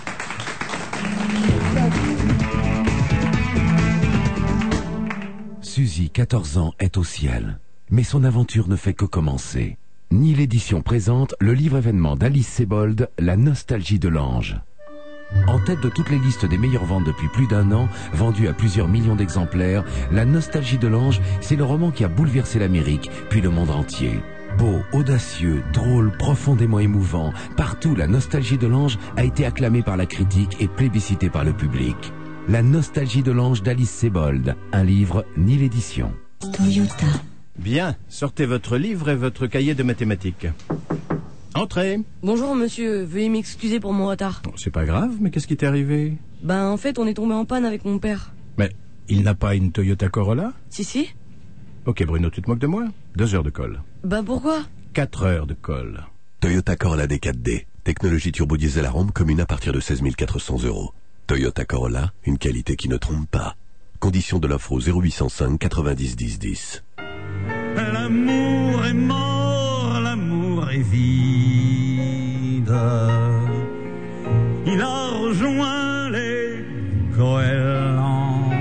Suzy, quatorze ans, est au ciel. Mais son aventure ne fait que commencer. Ni l'édition présente le livre événement d'Alice Sebold, La nostalgie de l'ange. En tête de toutes les listes des meilleures ventes depuis plus d'un an, vendu à plusieurs millions d'exemplaires, La nostalgie de l'ange, c'est le roman qui a bouleversé l'Amérique, puis le monde entier. Beau, audacieux, drôle, profondément émouvant, partout La nostalgie de l'ange a été acclamée par la critique et plébiscitée par le public. La nostalgie de l'ange d'Alice Sebold, un livre ni l'édition. Toyota. Bien, sortez votre livre et votre cahier de mathématiques. Entrez. Bonjour monsieur, veuillez m'excuser pour mon retard. C'est pas grave, mais qu'est-ce qui t'est arrivé? Ben en fait on est tombé en panne avec mon père. Mais il n'a pas une Toyota Corolla? Si si. Ok Bruno, tu te moques de moi? Deux heures de colle. Ben pourquoi? Quatre heures de colle. Toyota Corolla D quatre D. Technologie turbo-diesel à rampe commune à partir de seize mille quatre cents euros. Toyota Corolla, une qualité qui ne trompe pas. Conditions de l'offre au zéro huit cent cinq quatre-vingt-dix dix dix. L'amour est mort, l'amour cœur est vide. Il a rejoint les goélands.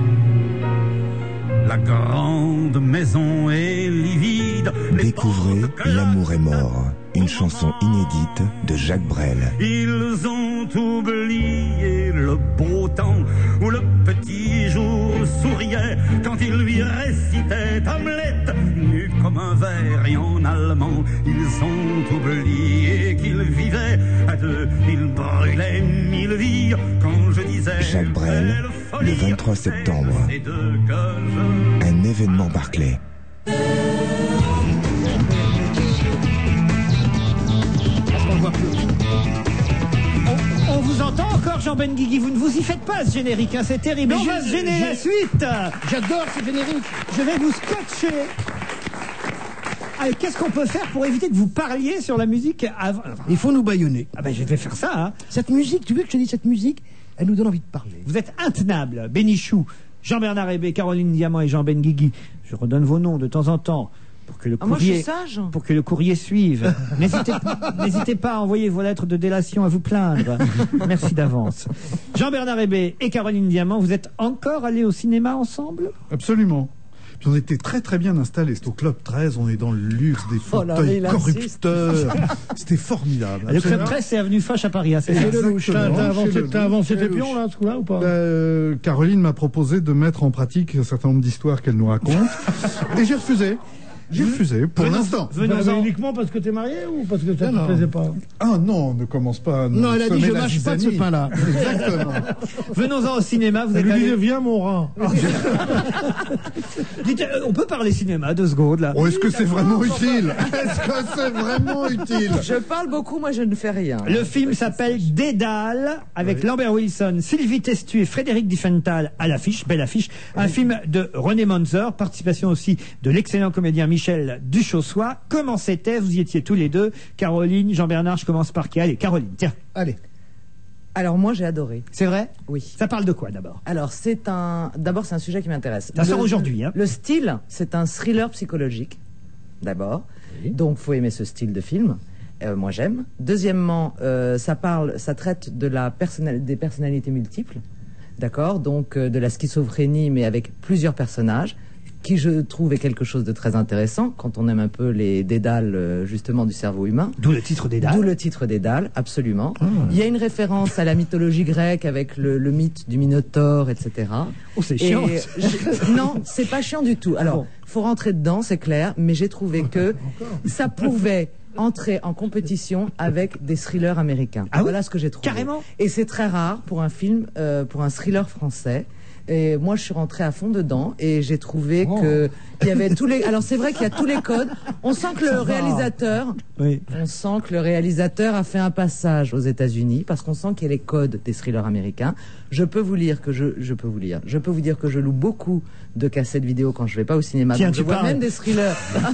La grande maison est livide. Découvrez L'amour est mort, une chanson inédite de Jacques Brel. Ils ont oublié le beau temps où le petit jour souriait quand il lui récitait Hamlet, nu comme un ver et en allemand. Ils ont oublié qu'ils vivaient à deux, ils brûlaient mille vies quand je disais Jacques Brel, le vingt-trois septembre. Un événement Barclay. On, on vous entend encore, Jean Benguigui. Vous ne vous y faites pas, ce générique. Hein, c'est terrible. Mais On je- va se gêner je- la suite. J'adore ce générique. Je vais vous scotcher. Allez, qu'est-ce qu'on peut faire pour éviter que vous parliez sur la musique avant? Il faut nous bâillonner. Ah ben, je vais faire ça. Hein. Cette musique, tu veux que je te dise cette musique, elle nous donne envie de parler. Vous êtes intenables. Bénichou, Jean-Bernard Hébé, Caroline Diamant et Jean Benguigui. Je redonne vos noms de temps en temps. Pour que le Ah, moi, je courrier, suis sage. pour que le courrier suive. N'hésitez, n'hésitez pas à envoyer vos lettres de délation à vous plaindre. Merci d'avance. Jean-Bernard Hébé et Caroline Diamant, vous êtes encore allés au cinéma ensemble? Absolument. Puis on était très très bien installés. C'était au Club treize, on est dans le luxe, des Oh là, fauteuils mais il insiste. corrupteurs. C'était formidable. Le Club treize, c'est avenue Foch à Paris. Hein, c'est ça. Exactement. T'as t'as avancé, Chez le t'as loup. avancé Chez tes le pions, loup. là, ce coup-là, ou pas? Bah, euh, Caroline m'a proposé de mettre en pratique un certain nombre d'histoires qu'elle nous raconte. Et j'ai refusé. J'ai refusé, pour Venons- l'instant. Bah, mais uniquement parce que t'es marié ou parce que ça Non, te plaisait pas? Ah non, ne commence pas à nous Non, elle a dit, semer je la mâche pas de ce zizanie. pain-là. Exactement. Venons-en au cinéma. Vous Elle êtes lui allés... disait, viens mon rat. Dites, euh, on peut parler cinéma deux secondes là. Oh, est-ce que c'est vraiment utile? Est-ce que c'est vraiment utile? Je parle beaucoup, moi je ne fais rien. Le film s'appelle Dédale, avec Lambert Wilson, Sylvie Testu et Frédéric Diffenthal à l'affiche, belle affiche. Un film de René Manzer, participation aussi de l'excellent comédien Michel Duchossois. Comment c'était? Vous y étiez tous les deux. Caroline, Jean-Bernard, je commence par qui? Allez, Caroline, tiens. Allez. Alors moi j'ai adoré. C'est vrai? Oui. Ça parle de quoi d'abord? Alors c'est un, d'abord c'est un sujet qui m'intéresse. Ça sort Le- aujourd'hui, hein. Le style, c'est un thriller psychologique. D'abord, donc faut aimer ce style de film. Euh, moi j'aime. Deuxièmement, euh, ça parle, ça traite de la personnali- des personnalités multiples. D'accord, donc euh, de la schizophrénie, mais avec plusieurs personnages, qui je trouve est quelque chose de très intéressant quand on aime un peu les dédales euh, justement du cerveau humain. D'où le titre Dédale. D'où le titre Dédale, absolument. Il y a une référence à la mythologie grecque avec le, le mythe du Minotaure, et cetera. Oh, c'est Et chiant. je- non, c'est pas chiant du tout. Alors, faut rentrer dedans, c'est clair, mais j'ai trouvé que ça pouvait entrer en compétition avec des thrillers américains. Ah oui, voilà ce que j'ai trouvé. carrément. Et c'est très rare pour un film, euh, pour un thriller français. Et moi, je suis rentrée à fond dedans et j'ai trouvé Oh. que il y avait tous les. Alors c'est vrai qu'il y a tous les codes. On sent que le réalisateur, Oui. on sent que le réalisateur a fait un passage aux États-Unis parce qu'on sent qu'il y a les codes des thrillers américains. Je peux vous lire que je, je peux vous lire. Je peux vous dire que je loue beaucoup de cassettes vidéo quand je vais pas au cinéma. Tiens, Donc tu je vois parles. même des thrillers.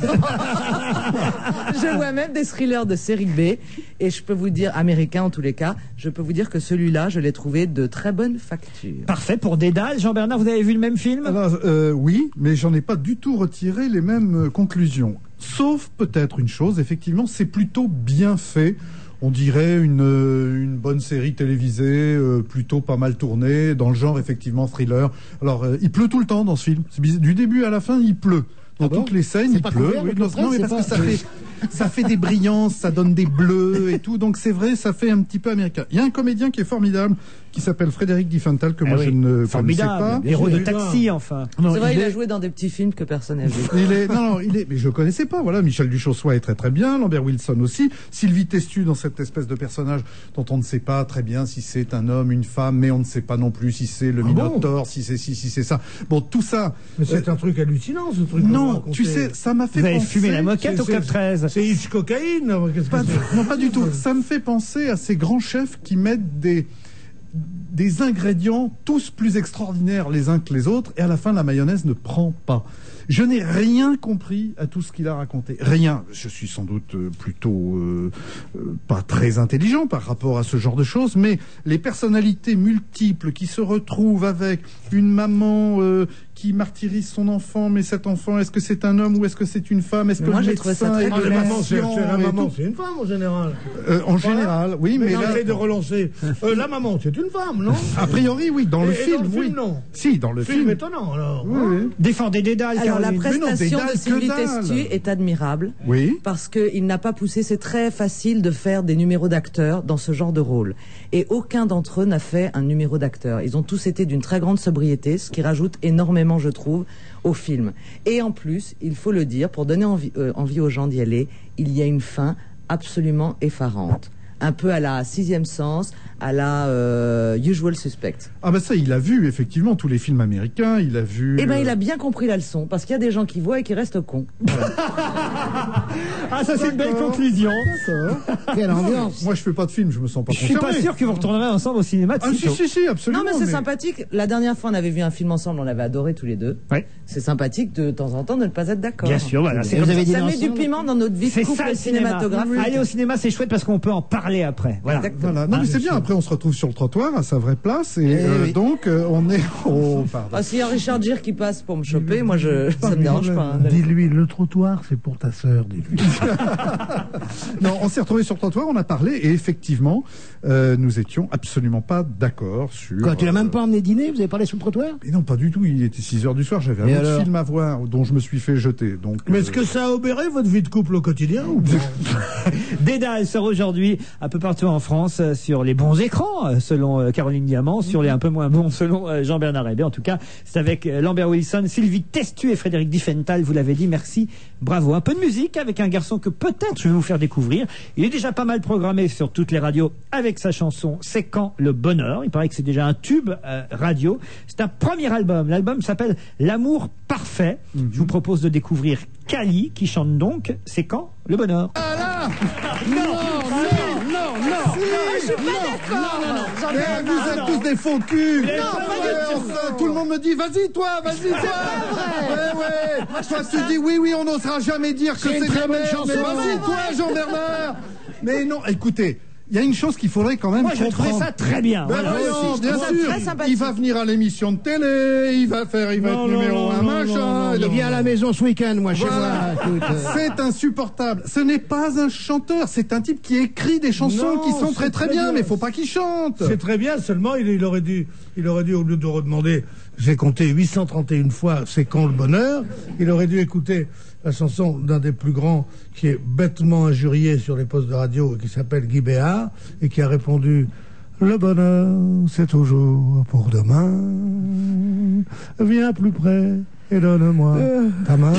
Je vois même des thrillers de série B et je peux vous dire américains en tous les cas. Je peux vous dire que celui-là, je l'ai trouvé de très bonne facture. Parfait pour Dédale. Jean-Bernard, vous avez vu le même film? Alors, euh, oui, mais j'en ai pas du tout retiré les mêmes euh, conclusions. Sauf peut-être une chose, effectivement, c'est plutôt bien fait. On dirait une, euh, une bonne série télévisée, euh, plutôt pas mal tournée, dans le genre, effectivement, thriller. Alors, euh, il pleut tout le temps dans ce film. C'est bizarre. Du début à la fin, il pleut. Dans Ah bon toutes les scènes, C'est il pas pleut. couvert, Oui, le non, Club non, mais treize, parce que c'est ça pas- fait, ça fait des brillances, ça donne des bleus et tout. Donc c'est vrai, ça fait un petit peu américain. Il y a un comédien qui est formidable, qui s'appelle Frédéric Diffenthal, que Ah moi oui, je ne connaissais formidable. pas. Héros de Taxi, enfin. Non, C'est vrai, il il, a est- joué dans des petits films que personne n'a vu. Il est, non, non, il est, mais je le connaissais pas, voilà. Michel Duchossois est très très bien, Lambert Wilson aussi, Sylvie Testu dans cette espèce de personnage dont on ne sait pas très bien si c'est un homme, une femme, mais on ne sait pas non plus si c'est le Ah Minotaure, bon si c'est si, si c'est ça. Bon, tout ça. Mais c'est euh, un truc hallucinant, ce truc. non, tu sais, ça m'a fait Vous avez penser. fumé la moquette au c'est- Club treize. C'est Hitchcockaïne, là, qu'est-ce que Pas- c'est? non, pas du tout. Ça me fait penser à ces grands chefs qui mettent des des ingrédients tous plus extraordinaires les uns que les autres, et à la fin la mayonnaise ne prend pas. Je n'ai rien compris à tout ce qu'il a raconté. Rien. Je suis sans doute euh, plutôt euh, euh, pas très intelligent par rapport à ce genre de choses, mais les personnalités multiples qui se retrouvent avec une maman euh, qui martyrise son enfant, mais cet enfant, est-ce que c'est un homme ou est-ce que c'est une femme? Est-ce que moi, le j'ai trouvé ça médecin très est de La la maman, c'est science c'est la et maman, tout c'est une femme en général. Euh, en général, oui, mais mais là, j'essaie de relancer. Euh, la maman, c'est une femme, non? a priori, oui, dans Et- le et film, dans le film, oui. non. Si, dans le Film film. étonnant, alors. Oui, hein. oui. Défendez Dédale, Alors la Caroline. prestation Mais non, de Dédale, Sylvie que dalle. Testu est admirable. Oui. Parce qu'il n'a pas poussé, c'est très facile de faire des numéros d'acteurs dans ce genre de rôle. Et aucun d'entre eux n'a fait un numéro d'acteur. Ils ont tous été d'une très grande sobriété, ce qui rajoute énormément, je trouve, au film. Et en plus, il faut le dire, pour donner envie, euh, envie aux gens d'y aller, il y a une fin absolument effarante. Un peu à la Sixième Sens, à la euh, Usual Suspect. Ah ben ça, il a vu effectivement tous les films américains, il a vu... Eh ben, euh, il a bien compris la leçon, parce qu'il y a des gens qui voient et qui restent cons. Ah, ça c'est une belle conclusion. Quelle ambiance. Moi, je fais pas de film, je me sens pas Je suis pas concerné. sûr que vous retournerez ensemble au cinéma de Ah si, sitôt. si, si, absolument. Non, mais c'est sympathique. La dernière fois, on avait vu un film ensemble, on l'avait adoré tous les deux. Ouais. C'est sympathique de, de temps en temps de ne pas être d'accord. Bien sûr, voilà. C'est Et vous comme avez ça. dit Ça dans met le du son, piment dans notre vie de C'est couple ça le cinéma. cinématographique. Aller au cinéma, c'est chouette parce qu'on peut en parler après. Voilà. Voilà. Non, Ah, mais c'est je bien. suis- Après, on se retrouve sur le trottoir à sa vraie place et Eh euh, oui. donc euh, on est au. Pardon. Ah, s'il y a Richard Gere qui passe pour me choper, moi, je, ça me dérange pas. hein. Dis-lui, le trottoir, c'est pour ta sœur, dis-lui. Non, on s'est retrouvé sur le trottoir, on a parlé et effectivement, euh, nous étions absolument pas d'accord sur. Quoi, tu l'as même euh, pas emmené dîner? Vous avez parlé sur le trottoir? Mais non, pas du tout. Il était six heures du soir. J'avais Et un autre alors film à voir dont je me suis fait jeter. Donc. Mais euh, est-ce que ça a obéré votre vie de couple au quotidien ou pas? Dédale sort aujourd'hui un peu partout en France euh, sur les bons écrans, euh, selon euh, Caroline Diamant, sur les un peu moins bons, selon euh, Jean-Bernard Hébé. En tout cas, c'est avec euh, Lambert Wilson, Sylvie Testu et Frédéric Diffenthal. Vous l'avez dit, merci, bravo. Un peu de musique avec un garçon que peut-être je vais vous faire découvrir. Il est déjà pas mal programmé sur toutes les radios avec sa chanson C'est quand le bonheur. Il paraît que c'est déjà un tube euh, radio. C'est un premier album. L'album s'appelle L'amour parfait. Je vous propose de découvrir Kali qui chante donc C'est quand le bonheur. Ah là Non, non, non, non, Je suis pas d'accord. Eh, vous êtes tous des faux culs. Ouais, enfin, tout le monde me dit vas-y toi, vas-y toi. Ouais, ouais. Toi tu dis oui oui, on n'osera jamais dire que C'est c'est une de très la bonne merde. chanson. Mais vas-y toi Jean-Bernard. Mais non, écoutez. Il y a une chose qu'il faudrait quand même Moi, je comprendre. trouvais ça très bien. Ben Voilà. voyons, je bien trouve ça sûr. très sympathique. Il va venir à l'émission de télé, il va faire, il va Non, être non, numéro non, un, non, machin. non, non, Et Il donc- vient à la maison ce week-end, moi, chez Voilà. moi. Écoute, euh, C'est insupportable. Ce n'est pas un chanteur, c'est un type qui écrit des chansons Non, qui sont c'est très très très bien, bien. mais faut pas qu'il chante. C'est très bien, seulement il, il aurait dû, il aurait dû, au lieu de redemander, j'ai compté huit cent trente et une fois, c'est quand le bonheur, il aurait dû écouter la chanson d'un des plus grands qui est bêtement injurié sur les postes de radio, qui s'appelle Guy Béard, et qui a répondu le bonheur, c'est toujours pour demain. Viens plus près et donne-moi ta main.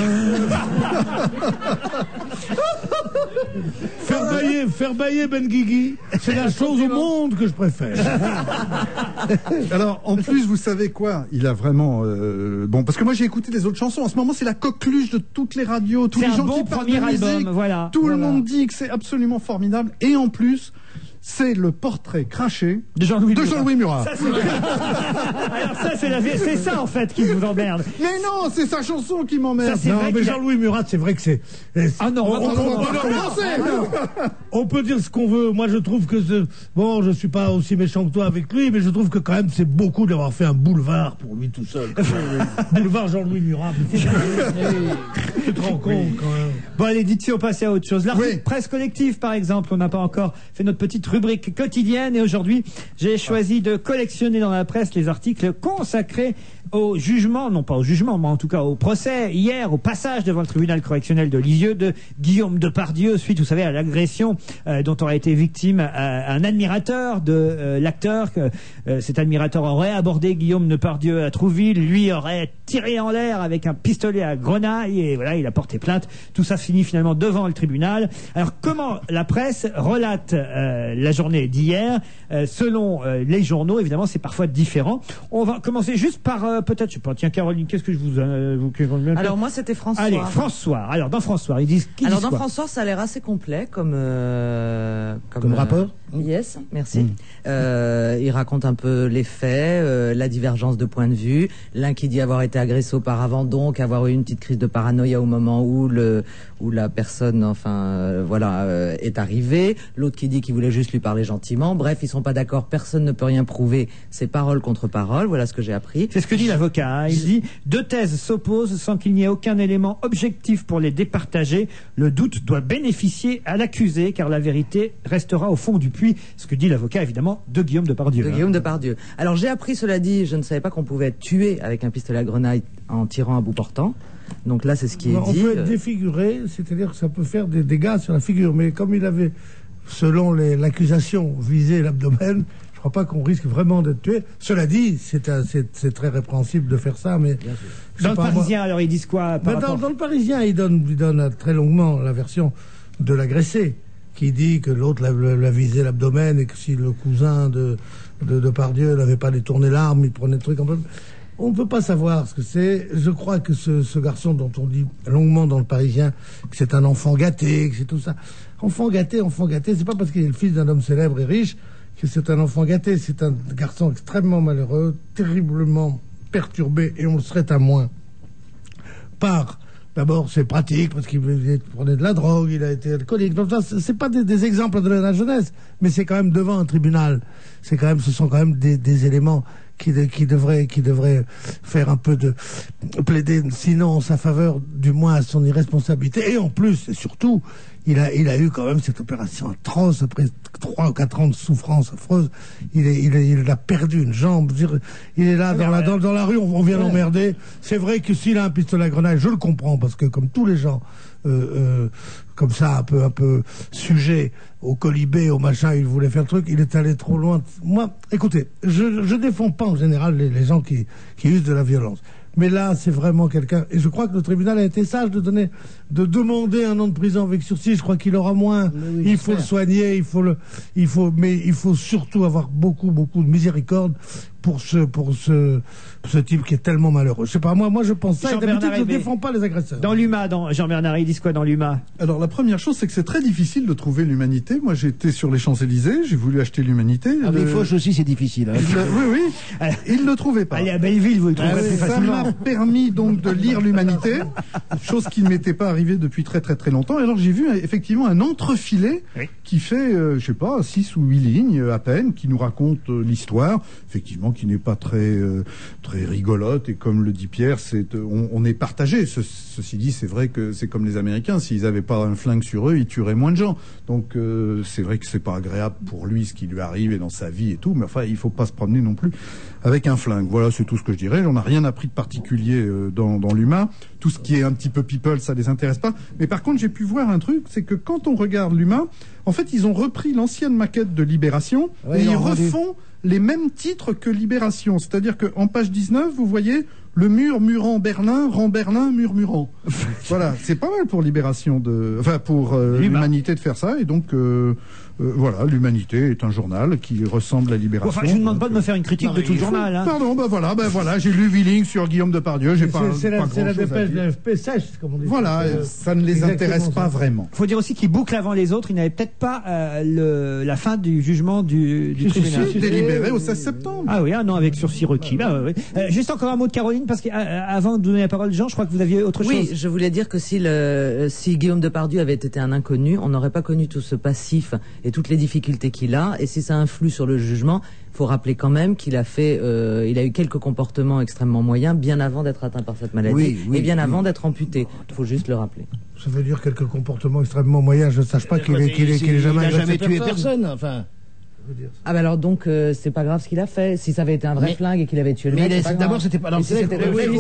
Faire bailler, faire bailler Ben Guigui, c'est la chose au monde que je préfère. Alors, en plus, vous savez quoi? Il a vraiment... euh, Bon, parce que moi, j'ai écouté les autres chansons. En ce moment, c'est la coqueluche de toutes les radios. Tous C'est les un gens bon qui parlent premier de musique. album, voilà. Tout le Voilà. monde dit que c'est absolument formidable. Et en plus, c'est le portrait craché De Jean-Louis de Murat. Jean-Louis Murat. Ça, c'est... Alors ça, c'est, la... c'est ça en fait qui vous emmerde. Mais non, c'est sa chanson qui m'emmerde. Ça, c'est Non, vrai mais qu'il a- Jean-Louis Murat, c'est vrai que c'est. Ah non, on, on va pas on- on- commencer. on- on peut dire ce qu'on veut. Moi, je trouve que ce- bon, je suis pas aussi méchant que toi avec lui, mais je trouve que quand même, c'est beaucoup d'avoir fait un boulevard pour lui tout seul. Boulevard Jean-Louis Murat. mais c'est- Tu te rends compte quand même. Bon, allez, dites si on passait à autre chose. La Oui. revue de presse collective, par exemple, on n'a pas encore fait notre petite rubrique quotidienne et aujourd'hui, j'ai choisi de collectionner dans la presse les articles consacrés au jugement, non pas au jugement, mais en tout cas au procès, hier, au passage devant le tribunal correctionnel de Lisieux de Guillaume Depardieu, suite, vous savez, à l'agression euh, dont aurait été victime euh, un admirateur de euh, l'acteur. Que, euh, cet admirateur aurait abordé Guillaume Depardieu à Trouville, lui aurait tiré en l'air avec un pistolet à grenaille et voilà, il a porté plainte. Tout ça finit finalement devant le tribunal. Alors, comment la presse relate euh, la journée d'hier euh, selon euh, les journaux? Évidemment, c'est parfois différent. On va commencer juste par euh, euh, peut-être, je sais pas, tiens, Caroline, qu'est-ce que je vous... Euh, vous Alors moi, c'était François. Allez, François. Alors, dans François, ils disent... Alors, disent dans quoi François, ça a l'air assez complet comme... Euh, comme comme euh, rapport Yes, merci. Mmh. Euh, il raconte un peu les faits, euh, la divergence de points de vue. L'un qui dit avoir été agressé auparavant, donc avoir eu une petite crise de paranoïa au moment où le où la personne, enfin, euh, voilà, euh, est arrivée. L'autre qui dit qu'il voulait juste lui parler gentiment. Bref, ils sont pas d'accord. Personne ne peut rien prouver. C'est parole contre parole. Voilà ce que j'ai appris. C'est ce que dit l'avocat. Hein. Il dit deux thèses s'opposent sans qu'il n'y ait aucun élément objectif pour les départager. Le doute doit bénéficier à l'accusé, car la vérité restera au fond du puits. Ce que dit l'avocat, évidemment, de Guillaume Depardieu. De hein. Guillaume Depardieu. Alors j'ai appris, cela dit, je ne savais pas qu'on pouvait être tué avec un pistolet à grenaille en tirant à bout portant. Donc là, c'est ce qui est on dit. On peut être défiguré, c'est-à-dire que ça peut faire des dégâts sur la figure. Mais comme il avait, selon l'accusation, visé l'abdomen, je ne crois pas qu'on risque vraiment d'être tué. Cela dit, c'est très répréhensible de faire ça. Mais dans le Parisien, moi. Alors ils disent quoi par dans, rapport... dans le Parisien, ils donnent, ils donnent très longuement la version de l'agressé, qui dit que l'autre l'a visé l'abdomen et que si le cousin de, de, de Pardieu n'avait pas détourné l'arme, il prenait le truc en peu. On ne peut pas savoir ce que c'est. Je crois que ce, ce garçon dont on dit longuement dans le Parisien que c'est un enfant gâté, que c'est tout ça. Enfant gâté, enfant gâté, c'est pas parce qu'il est le fils d'un homme célèbre et riche que c'est un enfant gâté. C'est un garçon extrêmement malheureux, terriblement perturbé, et on le serait à moins par... D'abord, c'est pratique parce qu'il prenait de la drogue, il a été alcoolique. Donc ça, c'est pas des, des exemples de la jeunesse, mais c'est quand même devant un tribunal. C'est quand même, ce sont quand même des, des éléments qui, de, qui devraient, qui devraient faire un peu de plaider, sinon en sa faveur, du moins à son irresponsabilité. Et en plus, et surtout, il a, il a eu quand même cette opération atroce après trois ou quatre ans de souffrance affreuse. Il est, il est, il a perdu une jambe. Il est là dans la, dans, dans la rue, on, on vient l'emmerder. C'est vrai que s'il a un pistolet à grenaille, je le comprends parce que comme tous les gens, euh, euh, comme ça, un peu, un peu sujet au colibé, au machin, il voulait faire le truc. Il est allé trop loin. Moi, écoutez, je, je défends pas en général les, les gens qui, qui usent de la violence. Mais là, c'est vraiment quelqu'un... Et je crois que le tribunal a été sage de donner, de demander un an de prison avec sursis. Je crois qu'il aura moins. Oui, il faut le soigner, il faut le, il faut, mais il faut surtout avoir beaucoup, beaucoup de miséricorde pour ce, pour ce, pour ce type qui est tellement malheureux. Je sais pas, moi, moi, je pense ça. Et d'habitude, je ne défends pas les agresseurs. Dans l'U M A, dans Jean-Bernard, ils disent quoi dans l'U M A? Alors, la première chose, c'est que c'est très difficile de trouver l'humanité. Moi, j'étais sur les Champs-Élysées, j'ai voulu acheter l'humanité. Ah, le... mais Foch aussi, c'est difficile. Hein. Le... Oui, oui. Il ne le trouvait pas. Allez à Belleville, vous le trouverez ah, plus facilement. Ça m'a permis donc de lire l'humanité, chose qui ne m'était pas arrivée depuis très très très longtemps. Et alors, j'ai vu effectivement un entrefilet oui. qui fait, euh, je sais pas, six ou huit lignes à peine, qui nous raconte euh, l'histoire, effectivement, qui n'est pas très euh, très rigolote. Et comme le dit Pierre, c'est euh, on, on est partagé. Ce, ceci dit, c'est vrai que c'est comme les Américains. S'ils n'avaient pas un flingue sur eux, ils tueraient moins de gens. Donc euh, c'est vrai que c'est pas agréable pour lui ce qui lui arrive et dans sa vie et tout. Mais enfin, il faut pas se promener non plus avec un flingue. Voilà, c'est tout ce que je dirais. On n'a rien appris de particulier euh, dans, dans l'humain. Tout ce qui est un petit peu people, ça les intéresse pas. Mais par contre, j'ai pu voir un truc, c'est que quand on regarde l'humain, en fait, ils ont repris l'ancienne maquette de Libération ouais, et ils refont les mêmes titres que Libération. C'est-à-dire qu'en page dix-neuf, vous voyez le mur murant Berlin, rend Berlin murmurant. Voilà, c'est pas mal pour Libération de, enfin pour euh, l'humanité de faire ça. Et donc euh, euh, voilà, l'humanité est un journal qui ressemble à Libération. Enfin, je vous demande pas de me faire une critique non, de tout le journal. Hein. Pardon, ben voilà, ben voilà, j'ai lu Wheeling sur Guillaume Depardieu. J'ai pas. C'est la, la dépêche de l'A F P sèche, comme on dit. Voilà, euh, ça ne les intéresse pas ça. vraiment. Faut dire aussi qu'ils bouclent avant les autres. Ils n'avaient peut-être pas euh, le, la fin du jugement du, du si, tribunal. Si, délibéré au seize septembre. Ah oui, ah non, avec sursis requis. Bah, ouais, ouais. Euh, juste encore un mot de Caroline, parce qu'avant de donner la parole, Jean, je crois que vous aviez autre oui, chose. Oui, je voulais dire que si, le, si Guillaume Depardieu avait été un inconnu, on n'aurait pas connu tout ce passif et toutes les difficultés qu'il a. Et si ça influe sur le jugement, il faut rappeler quand même qu'il a fait, euh, il a eu quelques comportements extrêmement moyens bien avant d'être atteint par cette maladie oui, oui, et bien oui. avant d'être amputé. Il faut juste le rappeler. Ça veut dire quelques comportements extrêmement moyens. Je ne sache pas qu'il ait qu qu qu jamais, jamais tué personne. personne enfin. Ah bah alors donc euh, c'est pas grave ce qu'il a fait. Si ça avait été un vrai mais, flingue et qu'il avait tué le mec, d'abord c'était pas. Si c'était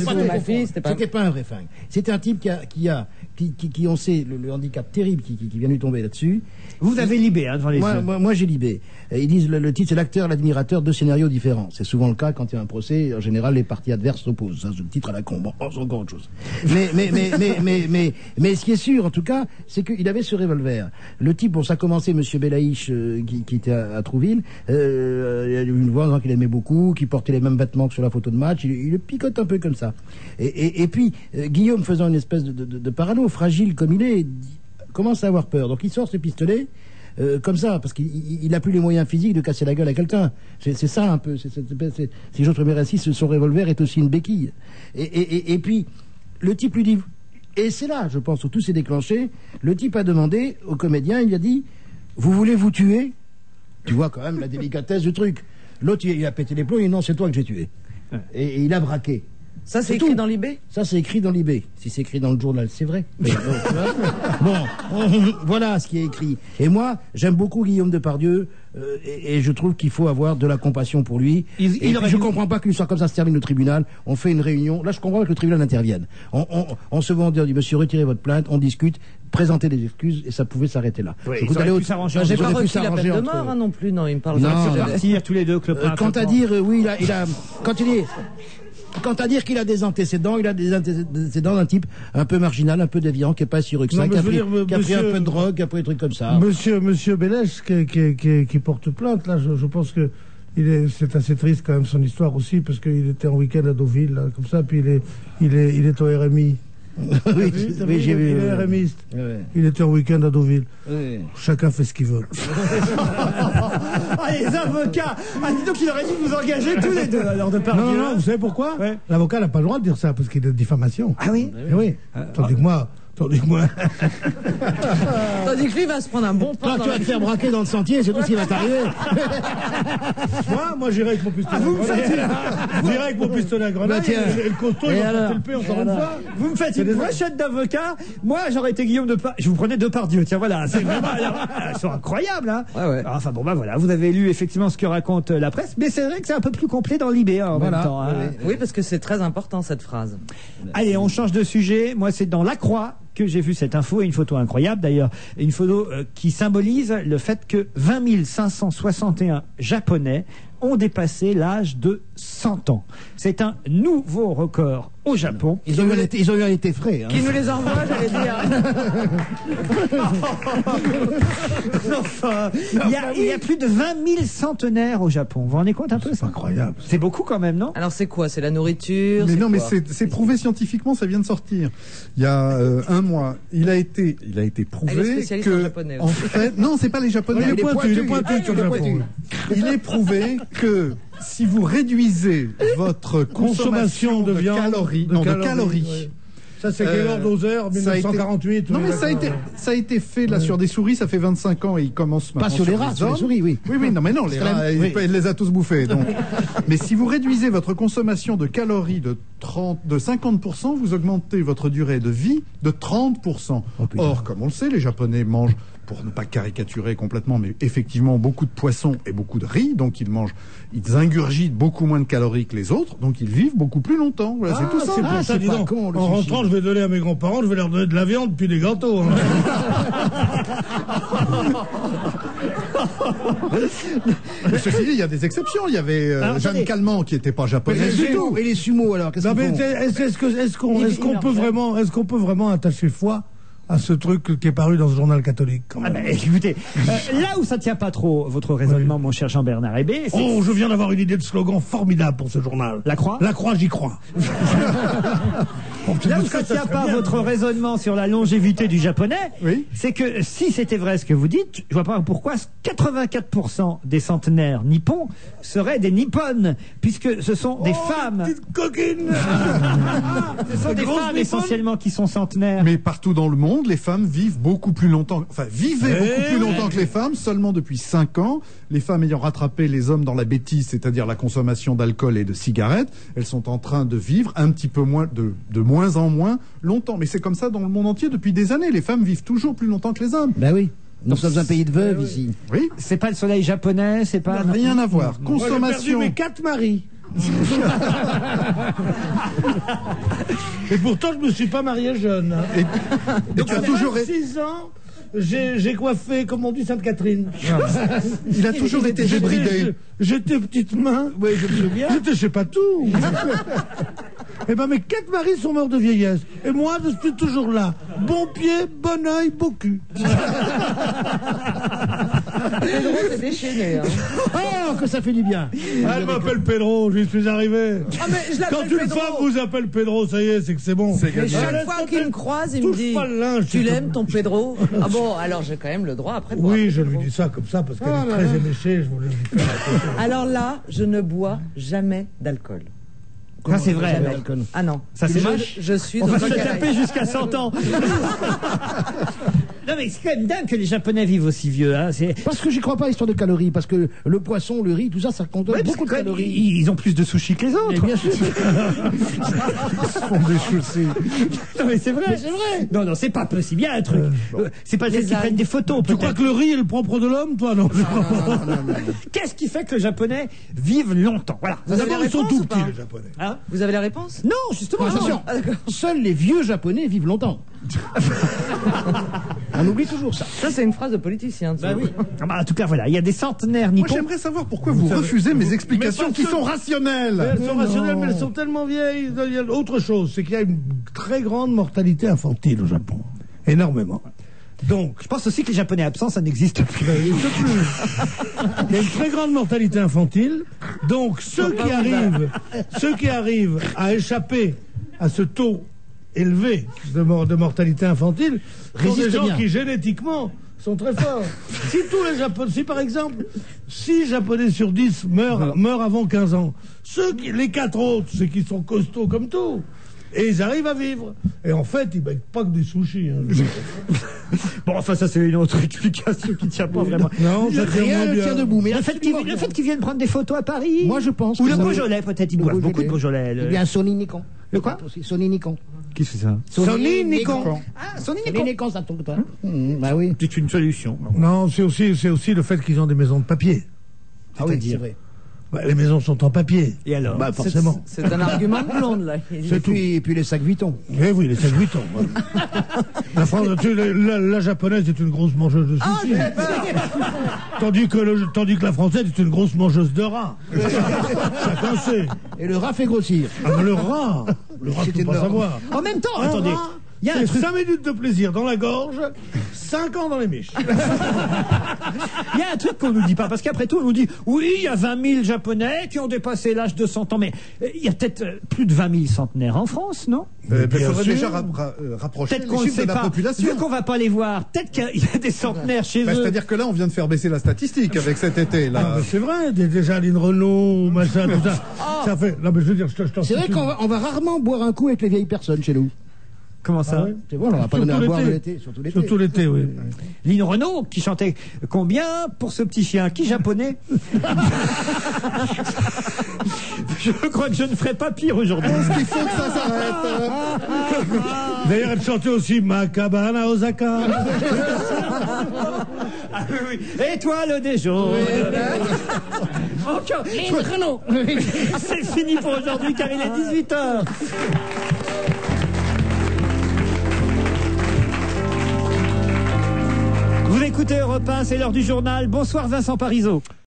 pas, pas un vrai flingue. C'était un type qui a, qui a, qui, qui, qui on sait le, le handicap terrible qui, qui, qui vient lui tomber là-dessus. Vous avez Libé hein, devant les moi, yeux. Moi, moi j'ai Libé. Ils disent le, le titre c'est l'acteur, l'admirateur, deux scénarios différents. C'est souvent le cas quand il y a un procès. En général, les parties adverses s'opposent. Ça, c'est le titre à la con. Bon, c'est encore autre chose. Mais mais mais mais mais mais mais ce qui est sûr en tout cas, c'est qu'il avait ce revolver. Le type, bon, ça a commencé Monsieur Belaïch euh, qui, qui était à, à Trouville. Euh, il y a une voix qu'il aimait beaucoup, qui portait les mêmes vêtements que sur la photo de match. Il, il le picote un peu comme ça. Et, et, et puis, euh, Guillaume, faisant une espèce de, de, de parano, fragile comme il est, dit, commence à avoir peur. Donc il sort ses pistolets. Euh, comme ça, parce qu'il n'a plus les moyens physiques de casser la gueule à quelqu'un. C'est, c'est ça un peu. C'est, c'est, c'est, si j'ose me ainsi, son revolver est aussi une béquille. Et, et, et, et puis, le type lui dit, et c'est là, je pense, où tout s'est déclenché, le type a demandé au comédien, il lui a dit, vous voulez vous tuer? Tu vois quand même la délicatesse du truc. L'autre, il a pété les plombs, il dit, non, c'est toi que j'ai tué. Et, et il a braqué. Ça, c'est, c'est écrit tout. Dans l'I B? Ça, c'est écrit dans l'I B. Si c'est écrit dans le journal, c'est vrai. Mais, donc, bon, on, voilà ce qui est écrit. Et moi, j'aime beaucoup Guillaume Depardieu, euh, et, et je trouve qu'il faut avoir de la compassion pour lui. Il, et il puis, je ne dû... comprends pas qu'une histoire comme ça se termine au tribunal. On fait une réunion. Là, je comprends que le tribunal intervienne. On, on, on se va, on dit, monsieur, retirez votre plainte, on discute, présentez des excuses, et ça pouvait s'arrêter là. Oui, ils auraient pu s'arranger. J'ai pas reçu la peine de mort, hein, non plus. Non, il me parle de partir tous les deux. Que le euh, quant à dire, euh, oui, il a, il a, quand il est... Quant à dire qu'il a des antécédents, il a des antécédents d'un type un peu marginal, un peu déviant, qui n'est pas si heureux que ça, qui a, pris, dire, qui a monsieur, pris un peu de drogue, qui a pris des trucs comme ça. Monsieur, monsieur Bélèche, qui, qui, qui, qui porte plainte, là, je, je pense que il est, c'est assez triste quand même son histoire aussi, parce qu'il était en week-end à Deauville, là, comme ça, puis il est, il est, il est au R M I. Oui, vu, oui, j'ai vu. Il est RMiste. Ouais. Il était en week-end à Deauville. Ouais. Chacun fait ce qu'il veut. Ah, les avocats! Ah, dis donc qu'il aurait dû vous engager tous les deux, alors, de Depardieu. Non, non, non, vous savez pourquoi? Ouais. L'avocat n'a pas le droit de dire ça, parce qu'il est de diffamation. Ah oui? Eh oui. Ah, tandis que moi, tandis que moi. Tandis que lui va se prendre un bon pain. Toi, tu vas te faire braquer dans le sentier, c'est tout ce qui va t'arriver. Moi, moi, j'irai avec mon pistolet. Ah, vous me faites J'irai avec mon pistolet à grenade. Bah, et le costaud, il va porter le P encore une fois. Vous me faites une brochette d'avocats. Moi, j'aurais été Guillaume de Depardieu. Je vous prenais Depardieu. Tiens, voilà. C'est vraiment, alors, elles sont incroyables, hein. Ouais, ouais. Enfin, bon, bah, voilà. Vous avez lu effectivement ce que raconte la presse. Mais c'est vrai que c'est un peu plus complet dans l'I B, hein, en voilà. même temps, hein. Oui, oui, parce que c'est très important, cette phrase. Allez, on change de sujet. Moi, c'est dans La Croix que j'ai vu cette info, et une photo incroyable d'ailleurs, une photo euh, qui symbolise le fait que vingt mille cinq cent soixante et un Japonais ont dépassé l'âge de cent ans. C'est un nouveau record au Japon. Ils ont eu un été, ils ont eu un été frais. Hein. Qui nous les envoie, j'allais dire. Enfin, il y, a, il y a plus de vingt mille centenaires au Japon. Vous vous rendez compte un peu? C'est incroyable. C'est beaucoup quand même, non? Alors c'est quoi? C'est la nourriture? Mais non, quoi? mais c'est, c'est prouvé scientifiquement, ça vient de sortir. Il y a euh, un mois, il a été, il a été prouvé que, en, japonais, en fait, non, c'est pas les Japonais. Il est pointu, il est pointu sur le Japon. Il est prouvé que si vous réduisez votre consommation, consommation de, de viande, calories, de non, calories, de calories. Oui. Ça, c'est Gaylord Dozer, dix-neuf cent quarante-huit. Non, mais ça a été, ça a été fait, là, ouais. sur des souris, ça fait vingt-cinq ans, et il commence maintenant. Pas sur les rats, sur les souris, oui. Oui, oui, non, mais non, les rats, il, oui. il les a tous bouffés, donc. Mais si vous réduisez votre consommation de calories de trente, de cinquante pour cent, vous augmentez votre durée de vie de trente pour cent. Oh, or, comme on le sait, les Japonais mangent, pour ne pas caricaturer complètement, mais effectivement beaucoup de poissons et beaucoup de riz, donc ils mangent, ils ingurgitent beaucoup moins de calories que les autres, donc ils vivent beaucoup plus longtemps. Voilà, ah, c'est tout ça. C'est pour ah, ça, dis donc, con, en rentrant, je vais donner à mes grands-parents, je vais leur donner de la viande puis des gâteaux. Hein. Mais ceci dit, il y a des exceptions. Il y avait euh, alors, Jeanne Calment qui n'était pas japonaise du tout. Et les sumo alors qu'est-ce non, qu'ils mais font est-ce, est-ce que, est-ce qu'on, est-ce qu'on peut vraiment, est-ce qu'on peut vraiment attacher foi à ce truc qui est paru dans ce journal catholique quand même. Ah ben, écoutez, euh, là où ça tient pas trop votre raisonnement, oui. mon cher Jean-Bernard Hébé, c'est oh, je viens d'avoir une idée de slogan formidable pour ce journal. La Croix. La Croix, j'y crois. Bon, là où ça ne tient pas bien, votre oui. raisonnement sur la longévité du japonais, oui. c'est que si c'était vrai ce que vous dites, je vois pas pourquoi quatre-vingt-quatre pour cent des centenaires nippons seraient des nippones, puisque ce sont des oh, femmes. Petite coquine. Ce sont des femmes nippones essentiellement qui sont centenaires. Mais partout dans le monde, les femmes vivent beaucoup plus longtemps, enfin vivaient hey, beaucoup plus longtemps que les femmes, seulement depuis cinq ans. Les femmes ayant rattrapé les hommes dans la bêtise, c'est-à-dire la consommation d'alcool et de cigarettes, elles sont en train de vivre un petit peu moins, de, de moins en moins longtemps. Mais c'est comme ça dans le monde entier depuis des années. Les femmes vivent toujours plus longtemps que les hommes. Ben oui. Nous sommes un pays de veuves oui. ici. Oui. C'est pas le soleil japonais, c'est pas. Non, rien à voir. Non. Consommation. Moi, j'ai perdu mes quatre maris. Et pourtant, je me suis pas marié jeune. Hein. Et, et donc, tu as à toujours vingt-six ans, j'ai, j'ai coiffé, comme on dit, Sainte-Catherine. Il a toujours été débridé. J'étais petite main. Oui, je me souviens. J'étais je sais pas tout. Eh ben, mes quatre maris sont morts de vieillesse. Et moi, je suis toujours là. Bon pied, bon oeil, beau cul. Pedro s'est déchaîné. Hein. Oh, que ça fait du bien. Elle m'appelle Pedro, j'y suis arrivé. Ah, mais je l'appelle Quand une Pedro. femme vous appelle Pedro, ça y est, c'est que c'est bon. Mais chaque fois qu'il me croise, il me dit tu l'aimes ton Pedro? Ah bon, alors j'ai quand même le droit après de boire. Oui, je lui dis ça comme ça parce qu'elle Oh est là très là. éméchée. Je voulais lui faire la Alors là, je ne bois jamais d'alcool. Ça, c'est vrai. Jamais. alors. Ah non. Ça, c'est je, moche. je suis On dans va un se caraïbe. taper jusqu'à cent ans. Non, mais c'est quand même dingue que les Japonais vivent aussi vieux. Hein. C'est... Parce que j'y crois pas, histoire de calories. Parce que le poisson, le riz, tout ça, ça contenait Ouais, parce beaucoup de que quand même, calories. Ils, ils ont plus de sushis que les autres. Mais bien sûr. Ils se font des chaussées. Non, mais c'est vrai. Mais c'est vrai. Non, non, c'est pas possible. Il y a un truc. Euh, C'est pas le fait Les qu'ils algues. prennent des photos. Tu crois peut-être. que le riz est le propre de l'homme, toi? Non. Qu'est-ce qui fait que les Japonais vivent longtemps? Voilà. Vous avez D'abord, la ils sont réponse tout ou pas petits, les Japonais. Hein Vous avez la réponse? Non, justement. Attention, non. seuls les vieux japonais vivent longtemps. On oublie toujours ça. Ça, c'est une phrase de politicien. Bah oui. Ah bah, en tout cas, voilà, il y a des centenaires nippons. Moi, j'aimerais savoir pourquoi vous refusez mes explications Mais qui parce que- sont rationnelles. Mais elles sont Mais rationnelles, non. mais elles sont tellement vieilles. Il y a autre chose, c'est qu'il y a une très grande mortalité infantile au Japon. Énormément. Donc, Je pense aussi que les Japonais absents, ça n'existe plus. il n'existe plus. Il y a une très grande mortalité infantile. Donc, ceux qui arrivent, ceux qui arrivent à échapper à ce taux élevé de, mort, de mortalité infantile sont des Résistent gens bien. qui génétiquement sont très forts. Si tous les Japonais, si par exemple, six Japonais sur dix meurent, meurent avant quinze ans, ceux qui, les quatre autres, ceux qui sont costauds comme tout, et ils arrivent à vivre. Et en fait, ils baignent pas que des sushis. Hein. Bon, enfin, ça, c'est une autre explication qui ne tient pas vraiment. Non, ça tient Rien moins ne bien. tient debout. Mais Le fait, qu'ils, absolument le rien. fait qu'ils viennent prendre des photos à Paris. Moi, je pense. Ou que le ça- Beaujolais, peut-être. Ils Le boivent Beaujolais. beaucoup de Beaujolais. le- Eh bien, Sony Nikon. Le quoi Aussi, Sony Nikon. Qu'est-ce que c'est ça? Sony Nikon. Ah, Sony Sony Nikon. Nikon, ça tombe toi. Mmh, bah oui. C'est une solution. Non, c'est aussi, c'est aussi le fait qu'ils ont des maisons de papier. Ah oui, c'est C'est-à-dire vrai. Bah, les maisons sont en papier. Et alors? Bah, forcément. C'est c'est un argument de blonde, là. Et puis, et puis les sacs Vuitton. Eh oui, les sacs Vuitton. ouais. La, France, tu- la, la- la japonaise est une grosse mangeuse de sushis. tandis, que le- tandis que la française est une grosse mangeuse de rats. Chacun sait. Et le rat fait grossir. Ah, mais le rat, le rat, C'est tu peux pas énorme. savoir. En même temps, Un attendez. rat, Il y a un c'est truc. cinq minutes de plaisir dans la gorge, cinq ans dans les miches. Il y a un truc qu'on nous dit pas, parce qu'après tout, on nous dit, oui, il y a vingt mille Japonais qui ont dépassé l'âge de cent ans, mais euh, il y a peut-être euh, plus de vingt mille centenaires en France, non? Euh, Bien Il faudrait sûr. déjà rap- ra- euh, rapprocher Peut-être les qu'on ne chiffres sait de la pas. population. Vu qu'on va pas les voir, peut-être qu'il y a des centenaires chez Bah, eux. C'est-à-dire que là, on vient de faire baisser la statistique avec cet été. Ah, Là. mais c'est vrai, dé- déjà Aline Renault, machin, tout ça. Ça fait. Non, mais je veux dire, je te- je t'en C'est vrai cite qu'on une. va, on va rarement boire un coup avec les vieilles personnes chez nous. Comment ça? Ah ouais. C'est bon, on va pas donner à Surtout boire de l'été. l'été. Surtout l'été. Surtout l'été, oui. Lynn Renault qui chantait combien pour ce petit chien? Qui japonais? Je crois que je ne ferai pas pire aujourd'hui. Il faut que ça s'arrête. D'ailleurs, elle chantait aussi Makabana Osaka. Ah oui, oui. Étoile des jours. Encore. Lynn Renault. C'est fini pour aujourd'hui car il est dix-huit heures. Vous écoutez Europe un, c'est l'heure du journal. Bonsoir Vincent Parisot.